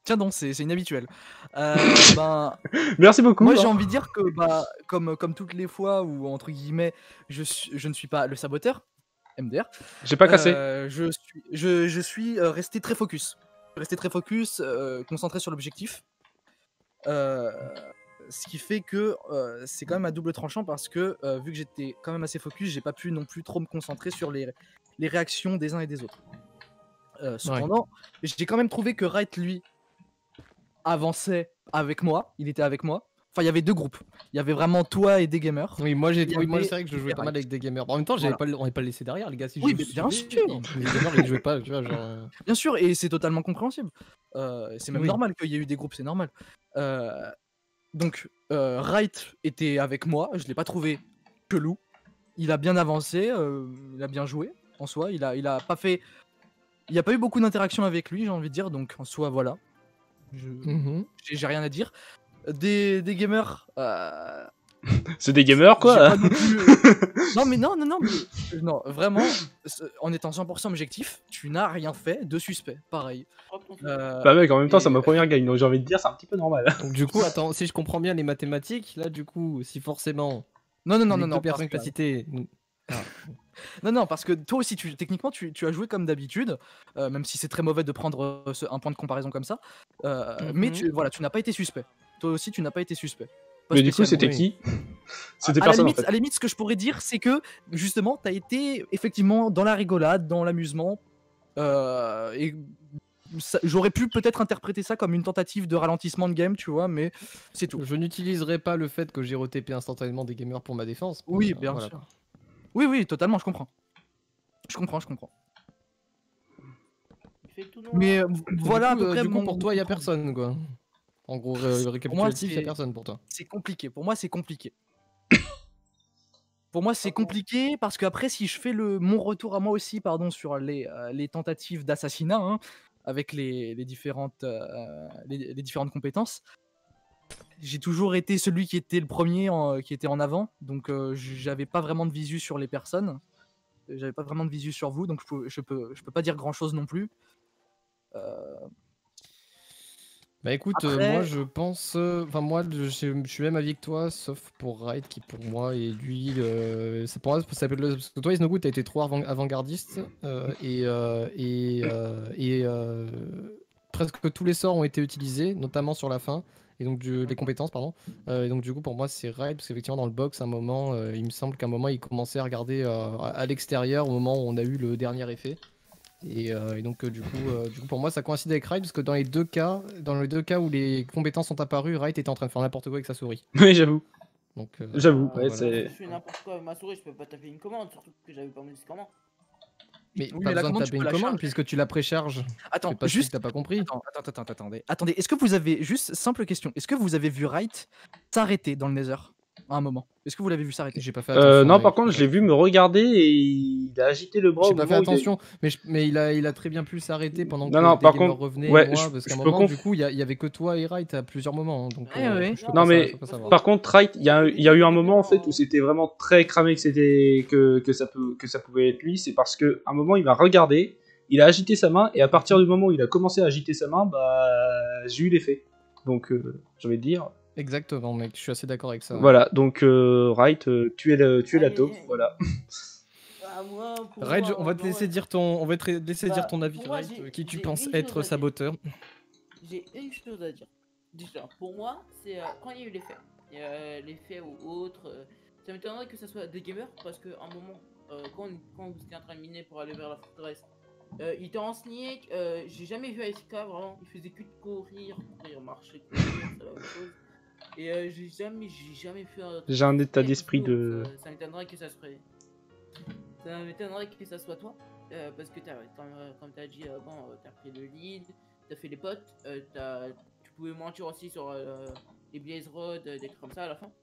[SPEAKER 3] Tiens donc, c'est c'est inhabituel. Euh, ben,
[SPEAKER 1] Merci beaucoup.
[SPEAKER 3] moi
[SPEAKER 1] hein.
[SPEAKER 3] j'ai envie de dire que bah, comme, comme toutes les fois où entre guillemets je, suis, je ne suis pas le saboteur, M D R,
[SPEAKER 1] J'ai pas cassé.
[SPEAKER 3] euh, je suis, je, je suis euh, resté très focus. Resté très focus, euh, concentré sur l'objectif. Euh, ce qui fait que euh, c'est quand même à double tranchant parce que euh, vu que j'étais quand même assez focus, j'ai pas pu non plus trop me concentrer sur les, les réactions des uns et des autres. Euh, cependant, j'ai quand même trouvé que Wright, lui, avançait avec moi. Il était avec moi. Enfin, il y avait deux groupes. Il y avait vraiment toi et des gamers.
[SPEAKER 2] Oui, moi, j'ai
[SPEAKER 3] Il y
[SPEAKER 2] oui, moi
[SPEAKER 3] avait-
[SPEAKER 2] c'est vrai que je jouais
[SPEAKER 3] et
[SPEAKER 2] pas mal
[SPEAKER 3] Wright.
[SPEAKER 2] avec des gamers. En même temps, j'avais
[SPEAKER 3] Voilà.
[SPEAKER 2] pas, on n'est pas laissé derrière, les gars. Si
[SPEAKER 3] Oui,
[SPEAKER 2] je
[SPEAKER 3] mais bien
[SPEAKER 2] suivais,
[SPEAKER 3] sûr.
[SPEAKER 2] ils- Les gamers, ils jouaient pas, tu vois, genre. euh,
[SPEAKER 3] Bien sûr, et c'est totalement compréhensible. Euh, c'est même
[SPEAKER 2] Oui.
[SPEAKER 3] normal qu'il y ait eu des groupes, c'est normal. Euh, donc, euh, Wright était avec moi, je l'ai pas trouvé chelou. Il a bien avancé, euh, il a bien joué en soi. Il a, il a pas fait. Il n'y a pas eu beaucoup d'interactions avec lui, j'ai envie de dire, donc en soi, voilà. Je-
[SPEAKER 2] mhm.
[SPEAKER 3] J'ai j'ai rien à dire. Des, des gamers. euh,
[SPEAKER 1] C'est des gamers,
[SPEAKER 3] j'ai
[SPEAKER 1] quoi.
[SPEAKER 3] pas non plus- non, mais non, non, non, mais- non, vraiment, ce- en étant cent pour cent objectif, tu n'as rien fait de suspect, pareil.
[SPEAKER 4] Hop, on fait-
[SPEAKER 3] Euh,
[SPEAKER 1] Bah, mec, en même temps,
[SPEAKER 3] et-
[SPEAKER 1] c'est ma première game, donc j'ai envie de dire, c'est un petit peu normal.
[SPEAKER 2] Donc, du coup, attends, si je comprends bien les mathématiques, là, du coup, si forcément.
[SPEAKER 3] Non, non, non,
[SPEAKER 2] les
[SPEAKER 3] non,
[SPEAKER 2] deux
[SPEAKER 3] non,
[SPEAKER 2] personnes
[SPEAKER 3] parce
[SPEAKER 2] que
[SPEAKER 3] que-
[SPEAKER 2] tu as citées. nous-
[SPEAKER 3] non, non, parce que toi aussi, tu, techniquement, tu, tu as joué comme d'habitude, euh, même si c'est très mauvais de prendre euh, ce- un point de comparaison comme ça. euh, Mais
[SPEAKER 2] Mhm.
[SPEAKER 3] tu, voilà, tu n'as pas été suspect. Toi aussi, tu n'as pas été suspect. Pas
[SPEAKER 1] Mais du coup,
[SPEAKER 3] spécialement.
[SPEAKER 1] c'était
[SPEAKER 2] oui.
[SPEAKER 1] qui C'était
[SPEAKER 3] à, la
[SPEAKER 1] personne, en
[SPEAKER 3] limite,
[SPEAKER 1] fait.
[SPEAKER 3] à la limite, ce que je pourrais dire, c'est que justement, tu as été effectivement dans la rigolade, dans l'amusement. euh, et ça- j'aurais pu peut-être interpréter ça comme une tentative de ralentissement de game, tu vois, mais c'est tout.
[SPEAKER 2] Je n'utiliserai pas le fait que j'ai re T P instantanément des gamers pour ma défense.
[SPEAKER 3] Oui,
[SPEAKER 2] Euh,
[SPEAKER 3] bien
[SPEAKER 2] voilà,
[SPEAKER 3] sûr.
[SPEAKER 2] quoi.
[SPEAKER 3] Oui, oui, totalement, je comprends. Je comprends, je comprends.
[SPEAKER 4] Il fait tout noir.
[SPEAKER 3] Mais euh,
[SPEAKER 2] Du
[SPEAKER 3] voilà à
[SPEAKER 2] coup,
[SPEAKER 3] peu
[SPEAKER 2] euh,
[SPEAKER 3] près
[SPEAKER 2] du coup,
[SPEAKER 3] mon-
[SPEAKER 2] pour toi, il y a
[SPEAKER 3] mon-
[SPEAKER 2] personne, quoi. En gros, ré- récapitulatif, il y a
[SPEAKER 3] c'est-
[SPEAKER 2] personne pour toi.
[SPEAKER 3] C'est compliqué. Pour moi, c'est compliqué. Pour moi, c'est compliqué parce qu'après, si je fais le mon retour à moi aussi, pardon, sur les, euh, les tentatives d'assassinat, hein, avec les, les différentes, euh, les, les différentes compétences, j'ai toujours été celui qui était le premier, en- qui était en avant. Donc, euh, j'avais pas vraiment de visu sur les personnes. J'avais pas vraiment de visu sur vous, donc je peux, je peux, je peux pas dire grand chose non plus. Euh,
[SPEAKER 2] Bah écoute, euh,
[SPEAKER 3] Après-
[SPEAKER 2] moi je pense, euh, enfin moi je, je suis même avec toi, sauf pour Wright qui pour moi et lui, euh, c'est pour moi ça s'appelle le- parce que toi Isnogood t'as été trop avant- avant-gardiste euh, et euh, et, euh, et euh, presque tous les sorts ont été utilisés, notamment sur la fin et donc du- les compétences pardon. Euh, et donc du coup pour moi c'est Wright parce qu'effectivement dans le box à un moment, euh, il me semble qu'à un moment il commençait à regarder euh, à, à l'extérieur au moment où on a eu le dernier effet. Et, euh, et donc euh, du, coup, euh, du coup pour moi ça coïncide avec Wright parce que dans les deux cas, dans les deux cas où les compétences sont apparues, Wright était en train de faire n'importe quoi avec sa souris.
[SPEAKER 1] Oui, j'avoue.
[SPEAKER 2] Donc euh,
[SPEAKER 1] J'avoue,
[SPEAKER 4] Ah,
[SPEAKER 1] ouais,
[SPEAKER 2] voilà.
[SPEAKER 1] c'est.
[SPEAKER 4] Je fais n'importe quoi avec ma souris, je peux pas taper une commande, surtout que j'avais pas mon disque en main.
[SPEAKER 2] Mais
[SPEAKER 3] Oui,
[SPEAKER 2] pas
[SPEAKER 3] mais la
[SPEAKER 2] besoin de
[SPEAKER 3] commande, tu
[SPEAKER 2] taper
[SPEAKER 3] peux
[SPEAKER 2] une
[SPEAKER 3] la
[SPEAKER 2] commande
[SPEAKER 3] charger.
[SPEAKER 2] puisque tu la précharges.
[SPEAKER 3] Attends,
[SPEAKER 2] C'est pas
[SPEAKER 3] juste
[SPEAKER 2] juste t'as pas compris.
[SPEAKER 3] Attends, attends, attends, attendez. Attendez, est-ce que vous avez, juste simple question, est-ce que vous avez vu Wright s'arrêter dans le Nether à un moment? Est-ce que vous l'avez vu s'arrêter?
[SPEAKER 2] J'ai pas fait attention.
[SPEAKER 1] Euh, non,
[SPEAKER 2] mec,
[SPEAKER 1] par
[SPEAKER 2] j'ai
[SPEAKER 1] contre,
[SPEAKER 2] pas
[SPEAKER 1] je
[SPEAKER 2] fait
[SPEAKER 1] l'ai vu me regarder et il a agité le bras
[SPEAKER 2] J'ai
[SPEAKER 1] au
[SPEAKER 2] pas fait
[SPEAKER 1] moment où il a-
[SPEAKER 2] attention, mais, je- mais il, a, il a très bien pu s'arrêter pendant
[SPEAKER 1] Non,
[SPEAKER 2] que
[SPEAKER 1] non,
[SPEAKER 2] des
[SPEAKER 1] par
[SPEAKER 2] gamers
[SPEAKER 1] contre,
[SPEAKER 2] revenaient
[SPEAKER 1] ouais,
[SPEAKER 2] et moi,
[SPEAKER 1] je-
[SPEAKER 2] parce
[SPEAKER 1] je
[SPEAKER 2] qu'à un
[SPEAKER 1] peux
[SPEAKER 2] moment,
[SPEAKER 1] conf-
[SPEAKER 2] du coup, il y, a- il y avait que toi et Wright à plusieurs moments. hein, donc,
[SPEAKER 3] Ouais,
[SPEAKER 2] euh,
[SPEAKER 3] ouais.
[SPEAKER 2] je peux
[SPEAKER 1] Non,
[SPEAKER 2] pas
[SPEAKER 1] mais
[SPEAKER 2] sa- je peux pas savoir.
[SPEAKER 1] Par contre, Wright, il y, a- il y a eu un moment en fait où c'était vraiment très cramé que c'était que, que ça peut que ça pouvait être lui. C'est parce que à un moment il m'a regardé, il a agité sa main et à partir du moment où il a commencé à agiter sa main, bah j'ai eu l'effet. Donc euh, j'ai envie de dire.
[SPEAKER 2] Exactement, mec, je suis assez d'accord avec ça.
[SPEAKER 1] Voilà, donc euh, Wright, euh, tu es le, tu es la
[SPEAKER 4] Allez.
[SPEAKER 1] taupe, voilà.
[SPEAKER 4] Ah, moi, pour
[SPEAKER 2] Wright, je-
[SPEAKER 4] moi,
[SPEAKER 2] on va te
[SPEAKER 4] pour
[SPEAKER 2] laisser
[SPEAKER 4] moi,
[SPEAKER 2] dire ton, on va te laisser
[SPEAKER 4] Bah,
[SPEAKER 2] dire ton avis,
[SPEAKER 4] pour moi,
[SPEAKER 2] Wright,
[SPEAKER 4] j'ai-
[SPEAKER 2] euh, qui tu
[SPEAKER 4] j'ai
[SPEAKER 2] penses
[SPEAKER 4] une
[SPEAKER 2] être
[SPEAKER 4] chose à dire.
[SPEAKER 2] saboteur.
[SPEAKER 4] J'ai une chose à dire. Déjà, pour moi, c'est euh, quand il y a eu l'effet. Euh, l'effet ou autre. euh, ça m'étonnerait que ça soit des gamers parce qu'à un moment, euh, quand, quand vous étiez en train de miner pour aller vers la forteresse, euh, il était en sneak. Euh, J'ai jamais vu A S K vraiment. Il faisait que de courir, courir, marcher, courir, c'est la même chose. Et euh, j'ai jamais, j'ai jamais fait un.
[SPEAKER 1] J'ai un état d'esprit
[SPEAKER 4] Donc,
[SPEAKER 1] de.
[SPEAKER 4] Ça, ça m'étonnerait que ça se ferait. Ça m'étonnerait que ça soit toi. euh, parce que t'as, comme, euh, comme t'as dit, euh, bon, euh, t'as pris le lead, t'as fait les potes, euh, t'as- tu pouvais mentir aussi sur euh, les Blaze Road, euh, des trucs comme ça à la fin.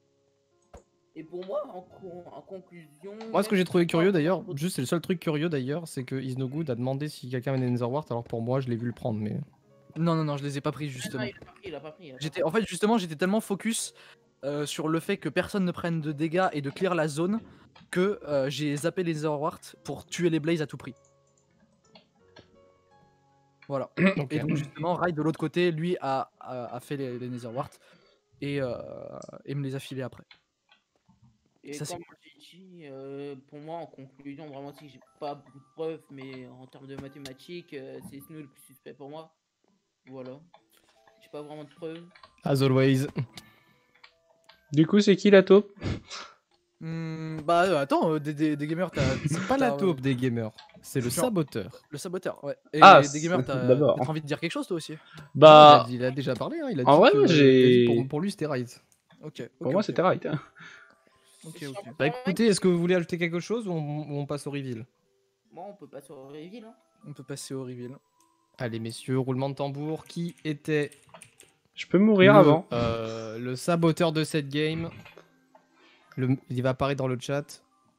[SPEAKER 4] Et pour moi, en, con- en conclusion.
[SPEAKER 2] Moi, ce que
[SPEAKER 4] même
[SPEAKER 2] j'ai trouvé
[SPEAKER 4] si
[SPEAKER 2] curieux
[SPEAKER 4] pas-
[SPEAKER 2] d'ailleurs, juste c'est le seul truc curieux d'ailleurs, c'est que Isnogood a demandé si quelqu'un avait Netherwart, alors pour moi, je l'ai vu le prendre, mais.
[SPEAKER 3] Non, non, non, je les ai pas pris
[SPEAKER 4] Ah,
[SPEAKER 3] justement.
[SPEAKER 4] il a pas pris, il a pas pris. il a pas
[SPEAKER 3] J'étais,
[SPEAKER 4] pris.
[SPEAKER 3] en fait, justement, j'étais tellement focus euh, sur le fait que personne ne prenne de dégâts et de clear la zone que euh, j'ai zappé les Netherwart pour tuer les Blaze à tout prix. Voilà.
[SPEAKER 2] Ok.
[SPEAKER 3] Et donc justement, Rai de l'autre côté, lui a, a, a fait les, les Netherwart et, euh, et me les a filés après.
[SPEAKER 4] Et
[SPEAKER 3] Ça, c'est
[SPEAKER 4] comme j'ai dit, euh, pour moi, en conclusion, vraiment, si j'ai pas beaucoup de preuves, mais en termes de mathématiques, euh, c'est Snow le plus suspect pour moi. Voilà. J'ai pas vraiment de preuves.
[SPEAKER 2] As always.
[SPEAKER 1] Du coup, c'est qui la taupe?
[SPEAKER 3] Hmm, bah euh, attends, euh, des, des, des gamers, t'as.
[SPEAKER 2] C'est pas la
[SPEAKER 3] t'as, euh,
[SPEAKER 2] taupe des gamers, c'est le
[SPEAKER 3] Genre-
[SPEAKER 2] saboteur.
[SPEAKER 3] Le saboteur, ouais. Et
[SPEAKER 1] Ah,
[SPEAKER 3] des gamers,
[SPEAKER 1] c'est-
[SPEAKER 3] t'as
[SPEAKER 1] d'abord.
[SPEAKER 3] t'as envie de dire quelque chose toi aussi?
[SPEAKER 2] Non,
[SPEAKER 1] Bah,
[SPEAKER 2] il, a, il a déjà parlé, hein, il a
[SPEAKER 1] en
[SPEAKER 2] dit
[SPEAKER 1] vrai,
[SPEAKER 2] que
[SPEAKER 1] moi,
[SPEAKER 2] il a
[SPEAKER 1] j'ai-
[SPEAKER 2] dit pour, pour lui c'était right.
[SPEAKER 3] Ok, ok.
[SPEAKER 1] pour moi,
[SPEAKER 3] ok.
[SPEAKER 1] c'était right. hein.
[SPEAKER 3] Ok,
[SPEAKER 4] Si
[SPEAKER 3] ok.
[SPEAKER 4] on peut
[SPEAKER 2] Bah
[SPEAKER 4] faire un
[SPEAKER 2] écoutez, est-ce que vous voulez ajouter quelque chose ou on, ou on passe au reveal?
[SPEAKER 4] Moi, on peut pas sur Reveal. Hein.
[SPEAKER 3] On peut passer au reveal.
[SPEAKER 2] Allez messieurs, roulement de tambour, qui était
[SPEAKER 1] Je peux mourir
[SPEAKER 2] le,
[SPEAKER 1] avant.
[SPEAKER 2] euh, le saboteur de cette game? Le, il va apparaître dans le chat.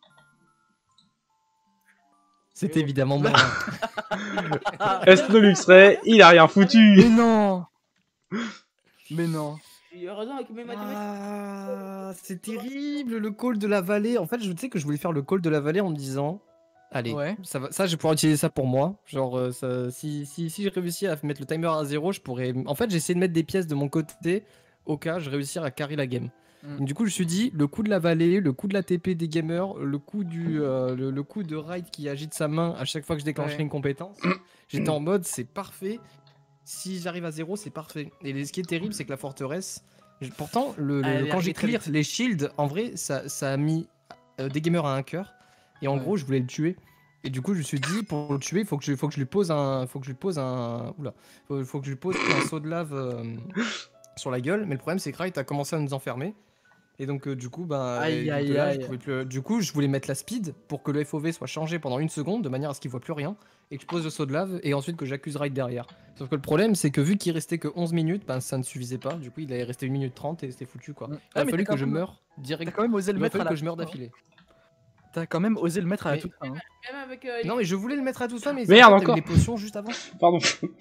[SPEAKER 2] C'est
[SPEAKER 4] Oh.
[SPEAKER 2] évidemment moi.
[SPEAKER 1] Esnoluxray, il a rien foutu.
[SPEAKER 3] Mais non. Mais non.
[SPEAKER 4] J'ai raison avec mes mathématiques.
[SPEAKER 2] Ah, c'est terrible le call de la vallée. En fait, je sais que je voulais faire le call de la vallée en me disant, allez,
[SPEAKER 3] Ouais.
[SPEAKER 2] ça, va, ça je vais pouvoir utiliser ça pour moi. Genre, euh, ça, si, si, si j'ai réussi à mettre le timer à zéro, je pourrais. En fait, j'ai essayé de mettre des pièces de mon côté au cas je réussir à carry la game.
[SPEAKER 3] Mm.
[SPEAKER 2] Donc, du coup, je me suis dit, le coup de la vallée, le coup de la T P des gamers, le coup du, euh, le, le coup de Raid qui agite sa main à chaque fois que je déclencherai
[SPEAKER 3] Ouais.
[SPEAKER 2] une compétence. J'étais en mode, c'est parfait. Si j'arrive à zéro, c'est parfait. Et ce qui est terrible, c'est que la forteresse. je- Pourtant, le, le-
[SPEAKER 3] Elle est
[SPEAKER 2] quand j'ai
[SPEAKER 3] arrivée très
[SPEAKER 2] clear
[SPEAKER 3] vite.
[SPEAKER 2] les shields, en vrai, ça, ça a mis euh, des gamers à un cœur. Et en
[SPEAKER 3] Ouais.
[SPEAKER 2] gros, je voulais le tuer. Et du coup, je me suis dit, pour le tuer, il faut que je, faut que je lui pose un, faut que je lui pose un, oula, faut, faut que je lui pose un saut de lave euh, sur la gueule. Mais le problème, c'est que Wright a commencé à nous enfermer. Et donc, euh, du coup, bah,
[SPEAKER 3] Aïe,
[SPEAKER 2] et donc
[SPEAKER 3] aïe,
[SPEAKER 2] là, je
[SPEAKER 3] aïe.
[SPEAKER 2] pouvais plus- du coup, je voulais mettre la speed pour que le F O V soit changé pendant une seconde, de manière à ce qu'il voit plus rien, et que je pose le saut de lave, et ensuite que j'accuse Wright derrière. Sauf que le problème, c'est que vu qu'il restait que onze minutes, ben, ça ne suffisait pas. Du coup, il allait rester une minute trente et c'était foutu, quoi.
[SPEAKER 3] Mm.
[SPEAKER 2] Il
[SPEAKER 3] Ouais,
[SPEAKER 2] a
[SPEAKER 3] mais
[SPEAKER 2] fallu
[SPEAKER 3] t'as
[SPEAKER 2] que je
[SPEAKER 3] quand même-
[SPEAKER 2] meure
[SPEAKER 3] T'as
[SPEAKER 2] direct.
[SPEAKER 3] quand même osé le
[SPEAKER 2] Il a
[SPEAKER 3] mettre à
[SPEAKER 2] fallu
[SPEAKER 3] la
[SPEAKER 2] que je meure
[SPEAKER 3] fin, hein.
[SPEAKER 2] d'affilée.
[SPEAKER 3] T'as quand même osé le mettre à la
[SPEAKER 2] Mais-
[SPEAKER 3] toute fin. hein.
[SPEAKER 4] Même avec. Euh, les-
[SPEAKER 2] Non, mais je voulais le mettre à tout ça, mais
[SPEAKER 1] Merde,
[SPEAKER 2] en fait, t'as eu
[SPEAKER 1] encore.
[SPEAKER 2] les potions juste avant.
[SPEAKER 1] Pardon.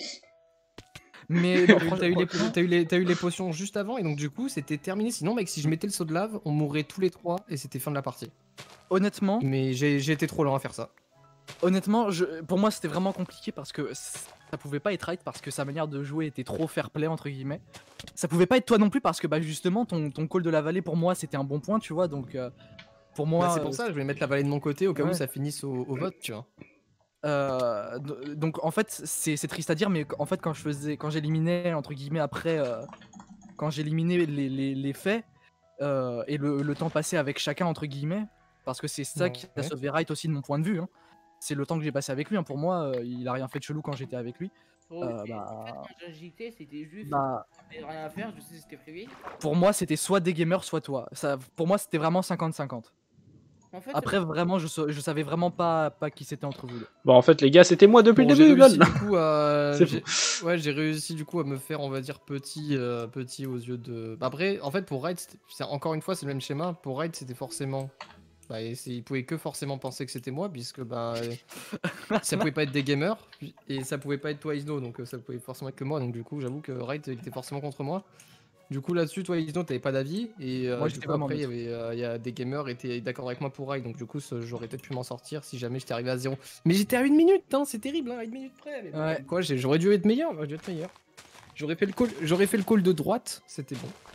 [SPEAKER 3] Mais
[SPEAKER 2] T'as
[SPEAKER 3] non,
[SPEAKER 2] eu- T'as eu,
[SPEAKER 3] franchement,
[SPEAKER 2] les, t'as eu les- t'as eu les potions juste avant, et donc du coup, c'était terminé. Sinon, mec, si je mettais le saut de lave, on mourrait tous les trois, et c'était fin de la partie.
[SPEAKER 3] honnêtement,
[SPEAKER 2] Mais j'ai j'ai été trop lent à faire ça.
[SPEAKER 3] honnêtement, je, pour moi c'était vraiment compliqué parce que c- ça pouvait pas être right parce que sa manière de jouer était trop fair play entre guillemets. Ça pouvait pas être toi non plus parce que bah justement ton, ton call de la vallée pour moi c'était un bon point tu vois donc euh, pour moi
[SPEAKER 2] Bah, c'est
[SPEAKER 3] euh,
[SPEAKER 2] pour ça, je voulais mettre la vallée de mon côté au cas où
[SPEAKER 3] Ouais.
[SPEAKER 2] ça finisse au, au vote, tu vois.
[SPEAKER 3] euh, d- donc en fait c'est c'est triste à dire mais en fait quand je faisais quand j'éliminais entre guillemets après euh, quand j'éliminais les, les, les faits euh, et le, le temps passé avec chacun entre guillemets parce que c'est ça qui a
[SPEAKER 2] Ouais.
[SPEAKER 3] sauvé Wright aussi de mon point de vue hein. C'est le temps que j'ai passé avec lui hein. Pour moi euh, il a rien fait de chelou quand j'étais avec lui.
[SPEAKER 4] Pour-
[SPEAKER 3] Euh,
[SPEAKER 4] et-
[SPEAKER 3] bah-
[SPEAKER 4] En fait, quand j'ai agité, c'était juste.
[SPEAKER 3] Bah,
[SPEAKER 4] J'avais rien à faire, je sais que c'était privé.
[SPEAKER 3] pour moi, c'était soit des gamers, soit toi. Ça, pour moi, c'était vraiment cinquante cinquante.
[SPEAKER 4] En fait,
[SPEAKER 3] Après, vraiment, je, sa- je savais vraiment pas, pas qui c'était entre vous deux.
[SPEAKER 1] Bon, en fait, les gars, c'était moi depuis
[SPEAKER 2] Bon,
[SPEAKER 1] le
[SPEAKER 2] j'ai
[SPEAKER 1] début,
[SPEAKER 2] réussi
[SPEAKER 1] lol.
[SPEAKER 2] du coup à...
[SPEAKER 1] C'est
[SPEAKER 2] j'ai- Ouais, j'ai réussi du coup à me faire, on va dire, petit, euh, petit aux yeux de... Bah, après, en fait, pour Raid, c'était- c'est- encore une fois, c'est le même schéma. Pour Raid, c'était forcément... Bah, et c'est- il pouvait que forcément penser que c'était moi, puisque bah, euh, ça pouvait pas être des gamers, puis- et ça pouvait pas être toi, Isno, donc euh, ça pouvait forcément être que moi. Donc du coup, j'avoue que Raid, il était forcément contre moi. Du coup, là-dessus, toi, Isno, t'avais pas d'avis, et euh,
[SPEAKER 3] Moi,
[SPEAKER 2] du
[SPEAKER 3] j'étais
[SPEAKER 2] coup,
[SPEAKER 3] vraiment
[SPEAKER 2] après, il y,
[SPEAKER 3] neutre.
[SPEAKER 2] avait, euh, il y a des gamers qui étaient d'accord avec moi pour Raid, donc du coup, ce- j'aurais peut-être pu m'en sortir si jamais j'étais arrivé à zéro. Mais j'étais à une minute, hein, c'est terrible, hein, à une minute près. Mais bon,
[SPEAKER 3] Ouais.
[SPEAKER 2] quoi, j'ai- j'aurais dû être meilleur, j'aurais dû être meilleur. J'aurais fait le call, j'aurais fait le call de droite, c'était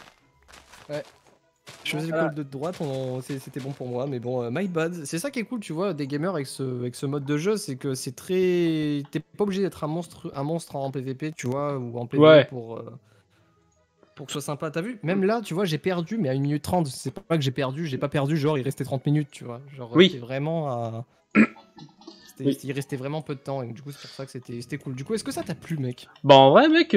[SPEAKER 2] bon.
[SPEAKER 3] Ouais.
[SPEAKER 2] Je faisais le
[SPEAKER 3] Voilà.
[SPEAKER 2] call de droite, on- c'est- c'était bon pour moi, mais bon, euh, my bad. C'est ça qui est cool, tu vois, des gamers avec ce, avec ce mode de jeu, c'est que c'est très. T'es pas obligé d'être un monstre, un monstre en P V P, tu vois, ou en P V E
[SPEAKER 1] Ouais.
[SPEAKER 2] pour. euh, Pour que ce soit sympa, t'as vu? Même là, tu vois, j'ai perdu, mais à une minute trente, c'est pas que j'ai perdu, j'ai pas perdu, genre il restait trente minutes, tu vois. Genre,
[SPEAKER 1] Oui.
[SPEAKER 2] c'était vraiment à. C'était-
[SPEAKER 1] Oui.
[SPEAKER 2] Il restait vraiment peu de temps, et du coup, c'est pour ça que c'était c'était cool. Du coup, est-ce que ça t'a plu, mec?
[SPEAKER 1] Bah, en vrai, mec,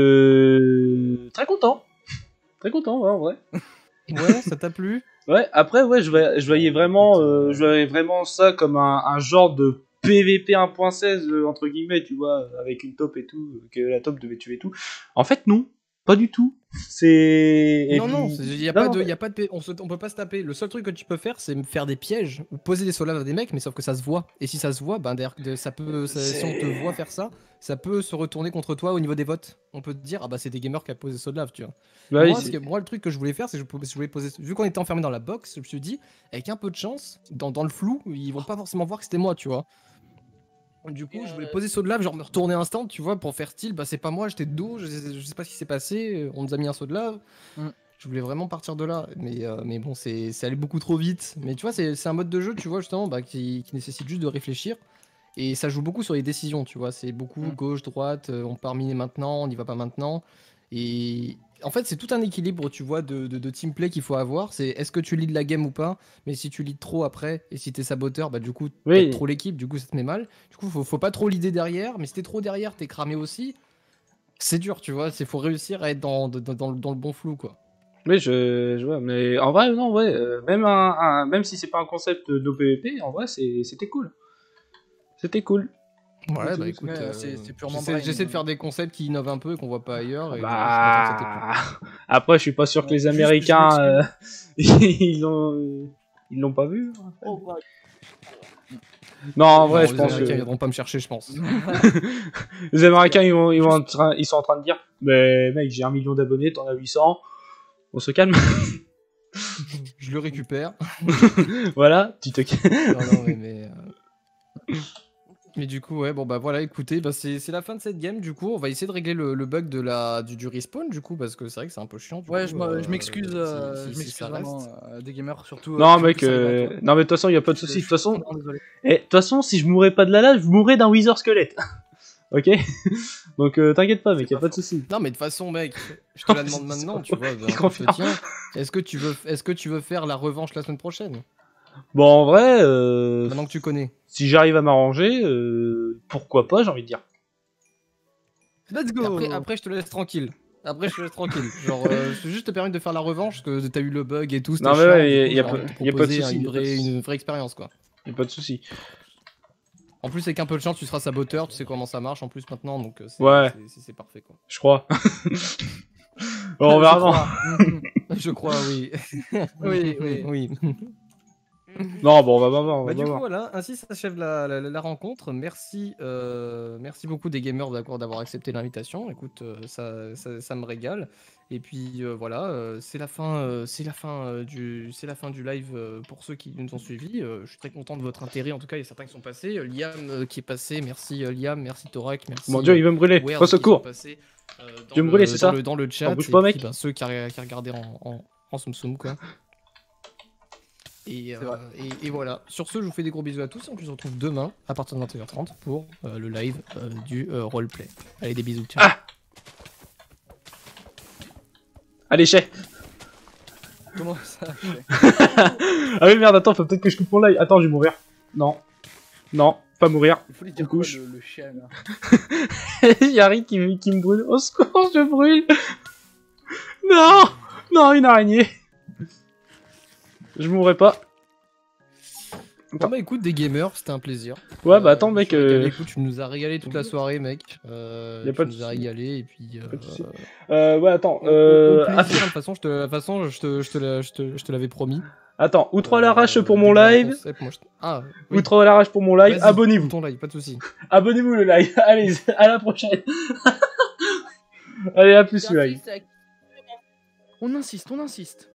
[SPEAKER 1] euh... très content. Très content, ouais, en vrai.
[SPEAKER 2] Ouais, ça t'a plu?
[SPEAKER 1] Ouais, après, ouais, je voyais, je voyais vraiment, euh, je voyais vraiment ça comme un, un genre de P V P un point seize, euh, entre guillemets, tu vois, avec une taupe et tout, euh, que la taupe devait tuer et tout. En fait, non, pas du tout. C'est... et
[SPEAKER 2] Non, non,
[SPEAKER 1] puis-
[SPEAKER 2] il y a
[SPEAKER 1] non,
[SPEAKER 2] pas
[SPEAKER 1] non,
[SPEAKER 2] de, y a pas de, P- on, se- on peut pas se taper. Le seul truc que tu peux faire, c'est me faire des pièges ou poser des solaves à des mecs, mais sauf que ça se voit. Et si ça se voit, ben d'ailleurs, de- ça peut, ça- si on te
[SPEAKER 1] C'est-
[SPEAKER 2] voit faire ça, ça peut se retourner contre toi au niveau des votes. On peut te dire, ah bah c'est des gamers qui a posé solave, tu vois.
[SPEAKER 1] Bah oui,
[SPEAKER 2] moi,
[SPEAKER 1] c'est-
[SPEAKER 2] ce que- moi, le truc que je voulais faire, c'est que je, pou- je voulais poser. Vu qu'on était enfermé dans la box, je me suis dit, avec un peu de chance, dans, dans le flou, ils vont pas forcément voir que c'était moi, tu vois. Du coup,
[SPEAKER 4] Et,
[SPEAKER 2] je voulais
[SPEAKER 4] euh,
[SPEAKER 2] poser saut de lave, genre me retourner instant, tu vois, pour faire style. Bah, c'est pas moi, j'étais de dos, je sais, je sais pas ce qui s'est passé. On nous a mis un saut de lave.
[SPEAKER 3] Mm.
[SPEAKER 2] Je voulais vraiment partir de là. Mais, euh, mais bon, c'est c'est allé beaucoup trop vite. Mais tu vois, c'est c'est un mode de jeu, tu vois, justement, bah, qui, qui nécessite juste de réfléchir. Et ça joue beaucoup sur les décisions, tu vois. C'est beaucoup
[SPEAKER 3] Mm.
[SPEAKER 2] gauche, droite, euh, on part miner maintenant, on n'y va pas maintenant. Et en fait, c'est tout un équilibre, tu vois, de, de, de team play qu'il faut avoir. C'est est-ce que tu leads la game ou pas? Mais si tu leads trop après, et si t'es saboteur, bah du coup,
[SPEAKER 1] Oui.
[SPEAKER 2] t'aides trop l'équipe, du coup, ça te met mal. Du coup, faut, faut pas trop leader derrière. Mais si t'es trop derrière, t'es cramé aussi. C'est dur, tu vois. C'est faut réussir à être dans, dans, dans, le- dans le bon flou, quoi.
[SPEAKER 1] Oui, je, je vois, mais en vrai, non, ouais, euh, même, un, un- même si c'est pas un concept de O P V P, en vrai, c'est- c'était cool. C'était cool.
[SPEAKER 2] Ouais,
[SPEAKER 1] Écoute,
[SPEAKER 2] bah
[SPEAKER 1] euh,
[SPEAKER 2] écoute,
[SPEAKER 3] ouais,
[SPEAKER 2] euh,
[SPEAKER 3] c'est- c'est purement
[SPEAKER 2] j'essaie
[SPEAKER 3] brain,
[SPEAKER 2] j'essaie de
[SPEAKER 3] hein.
[SPEAKER 2] faire des concepts qui innovent un peu et qu'on voit pas ailleurs. Et du coup, je suis content que ça t'ait plu.
[SPEAKER 1] Bah, après, je suis pas sûr que
[SPEAKER 3] Ouais,
[SPEAKER 1] les
[SPEAKER 3] juste, je
[SPEAKER 1] Américains, euh,
[SPEAKER 3] m'excuse.
[SPEAKER 1] ils l'ont, ils l'ont pas vu.
[SPEAKER 4] Oh, bah,
[SPEAKER 1] Non, en
[SPEAKER 2] Non,
[SPEAKER 1] vrai, je
[SPEAKER 2] les
[SPEAKER 1] pense
[SPEAKER 2] Américains, ils
[SPEAKER 1] que
[SPEAKER 2] viendront pas me chercher, je pense.
[SPEAKER 1] les Américains, ils, vont, ils, vont
[SPEAKER 3] Juste-
[SPEAKER 1] en train- ils sont en train de dire, mais mec, j'ai un million d'abonnés, t'en as huit cents, on se calme.
[SPEAKER 2] Je le récupère.
[SPEAKER 1] Voilà, tu te.
[SPEAKER 2] Non, non, mais. mais, euh, mais du coup, ouais, bon, bah voilà, écoutez, bah, c'est c'est la fin de cette game. Du coup, on va essayer de régler le, le bug de la, du, du respawn, du coup, parce que c'est vrai que c'est un peu chiant. Du
[SPEAKER 3] Ouais,
[SPEAKER 2] coup,
[SPEAKER 3] je m'e- je
[SPEAKER 2] euh,
[SPEAKER 3] m'excuse,
[SPEAKER 2] si-
[SPEAKER 3] euh,
[SPEAKER 2] si-
[SPEAKER 3] je
[SPEAKER 2] si
[SPEAKER 3] m'excuse
[SPEAKER 2] ça
[SPEAKER 3] vraiment
[SPEAKER 2] reste.
[SPEAKER 3] euh, des gamers, surtout.
[SPEAKER 1] Non,
[SPEAKER 3] euh, surtout
[SPEAKER 1] mec,
[SPEAKER 3] ça arrive à
[SPEAKER 1] euh,
[SPEAKER 3] toi.
[SPEAKER 1] non, mais de toute façon, y a pas de
[SPEAKER 3] Je-
[SPEAKER 1] souci.
[SPEAKER 3] je
[SPEAKER 1] De toute
[SPEAKER 3] suis
[SPEAKER 1] façon,
[SPEAKER 3] vraiment désolé.
[SPEAKER 1] et de toute façon, si je mourais pas de la lave, je mourrais d'un Wither squelette. Ok. Donc, euh, t'inquiète pas, mec,
[SPEAKER 3] C'est
[SPEAKER 1] y a
[SPEAKER 3] pas
[SPEAKER 1] pas de
[SPEAKER 3] faux.
[SPEAKER 1] souci.
[SPEAKER 2] Non, mais de toute façon, mec, je te la
[SPEAKER 1] C'est-
[SPEAKER 2] demande
[SPEAKER 1] c'est
[SPEAKER 2] maintenant,
[SPEAKER 1] pas
[SPEAKER 2] tu
[SPEAKER 1] faux.
[SPEAKER 2] vois.
[SPEAKER 1] Il
[SPEAKER 2] bah, je te
[SPEAKER 1] confirme.
[SPEAKER 2] tiens. Est-ce que tu veux, est-ce que tu veux faire la revanche la semaine prochaine?
[SPEAKER 1] Bon, en vrai, euh,
[SPEAKER 2] Maintenant que tu connais.
[SPEAKER 1] si j'arrive à m'arranger, euh, pourquoi pas, j'ai envie de dire.
[SPEAKER 3] Let's
[SPEAKER 2] Et
[SPEAKER 3] go.
[SPEAKER 2] Après, après, je te laisse tranquille. Après, je te laisse tranquille. Genre, euh, je veux juste te permettre de faire la revanche, parce que t'as eu le bug et tout, c'était
[SPEAKER 1] Non, mais
[SPEAKER 2] chiant.
[SPEAKER 1] ouais,
[SPEAKER 2] Du
[SPEAKER 1] y a-
[SPEAKER 2] coup,
[SPEAKER 1] y a
[SPEAKER 2] j'ai
[SPEAKER 1] pas-
[SPEAKER 2] envie de te
[SPEAKER 1] y a pas de
[SPEAKER 2] proposer
[SPEAKER 1] souci,
[SPEAKER 2] une
[SPEAKER 1] y a pas de
[SPEAKER 2] vraie,
[SPEAKER 1] souci.
[SPEAKER 2] une vraie expérience, quoi.
[SPEAKER 1] Y a pas de souci.
[SPEAKER 2] En plus, avec un peu de chance, tu seras saboteur, tu sais comment ça marche en plus maintenant, donc euh, c'est
[SPEAKER 1] Ouais.
[SPEAKER 2] c'est- c'est- c'est parfait, quoi.
[SPEAKER 1] Je crois. Bon, on verra.
[SPEAKER 3] Je crois. Mhm.
[SPEAKER 2] Je crois, oui.
[SPEAKER 3] Oui, oui.
[SPEAKER 2] oui.
[SPEAKER 1] Non, bon, on va pas voir, on va
[SPEAKER 2] Bah,
[SPEAKER 1] pas
[SPEAKER 2] du coup,
[SPEAKER 1] voir.
[SPEAKER 2] voilà, ainsi s'achève la, la, la rencontre. Merci, euh, merci beaucoup des gamers d'accord d'avoir accepté l'invitation. Écoute, euh, ça, ça, ça me régale. Et puis euh, voilà, euh, c'est la fin, euh, c'est la fin euh, du, c'est la fin du live euh, pour ceux qui nous ont suivis. Euh, je suis très content de votre intérêt. En tout cas, il y a certains qui sont passés. Euh, Liam euh, qui est passé. Merci euh, Liam, merci Torak, merci.
[SPEAKER 1] Mon dieu, il va me brûler.
[SPEAKER 2] Werd
[SPEAKER 1] Au
[SPEAKER 2] qui sont
[SPEAKER 1] secours.
[SPEAKER 2] passés, euh, dans
[SPEAKER 1] Tu veux me
[SPEAKER 2] le-
[SPEAKER 1] brûler, c'est
[SPEAKER 2] dans
[SPEAKER 1] ça
[SPEAKER 2] le, dans le chat.
[SPEAKER 1] bouge
[SPEAKER 2] Et
[SPEAKER 1] pas,
[SPEAKER 2] puis,
[SPEAKER 1] mec.
[SPEAKER 2] ben, ceux qui, a- qui regardaient en, en, en soum soum, quoi. Et, euh,
[SPEAKER 3] vrai.
[SPEAKER 2] et, et voilà. Sur ce, je vous fais des gros bisous à tous. Et on se retrouve demain à partir de vingt et une heures trente pour euh, le live euh, du euh, roleplay. Allez, des bisous. Ciao.
[SPEAKER 1] Ah Allez, chais.
[SPEAKER 3] Comment ça fait
[SPEAKER 1] Ah oui, merde, attends, faut peut-être que je coupe mon live. Attends, je vais mourir. Non. Non, pas mourir.
[SPEAKER 3] Il faut lui dire
[SPEAKER 1] On
[SPEAKER 3] quoi,
[SPEAKER 1] couche.
[SPEAKER 3] le, le chien là.
[SPEAKER 1] Il y a Rick qui, me- qui me brûle. Au secours, je brûle. Non. Non, une araignée. Je mourrai pas.
[SPEAKER 2] Bon, bah écoute, des gamers, c'était un plaisir.
[SPEAKER 1] Ouais, bah
[SPEAKER 2] Euh,
[SPEAKER 1] attends,
[SPEAKER 2] je me
[SPEAKER 1] mec.
[SPEAKER 2] suis régalé.
[SPEAKER 1] Euh...
[SPEAKER 2] Écoute, tu nous as régalé toute la soirée, mec. Euh,
[SPEAKER 1] Y a
[SPEAKER 2] tu
[SPEAKER 1] pas de
[SPEAKER 2] nous as
[SPEAKER 1] souci.
[SPEAKER 2] régalé. Et puis. Euh,
[SPEAKER 1] Pas de souci. Euh, ouais, attends.
[SPEAKER 2] au- au-
[SPEAKER 1] Euh...
[SPEAKER 2] au plaisir,
[SPEAKER 1] ah,
[SPEAKER 2] de toute façon, je te, de toute façon, je te, je te l'a- je te- je te l'avais promis.
[SPEAKER 1] Attends, outre l'arrache
[SPEAKER 2] Euh,
[SPEAKER 1] pour
[SPEAKER 2] dès
[SPEAKER 1] mon
[SPEAKER 2] que j'ai un
[SPEAKER 1] live.
[SPEAKER 2] concept, moi, je- Ah, oui.
[SPEAKER 1] Outre l'arrache pour mon live,
[SPEAKER 2] Vas-y,
[SPEAKER 1] abonnez-vous.
[SPEAKER 2] ton live, pas de soucis.
[SPEAKER 1] Abonnez-vous le live. Allez, à la prochaine. Allez, à plus le live.
[SPEAKER 4] J'insiste à-
[SPEAKER 3] On insiste, on insiste.